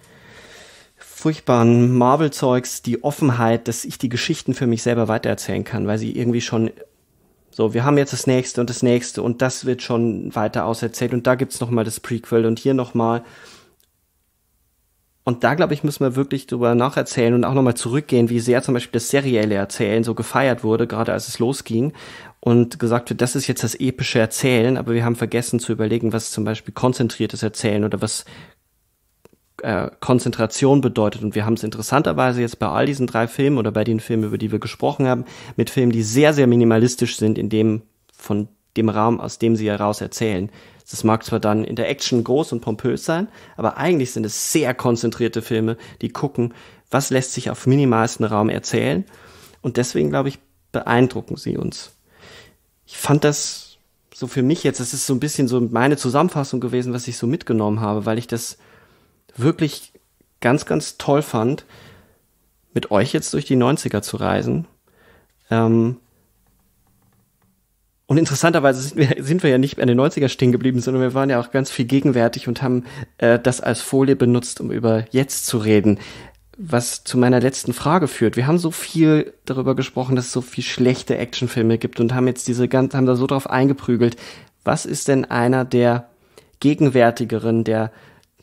furchtbaren Marvel-Zeugs, die Offenheit, dass ich die Geschichten für mich selber weitererzählen kann, weil sie irgendwie schon so, wir haben jetzt das nächste und das wird schon weiter auserzählt und da gibt's noch mal das Prequel und hier noch mal. Und da, glaube ich, müssen wir wirklich drüber nacherzählen und auch noch mal zurückgehen, wie sehr zum Beispiel das serielle Erzählen so gefeiert wurde, gerade als es losging und gesagt wird, das ist jetzt das epische Erzählen, aber wir haben vergessen zu überlegen, was zum Beispiel konzentriertes Erzählen oder was Konzentration bedeutet. Und wir haben es interessanterweise jetzt bei all diesen 3 Filmen oder bei den Filmen, über die wir gesprochen haben, mit Filmen, die sehr, sehr minimalistisch sind in dem von dem Raum, aus dem sie heraus erzählen. Das mag zwar dann in der Action groß und pompös sein, aber eigentlich sind es sehr konzentrierte Filme, die gucken, was lässt sich auf minimalstem Raum erzählen. Und deswegen, glaube ich, beeindrucken sie uns. Ich fand das so für mich jetzt, das ist so ein bisschen so meine Zusammenfassung gewesen, was ich so mitgenommen habe, weil ich das wirklich ganz, ganz toll fand, mit euch jetzt durch die 90er zu reisen. Und interessanterweise sind wir ja nicht an den 90er stehen geblieben, sondern wir waren ja auch ganz viel gegenwärtig und haben das als Folie benutzt, um über jetzt zu reden. Was zu meiner letzten Frage führt. Wir haben so viel darüber gesprochen, dass es so viel schlechte Actionfilme gibt und haben jetzt haben da so drauf eingeprügelt. Was ist denn einer der gegenwärtigeren, der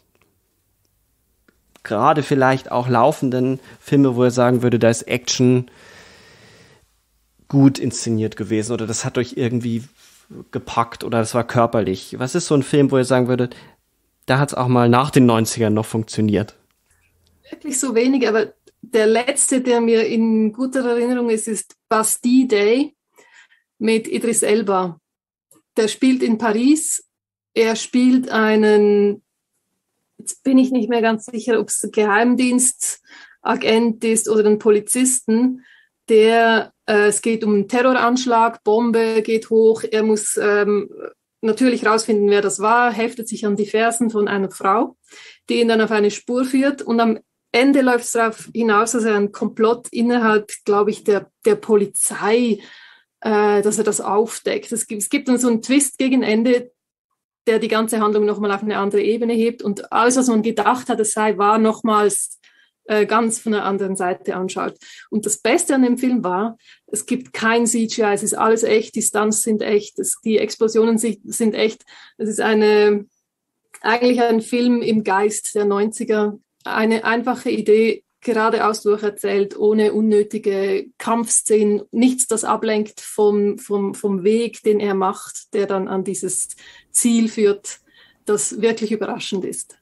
gerade vielleicht auch laufenden Filme, wo er sagen würde, da ist Action gut inszeniert gewesen oder das hat euch irgendwie gepackt oder das war körperlich? Was ist so ein Film, wo ihr sagen würdet, da hat es auch mal nach den 90ern noch funktioniert? Wirklich so wenig, aber der letzte, der mir in guter Erinnerung ist Bastille Day mit Idris Elba. Der spielt in Paris. Er spielt einen, jetzt bin ich nicht mehr ganz sicher, ob es ein Geheimdienstagent ist oder ein Polizisten, es geht um einen Terroranschlag, Bombe geht hoch, er muss natürlich rausfinden, wer das war, heftet sich an die Fersen von einer Frau, die ihn dann auf eine Spur führt und am Ende läuft es darauf hinaus, dass er ein Komplott innerhalb, glaube ich, der Polizei, dass er das aufdeckt. Es gibt dann so einen Twist gegen Ende, der die ganze Handlung nochmal auf eine andere Ebene hebt und alles, was man gedacht hat, es sei, war nochmals ganz von der anderen Seite anschaut. Und das Beste an dem Film war, es gibt kein CGI, es ist alles echt, die Stunts sind echt, die Explosionen sind echt. Es ist eigentlich ein Film im Geist der 90er, eine einfache Idee, geradeaus durcherzählt, ohne unnötige Kampfszenen, nichts, das ablenkt vom Weg, den er macht, der dann an dieses Ziel führt, das wirklich überraschend ist.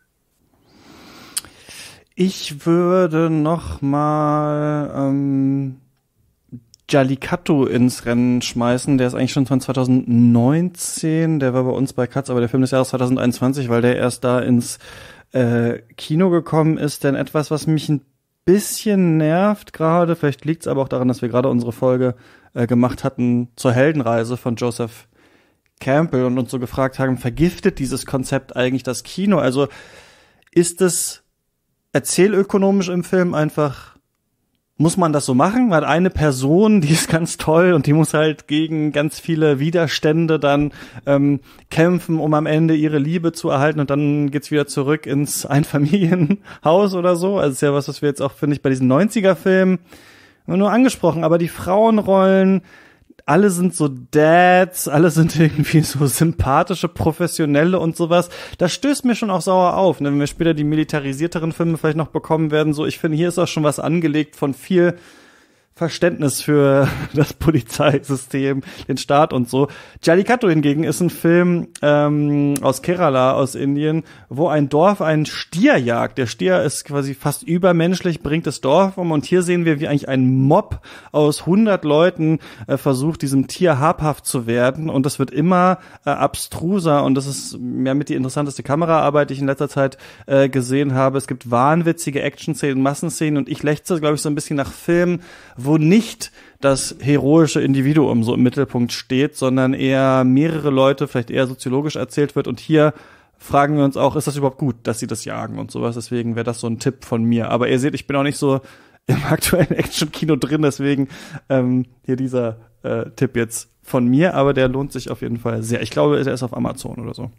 Ich würde noch mal Jallikattu ins Rennen schmeißen. Der ist eigentlich schon von 2019. Der war bei uns bei Katz, aber der Film des Jahres 2021, weil der erst da ins Kino gekommen ist. Denn etwas, was mich ein bisschen nervt gerade, vielleicht liegt es aber auch daran, dass wir gerade unsere Folge gemacht hatten zur Heldenreise von Joseph Campbell und uns so gefragt haben, vergiftet dieses Konzept eigentlich das Kino? Also ist es erzählökonomisch im Film einfach, muss man das so machen? Weil eine Person, die ist ganz toll und die muss halt gegen ganz viele Widerstände dann kämpfen, um am Ende ihre Liebe zu erhalten und dann geht's wieder zurück ins Einfamilienhaus oder so. Also ist ja was wir jetzt auch, finde ich, bei diesen 90er-Filmen nur angesprochen. Aber die Frauenrollen, alle sind so Dads, alle sind irgendwie so sympathische Professionelle und sowas. Das stößt mir schon auch sauer auf, ne? Wenn wir später die militarisierteren Filme vielleicht noch bekommen werden. So, ich finde, hier ist auch schon was angelegt von viel Verständnis für das Polizeisystem, den Staat und so. Jallikattu hingegen ist ein Film aus Kerala, aus Indien, wo ein Dorf einen Stier jagt. Der Stier ist quasi fast übermenschlich, bringt das Dorf um und hier sehen wir, wie eigentlich ein Mob aus 100 Leuten versucht, diesem Tier habhaft zu werden und das wird immer abstruser und das ist ja mit die interessanteste Kameraarbeit, die ich in letzter Zeit gesehen habe. Es gibt wahnwitzige Action-Szenen, Massenszenen und ich lechze, glaube ich, so ein bisschen nach Filmen, wo nicht das heroische Individuum so im Mittelpunkt steht, sondern eher mehrere Leute, vielleicht eher soziologisch erzählt wird. Und hier fragen wir uns auch, ist das überhaupt gut, dass sie das jagen und sowas? Deswegen wäre das so ein Tipp von mir. Aber ihr seht, ich bin auch nicht so im aktuellen Action-Kino drin, deswegen hier dieser Tipp jetzt von mir. Aber der lohnt sich auf jeden Fall sehr. Ich glaube, der ist auf Amazon oder so.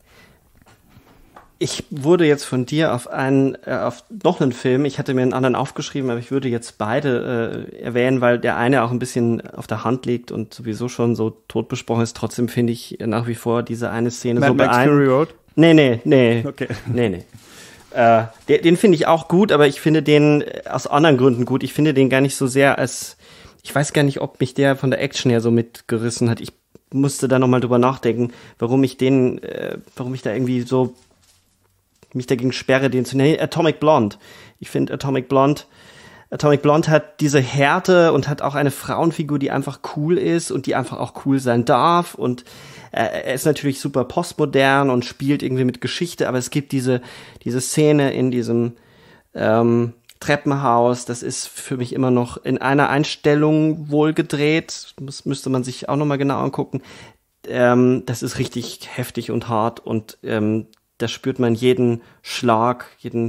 Ich wurde jetzt von dir auf noch einen Film, ich hatte mir einen anderen aufgeschrieben, aber ich würde jetzt beide erwähnen, weil der eine auch ein bisschen auf der Hand liegt und sowieso schon so tot besprochen ist. Trotzdem finde ich nach wie vor diese eine Szene Mad so beeindruckend. Nee. Okay. Nee. Den finde ich auch gut, aber ich finde den aus anderen Gründen gut. Ich finde den gar nicht so sehr ich weiß gar nicht, ob mich der von der Action her so mitgerissen hat. Ich musste da nochmal drüber nachdenken, warum ich da irgendwie so mich dagegen sperre, den zu nennen. Atomic Blonde. Ich finde Atomic Blonde Atomic Blonde hat diese Härte und hat auch eine Frauenfigur, die einfach cool ist und die einfach auch cool sein darf. Und er ist natürlich super postmodern und spielt irgendwie mit Geschichte, aber es gibt diese Szene in diesem Treppenhaus, das ist für mich immer noch in einer Einstellung wohl gedreht. Müsste man sich auch nochmal genau angucken. Das ist richtig heftig und hart und da spürt man jeden Schlag,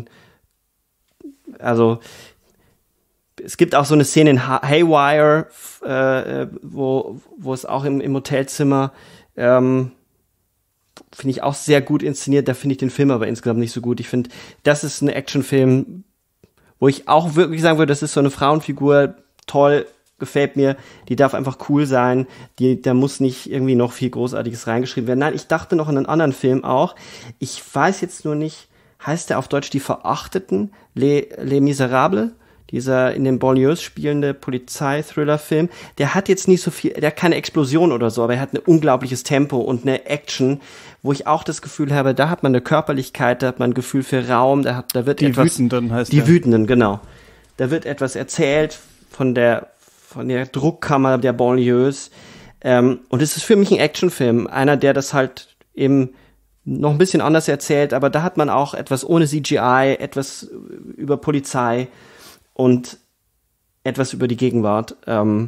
also es gibt auch so eine Szene in Haywire, wo es auch im Hotelzimmer finde ich auch sehr gut inszeniert. Da finde ich den Film aber insgesamt nicht so gut. Ich finde, das ist ein Actionfilm, wo ich auch wirklich sagen würde, das ist so eine Frauenfigur, toll, gefällt mir, die darf einfach cool sein, da muss nicht irgendwie noch viel Großartiges reingeschrieben werden. Nein, ich dachte noch an einen anderen Film auch. Ich weiß jetzt nur nicht, heißt der auf Deutsch Die Verachteten? Les Miserables? Dieser in den Banlieues spielende Polizeithriller-Film, der hat jetzt nicht so viel, der hat keine Explosion oder so, aber er hat ein unglaubliches Tempo und eine Action, wo ich auch das Gefühl habe, da hat man eine Körperlichkeit, da hat man ein Gefühl für Raum, da wird die etwas... Wütenden heißt Die Wütenden, genau. Da wird etwas erzählt von der Druckkammer der Banlieues. Und es ist für mich ein Actionfilm, einer, der das halt eben noch ein bisschen anders erzählt, aber da hat man auch etwas ohne CGI, etwas über Polizei und etwas über die Gegenwart. Und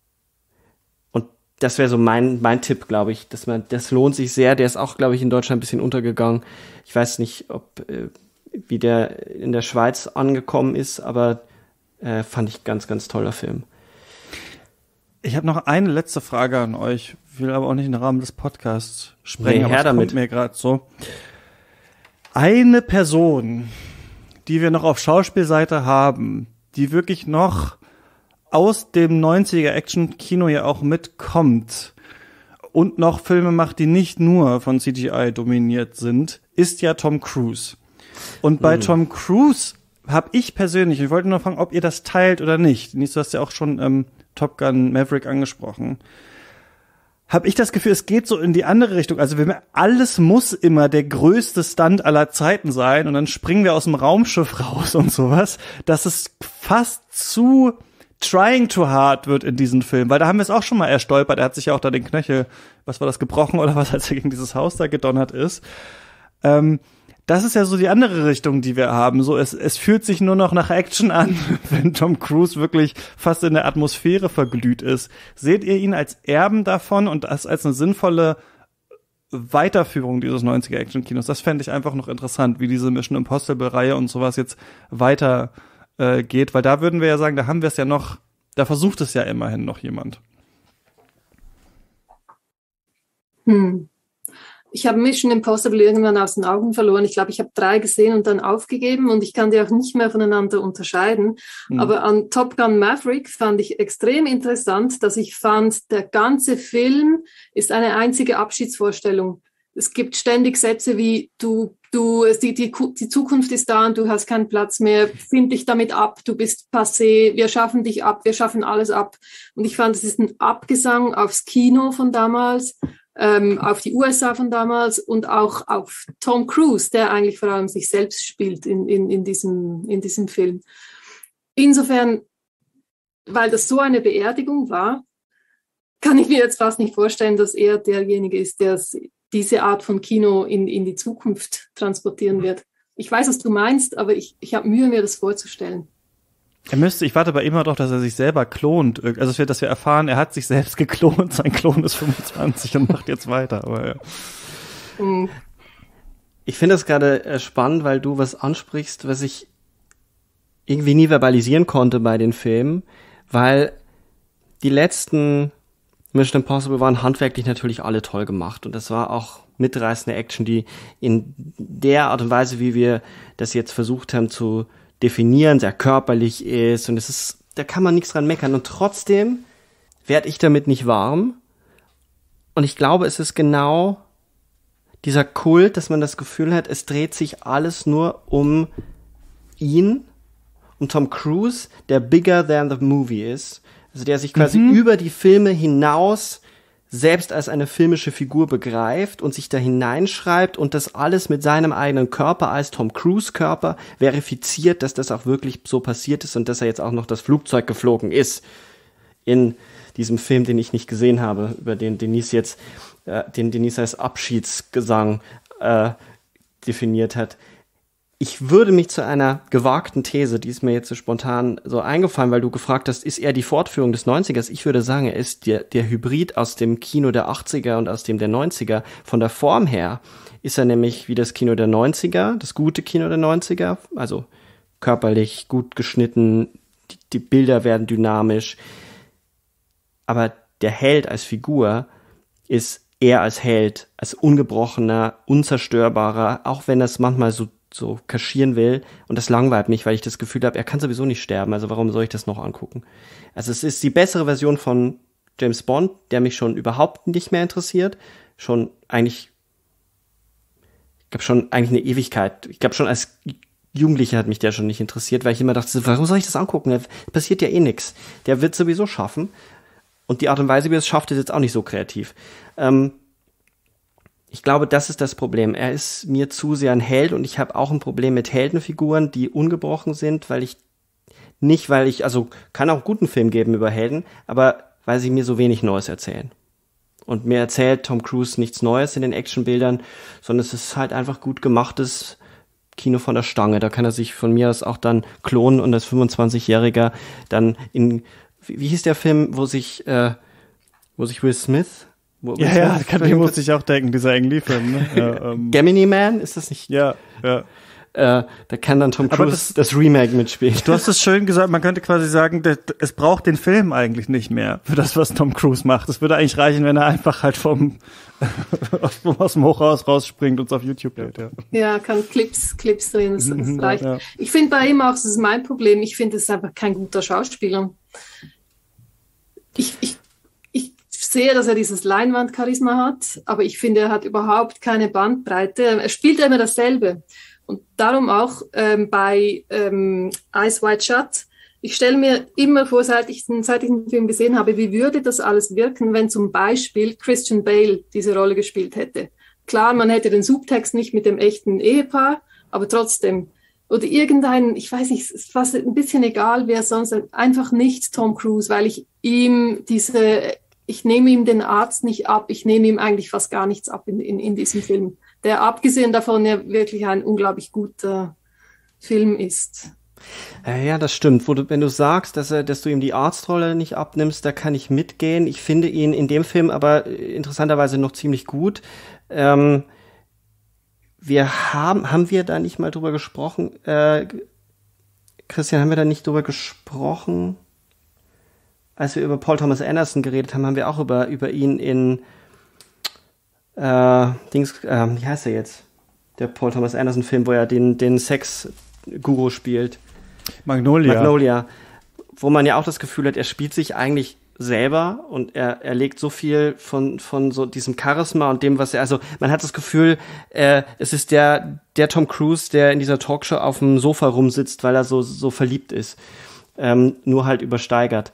das wäre so mein Tipp, glaube ich, das lohnt sich sehr. Der ist auch, glaube ich, in Deutschland ein bisschen untergegangen. Ich weiß nicht, wie der in der Schweiz angekommen ist, aber fand ich ganz, ganz toller Film. Ich habe noch eine letzte Frage an euch, will aber auch nicht im Rahmen des Podcasts sprengen, aber es kommt mir gerade so. Eine Person, die wir noch auf Schauspielseite haben, die wirklich noch aus dem 90er Action-Kino ja auch mitkommt und noch Filme macht, die nicht nur von CGI dominiert sind, ist ja Tom Cruise. Und bei Tom Cruise habe ich persönlich, ich wollte nur fragen, ob ihr das teilt oder nicht. Du hast ja auch schon Top Gun Maverick angesprochen. Habe ich das Gefühl, es geht so in die andere Richtung. Also alles muss immer der größte Stunt aller Zeiten sein und dann springen wir aus dem Raumschiff raus und sowas, dass es fast zu trying too hard wird in diesem Film. Weil da haben wir es auch schon mal erstolpert. Er hat sich ja auch da den Knöchel, was war das, gebrochen oder was, als er gegen dieses Haus da gedonnert ist. Das ist ja so die andere Richtung, die wir haben. So, es fühlt sich nur noch nach Action an, wenn Tom Cruise wirklich fast in der Atmosphäre verglüht ist. Seht ihr ihn als Erben davon und das als eine sinnvolle Weiterführung dieses 90er Action-Kinos? Das fände ich einfach noch interessant, wie diese Mission Impossible-Reihe und sowas jetzt weiter geht, weil da würden wir ja sagen, da haben wir es ja noch, da versucht es ja immerhin noch jemand. Ich habe Mission Impossible irgendwann aus den Augen verloren. Ich glaube, ich habe 3 gesehen und dann aufgegeben und ich kann die auch nicht mehr voneinander unterscheiden. Aber an Top Gun Maverick fand ich extrem interessant, dass ich fand, der ganze Film ist eine einzige Abschiedsvorstellung. Es gibt ständig Sätze wie, die Zukunft ist da und du hast keinen Platz mehr, find dich damit ab, du bist passé, wir schaffen dich ab, wir schaffen alles ab. Und ich fand, es ist ein Abgesang aufs Kino von damals, auf die USA von damals und auch auf Tom Cruise, der eigentlich vor allem sich selbst spielt in diesem Film. Insofern, weil das so eine Beerdigung war, kann ich mir jetzt fast nicht vorstellen, dass er derjenige ist, der diese Art von Kino in die Zukunft transportieren wird. Ich weiß, was du meinst, aber ich habe Mühe, mir das vorzustellen. Ich warte bei ihm doch, dass er sich selber klont. Also, dass wir erfahren, er hat sich selbst geklont, sein Klon ist 25 und macht jetzt weiter. Aber ja. Ich finde das gerade spannend, weil du was ansprichst, was ich irgendwie nie verbalisieren konnte bei den Filmen, weil die letzten Mission Impossible waren handwerklich natürlich alle toll gemacht und das war auch mitreißende Action, die in der Art und Weise, wie wir das jetzt versucht haben zu definieren, sehr körperlich ist und da kann man nichts dran meckern und trotzdem werde ich damit nicht warm und ich glaube, es ist genau dieser Kult, dass man das Gefühl hat, es dreht sich alles nur um ihn, um Tom Cruise, der bigger than the movie ist, also der sich quasi über die Filme hinaus selbst als eine filmische Figur begreift und sich da hineinschreibt und das alles mit seinem eigenen Körper als Tom Cruise Körper verifiziert, dass das auch wirklich so passiert ist und dass er jetzt auch noch das Flugzeug geflogen ist in diesem Film, den ich nicht gesehen habe, über den Denise jetzt den Denise als Abschiedsgesang definiert hat. Ich würde mich zu einer gewagten These, die ist mir jetzt so spontan so eingefallen, weil du gefragt hast, ist er die Fortführung des 90ers? Ich würde sagen, er ist der Hybrid aus dem Kino der 80er und aus dem der 90er. Von der Form her ist er nämlich wie das Kino der 90er, das gute Kino der 90er, also körperlich gut geschnitten, die Bilder werden dynamisch. Aber der Held als Figur ist er als Held, als ungebrochener, unzerstörbarer, auch wenn das manchmal so kaschieren will, und das langweilt mich, weil ich das Gefühl habe, er kann sowieso nicht sterben, also warum soll ich das noch angucken? Also es ist die bessere Version von James Bond, der mich schon überhaupt nicht mehr interessiert, eigentlich eine Ewigkeit, ich glaube schon als Jugendlicher hat mich der schon nicht interessiert, weil ich immer dachte, warum soll ich das angucken? Da passiert ja eh nichts. Der wird sowieso schaffen, und die Art und Weise, wie er es schafft, ist jetzt auch nicht so kreativ. Ich glaube, das ist das Problem. Er ist mir zu sehr ein Held und ich habe auch ein Problem mit Heldenfiguren, die ungebrochen sind, also kann auch einen guten Film geben über Helden, aber weil sie mir so wenig Neues erzählen. Und mir erzählt Tom Cruise nichts Neues in den Actionbildern, sondern es ist halt einfach gut gemachtes Kino von der Stange. Da kann er sich von mir aus auch dann klonen und als 25-Jähriger dann wie hieß der Film, wo sich Will Smith Ja, den musste ich auch denken, dieser Ang Lee-Film. Ne? Ja, Gemini Man, ist das nicht? Ja. Da kann dann Tom Cruise das Remake mitspielen. Du hast es schön gesagt, man könnte quasi sagen, es braucht den Film eigentlich nicht mehr für das, was Tom Cruise macht. Es würde eigentlich reichen, wenn er einfach halt aus dem Hochhaus rausspringt und es auf YouTube geht. Ja, kann Clips drehen, das reicht. Ja. Ich finde bei ihm auch, das ist mein Problem, ich finde, es ist einfach kein guter Schauspieler. Ich sehe, dass er dieses Leinwandcharisma hat, aber ich finde, er hat überhaupt keine Bandbreite. Er spielt immer dasselbe. Und darum auch bei Eyes Wide Shut. Ich stelle mir immer vor, seit ich den Film gesehen habe, wie würde das alles wirken, wenn zum Beispiel Christian Bale diese Rolle gespielt hätte. Klar, man hätte den Subtext nicht mit dem echten Ehepaar, aber trotzdem. Oder ich weiß nicht, es ist fast ein bisschen egal, wer sonst, einfach nicht Tom Cruise, weil ich nehme ihm den Arzt nicht ab, ich nehme ihm eigentlich fast gar nichts ab in diesem Film, der abgesehen davon ja wirklich ein unglaublich guter Film ist. Ja, das stimmt. Wenn du sagst, dass du ihm die Arztrolle nicht abnimmst, da kann ich mitgehen. Ich finde ihn in dem Film aber interessanterweise noch ziemlich gut. Haben wir da nicht mal drüber gesprochen? Christian, haben wir da nicht drüber gesprochen? Als wir über Paul Thomas Anderson geredet haben, haben wir auch über ihn in wie heißt er jetzt? Der Paul Thomas Anderson Film, wo er den Sex-Guru spielt. Magnolia. Wo man ja auch das Gefühl hat, er spielt sich eigentlich selber und er legt so viel von so diesem Charisma und dem, was also man hat das Gefühl, es ist der Tom Cruise, der in dieser Talkshow auf dem Sofa rumsitzt, weil er so verliebt ist. Nur halt übersteigert.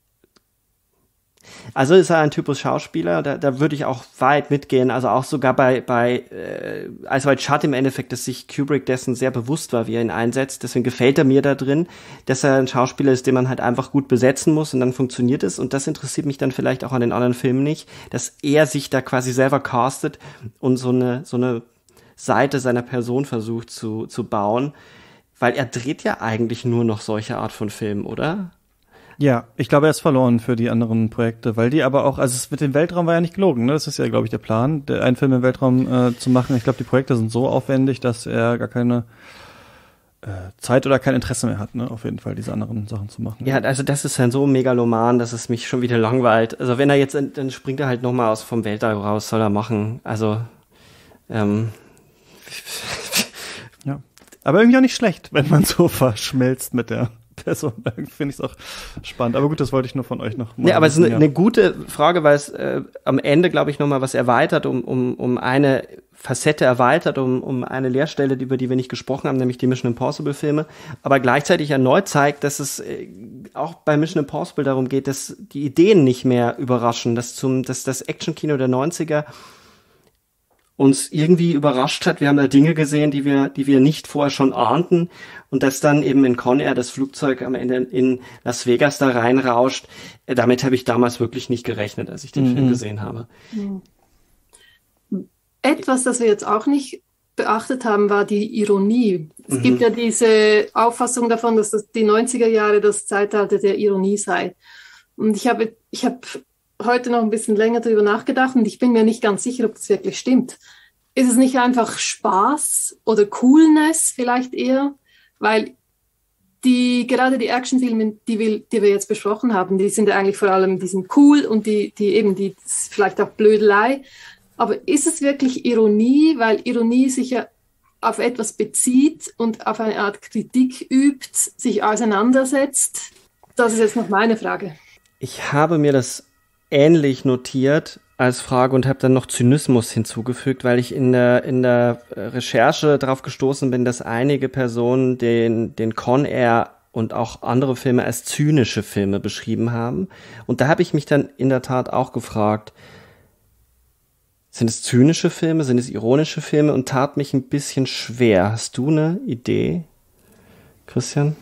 Also ist er ein Typus Schauspieler, da würde ich auch weit mitgehen, also auch sogar bei Eyes Wide Shut im Endeffekt, dass sich Kubrick dessen sehr bewusst war, wie er ihn einsetzt, deswegen gefällt er mir da drin, dass er ein Schauspieler ist, den man halt einfach gut besetzen muss und dann funktioniert es, und das interessiert mich dann vielleicht auch an den anderen Filmen nicht, dass er sich da quasi selber castet und so eine Seite seiner Person versucht zu bauen, weil er dreht ja eigentlich nur noch solche Art von Filmen, oder? Ja, ich glaube, er ist verloren für die anderen Projekte, weil die aber auch, also es mit dem Weltraum war ja nicht gelogen, ne? Das ist ja, glaube ich, der Plan, einen Film im Weltraum zu machen. Ich glaube, die Projekte sind so aufwendig, dass er gar keine Zeit oder kein Interesse mehr hat, ne? Auf jeden Fall diese anderen Sachen zu machen. Ja, also das ist dann so megaloman, dass es mich schon wieder langweilt. Also wenn er jetzt, dann springt er halt nochmal vom Weltall raus, soll er machen. Also ja. Aber irgendwie auch nicht schlecht, wenn man so verschmilzt mit der Person finde ich es auch spannend. Aber gut, das wollte ich nur von euch noch mal. Ja, aber es ist eine gute Frage, weil es am Ende, glaube ich, nochmal was erweitert, um eine Facette erweitert, um eine Leerstelle, über die wir nicht gesprochen haben, nämlich die Mission Impossible Filme, aber gleichzeitig erneut zeigt, dass es auch bei Mission Impossible darum geht, dass die Ideen nicht mehr überraschen, dass das Actionkino der 90er uns irgendwie überrascht hat. Wir haben da Dinge gesehen, die wir nicht vorher schon ahnten, und dass dann eben in Con Air das Flugzeug am Ende in Las Vegas da reinrauscht. Damit habe ich damals wirklich nicht gerechnet, als ich den Film gesehen habe. Etwas, das wir jetzt auch nicht beachtet haben, war die Ironie. Es gibt ja diese Auffassung davon, dass die 90er Jahre das Zeitalter der Ironie sei. Und ich habe heute noch ein bisschen länger darüber nachgedacht und ich bin mir nicht ganz sicher, ob das wirklich stimmt. Ist es nicht einfach Spaß oder Coolness vielleicht eher? Weil gerade die Actionfilme, die wir jetzt besprochen haben, die sind ja eigentlich vor allem, die sind cool und die vielleicht auch Blödelei. Aber ist es wirklich Ironie? Weil Ironie sich ja auf etwas bezieht und auf eine Art Kritik übt, sich auseinandersetzt. Das ist jetzt noch meine Frage. Ich habe mir das ähnlich notiert als Frage und habe dann noch Zynismus hinzugefügt, weil ich in der Recherche darauf gestoßen bin, dass einige Personen den Con Air und auch andere Filme als zynische Filme beschrieben haben. Und da habe ich mich dann in der Tat auch gefragt, sind es zynische Filme, sind es ironische Filme, und tat mich ein bisschen schwer. Hast du eine Idee, Christian?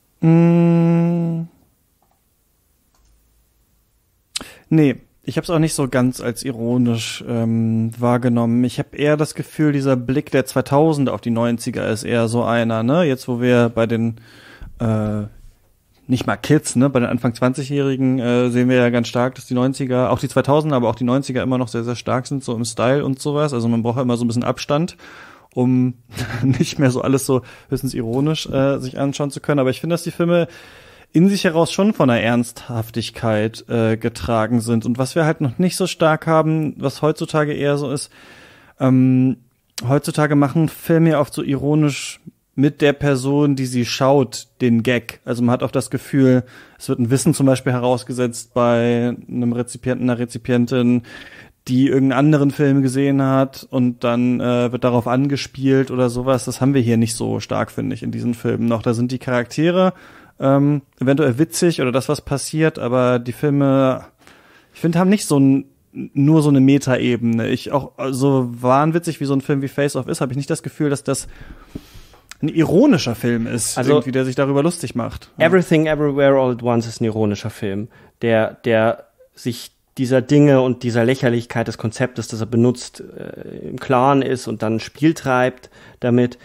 Nee, ich habe es auch nicht so ganz als ironisch wahrgenommen. Ich habe eher das Gefühl, dieser Blick der 2000er auf die 90er ist eher so einer, ne? Jetzt, wo wir bei den nicht mal Kids, ne? Bei den Anfang 20-Jährigen sehen wir ja ganz stark, dass die 90er, auch die 2000er, aber auch die 90er immer noch sehr, sehr stark sind, so im Style und sowas. Also man braucht ja immer so ein bisschen Abstand, um nicht mehr so alles so höchstens ironisch sich anschauen zu können. Aber ich finde, dass die Filme in sich heraus schon von einer Ernsthaftigkeit getragen sind. Und was wir halt noch nicht so stark haben, was heutzutage eher so ist, heutzutage machen Filme ja oft so ironisch mit der Person, die sie schaut, den Gag. Also man hat auch das Gefühl, es wird ein Wissen zum Beispiel herausgesetzt bei einem Rezipienten, einer Rezipientin, die irgendeinen anderen Film gesehen hat, und dann wird darauf angespielt oder sowas. Das haben wir hier nicht so stark, finde ich, in diesen Filmen noch. Da sind die Charaktere eventuell witzig oder das, was passiert, aber die Filme, ich finde, haben nicht nur so eine Metaebene. Auch so wahnwitzig wie so ein Film wie Face Off ist, habe ich nicht das Gefühl, dass das ein ironischer Film ist, also irgendwie, der sich darüber lustig macht. Everything Everywhere All at Once ist ein ironischer Film, der sich dieser Dinge und dieser Lächerlichkeit des Konzeptes, das er benutzt, im Klaren ist und dann Spiel treibt damit.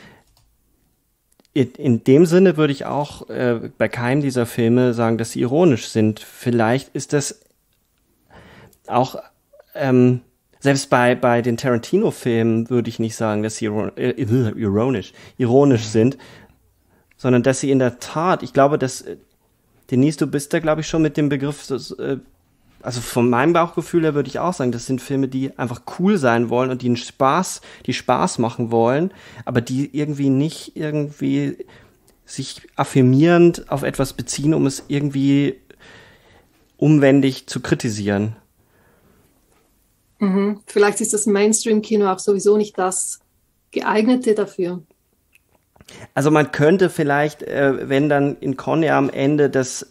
In dem Sinne würde ich auch bei keinem dieser Filme sagen, dass sie ironisch sind. Vielleicht ist das auch selbst bei den Tarantino-Filmen würde ich nicht sagen, dass sie ironisch sind, sondern dass sie in der Tat, ich glaube, dass Denise, du bist da, glaube ich, schon mit dem Begriff, also von meinem Bauchgefühl her würde ich auch sagen, das sind Filme, die einfach cool sein wollen und die Spaß machen wollen, aber die nicht irgendwie sich affirmierend auf etwas beziehen, um es irgendwie umwendig zu kritisieren. Vielleicht ist das Mainstream-Kino auch sowieso nicht das Geeignete dafür. Also man könnte vielleicht, wenn dann in Con Air am Ende das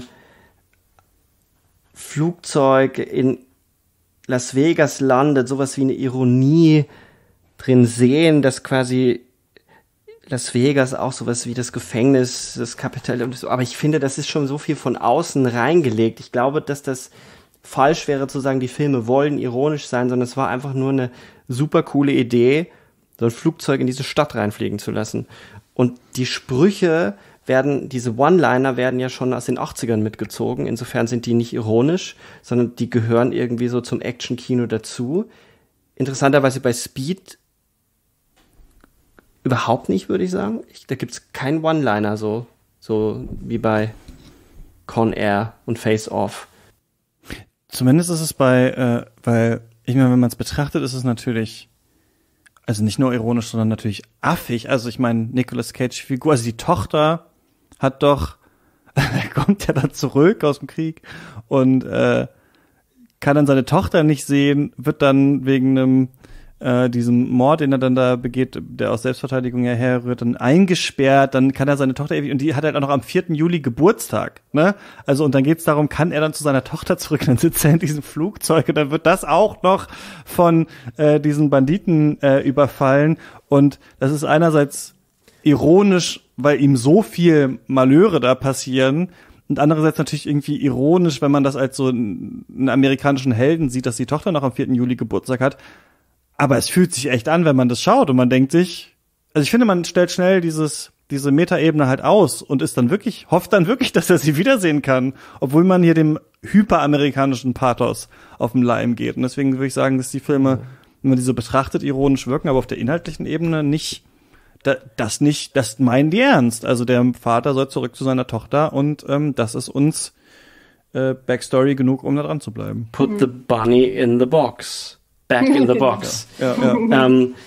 Flugzeug in Las Vegas landet, sowas wie eine Ironie drin sehen, dass quasi Las Vegas auch sowas wie das Gefängnis, das Kapitalismus, aber ich finde, das ist schon so viel von außen reingelegt. Ich glaube, dass das falsch wäre zu sagen, die Filme wollen ironisch sein, sondern es war einfach nur eine super coole Idee, so ein Flugzeug in diese Stadt reinfliegen zu lassen. Und die Sprüche diese One-Liner werden ja schon aus den 80ern mitgezogen. Insofern sind die nicht ironisch, sondern die gehören irgendwie so zum Action-Kino dazu. Interessanterweise bei Speed überhaupt nicht, würde ich sagen. Da gibt's keinen One-Liner so wie bei Con Air und Face Off. Zumindest ist es weil ich meine, wenn man es betrachtet, ist es natürlich, also nicht nur ironisch, sondern natürlich affig. Also ich meine, Nicolas Cage Figur, also die Tochter hat doch kommt ja dann zurück aus dem Krieg und kann dann seine Tochter nicht sehen, wird dann wegen einem diesem Mord, den er dann da begeht, der aus Selbstverteidigung herrührt, dann eingesperrt, dann kann er seine Tochter ewig, und die hat halt auch noch am 4. Juli Geburtstag, ne? Also, und dann geht's darum, kann er dann zu seiner Tochter zurück, dann sitzt er in diesem Flugzeug und dann wird das auch noch von diesen Banditen überfallen, und das ist einerseits ironisch, weil ihm so viel Malheure da passieren, und andererseits natürlich irgendwie ironisch, wenn man das als so einen amerikanischen Helden sieht, dass die Tochter noch am 4. Juli Geburtstag hat. Aber es fühlt sich echt an, wenn man das schaut und man denkt sich, also ich finde, man stellt schnell diese Metaebene halt aus und hofft dann wirklich, dass er sie wiedersehen kann, obwohl man hier dem hyperamerikanischen Pathos auf den Leim geht. Und deswegen würde ich sagen, dass die Filme, wenn man die so betrachtet, ironisch wirken, aber auf der inhaltlichen Ebene nicht, das meinen die ernst. Also der Vater soll zurück zu seiner Tochter, und das ist uns Backstory genug, um da dran zu bleiben. Put the bunny in the box. Back in the box. Ja.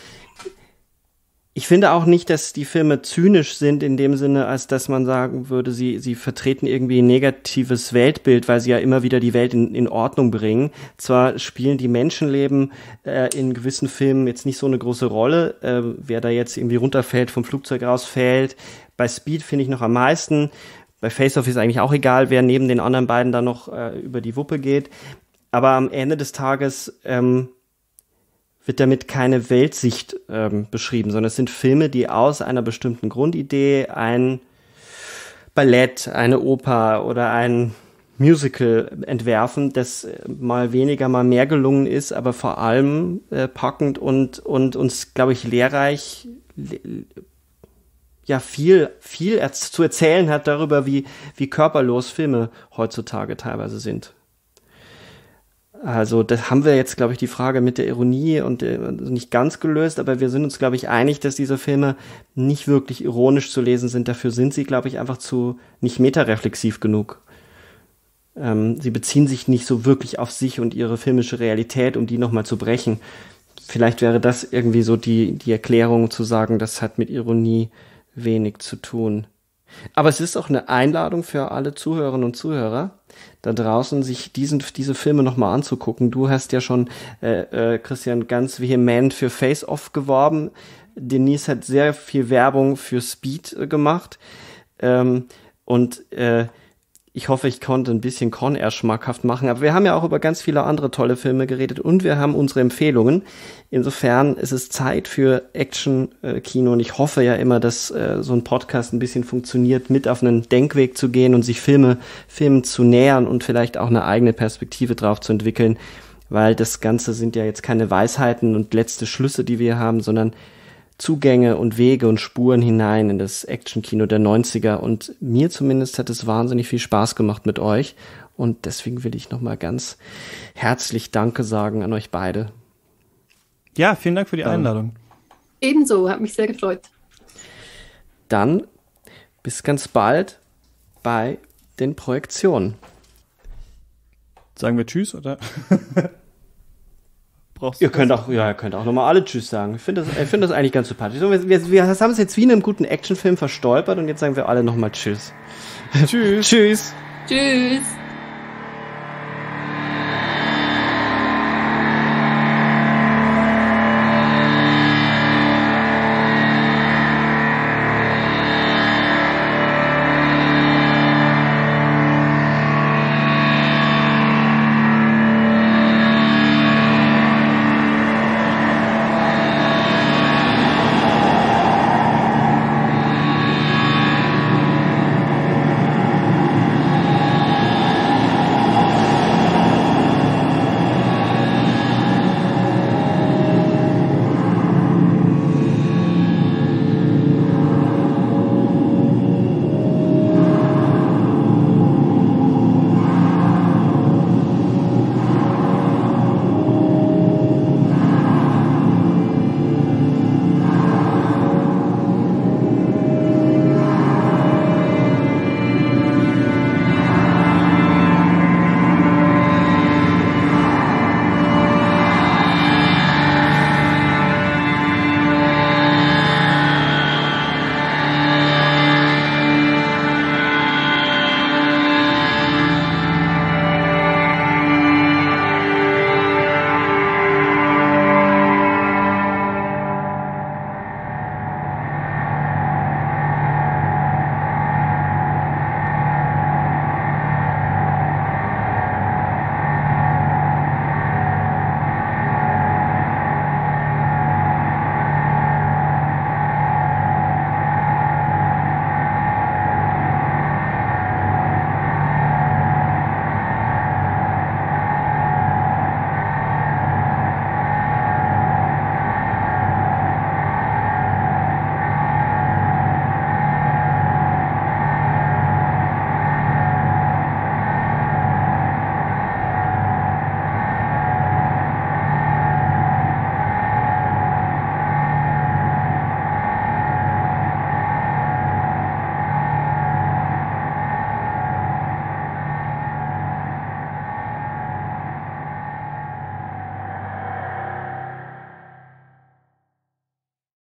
Ich finde auch nicht, dass die Filme zynisch sind in dem Sinne, als dass man sagen würde, sie vertreten irgendwie ein negatives Weltbild, weil sie ja immer wieder die Welt in Ordnung bringen. Zwar spielen die Menschenleben in gewissen Filmen jetzt nicht so eine große Rolle, wer da jetzt irgendwie runterfällt, vom Flugzeug rausfällt. Bei Speed finde ich noch am meisten. Bei Face Off ist eigentlich auch egal, wer neben den anderen beiden da noch über die Wuppe geht. Aber am Ende des Tages wird damit keine Weltsicht beschrieben, sondern es sind Filme, die aus einer bestimmten Grundidee ein Ballett, eine Oper oder ein Musical entwerfen, das mal weniger, mal mehr gelungen ist, aber vor allem packend und uns, glaube ich, lehrreich viel zu erzählen hat darüber, wie körperlos Filme heutzutage teilweise sind. Also das haben wir jetzt, glaube ich, die Frage mit der Ironie und nicht ganz gelöst, aber wir sind uns, glaube ich, einig, dass diese Filme nicht wirklich ironisch zu lesen sind. Dafür sind sie, glaube ich, einfach nicht metareflexiv genug. Sie beziehen sich nicht so wirklich auf sich und ihre filmische Realität, um die nochmal zu brechen. Vielleicht wäre das irgendwie so die Erklärung, zu sagen, das hat mit Ironie wenig zu tun. Aber es ist auch eine Einladung für alle Zuhörerinnen und Zuhörer da draußen, sich diese Filme nochmal anzugucken. Du hast ja schon, Christian, ganz vehement für Face Off geworben. Denise hat sehr viel Werbung für Speed gemacht. Ich hoffe, ich konnte ein bisschen Con Air schmackhaft machen. Aber wir haben ja auch über ganz viele andere tolle Filme geredet und wir haben unsere Empfehlungen. Insofern ist es Zeit für Action-Kino und ich hoffe ja immer, dass so ein Podcast ein bisschen funktioniert, mit auf einen Denkweg zu gehen und sich Filmen zu nähern und vielleicht auch eine eigene Perspektive drauf zu entwickeln, weil das Ganze sind ja jetzt keine Weisheiten und letzte Schlüsse, die wir haben, sondern Zugänge und Wege und Spuren hinein in das Action-Kino der 90er und mir zumindest hat es wahnsinnig viel Spaß gemacht mit euch und deswegen will ich nochmal ganz herzlich Danke sagen an euch beide. Ja, vielen Dank für die Einladung. Ebenso, hat mich sehr gefreut. Dann bis ganz bald bei den Projektionen. Sagen wir Tschüss, oder? Ihr könnt auch nochmal alle Tschüss sagen. Ich finde das eigentlich ganz sympathisch. Wir haben es jetzt wie in einem guten Actionfilm verstolpert und jetzt sagen wir alle nochmal Tschüss. Tschüss. Tschüss. Tschüss.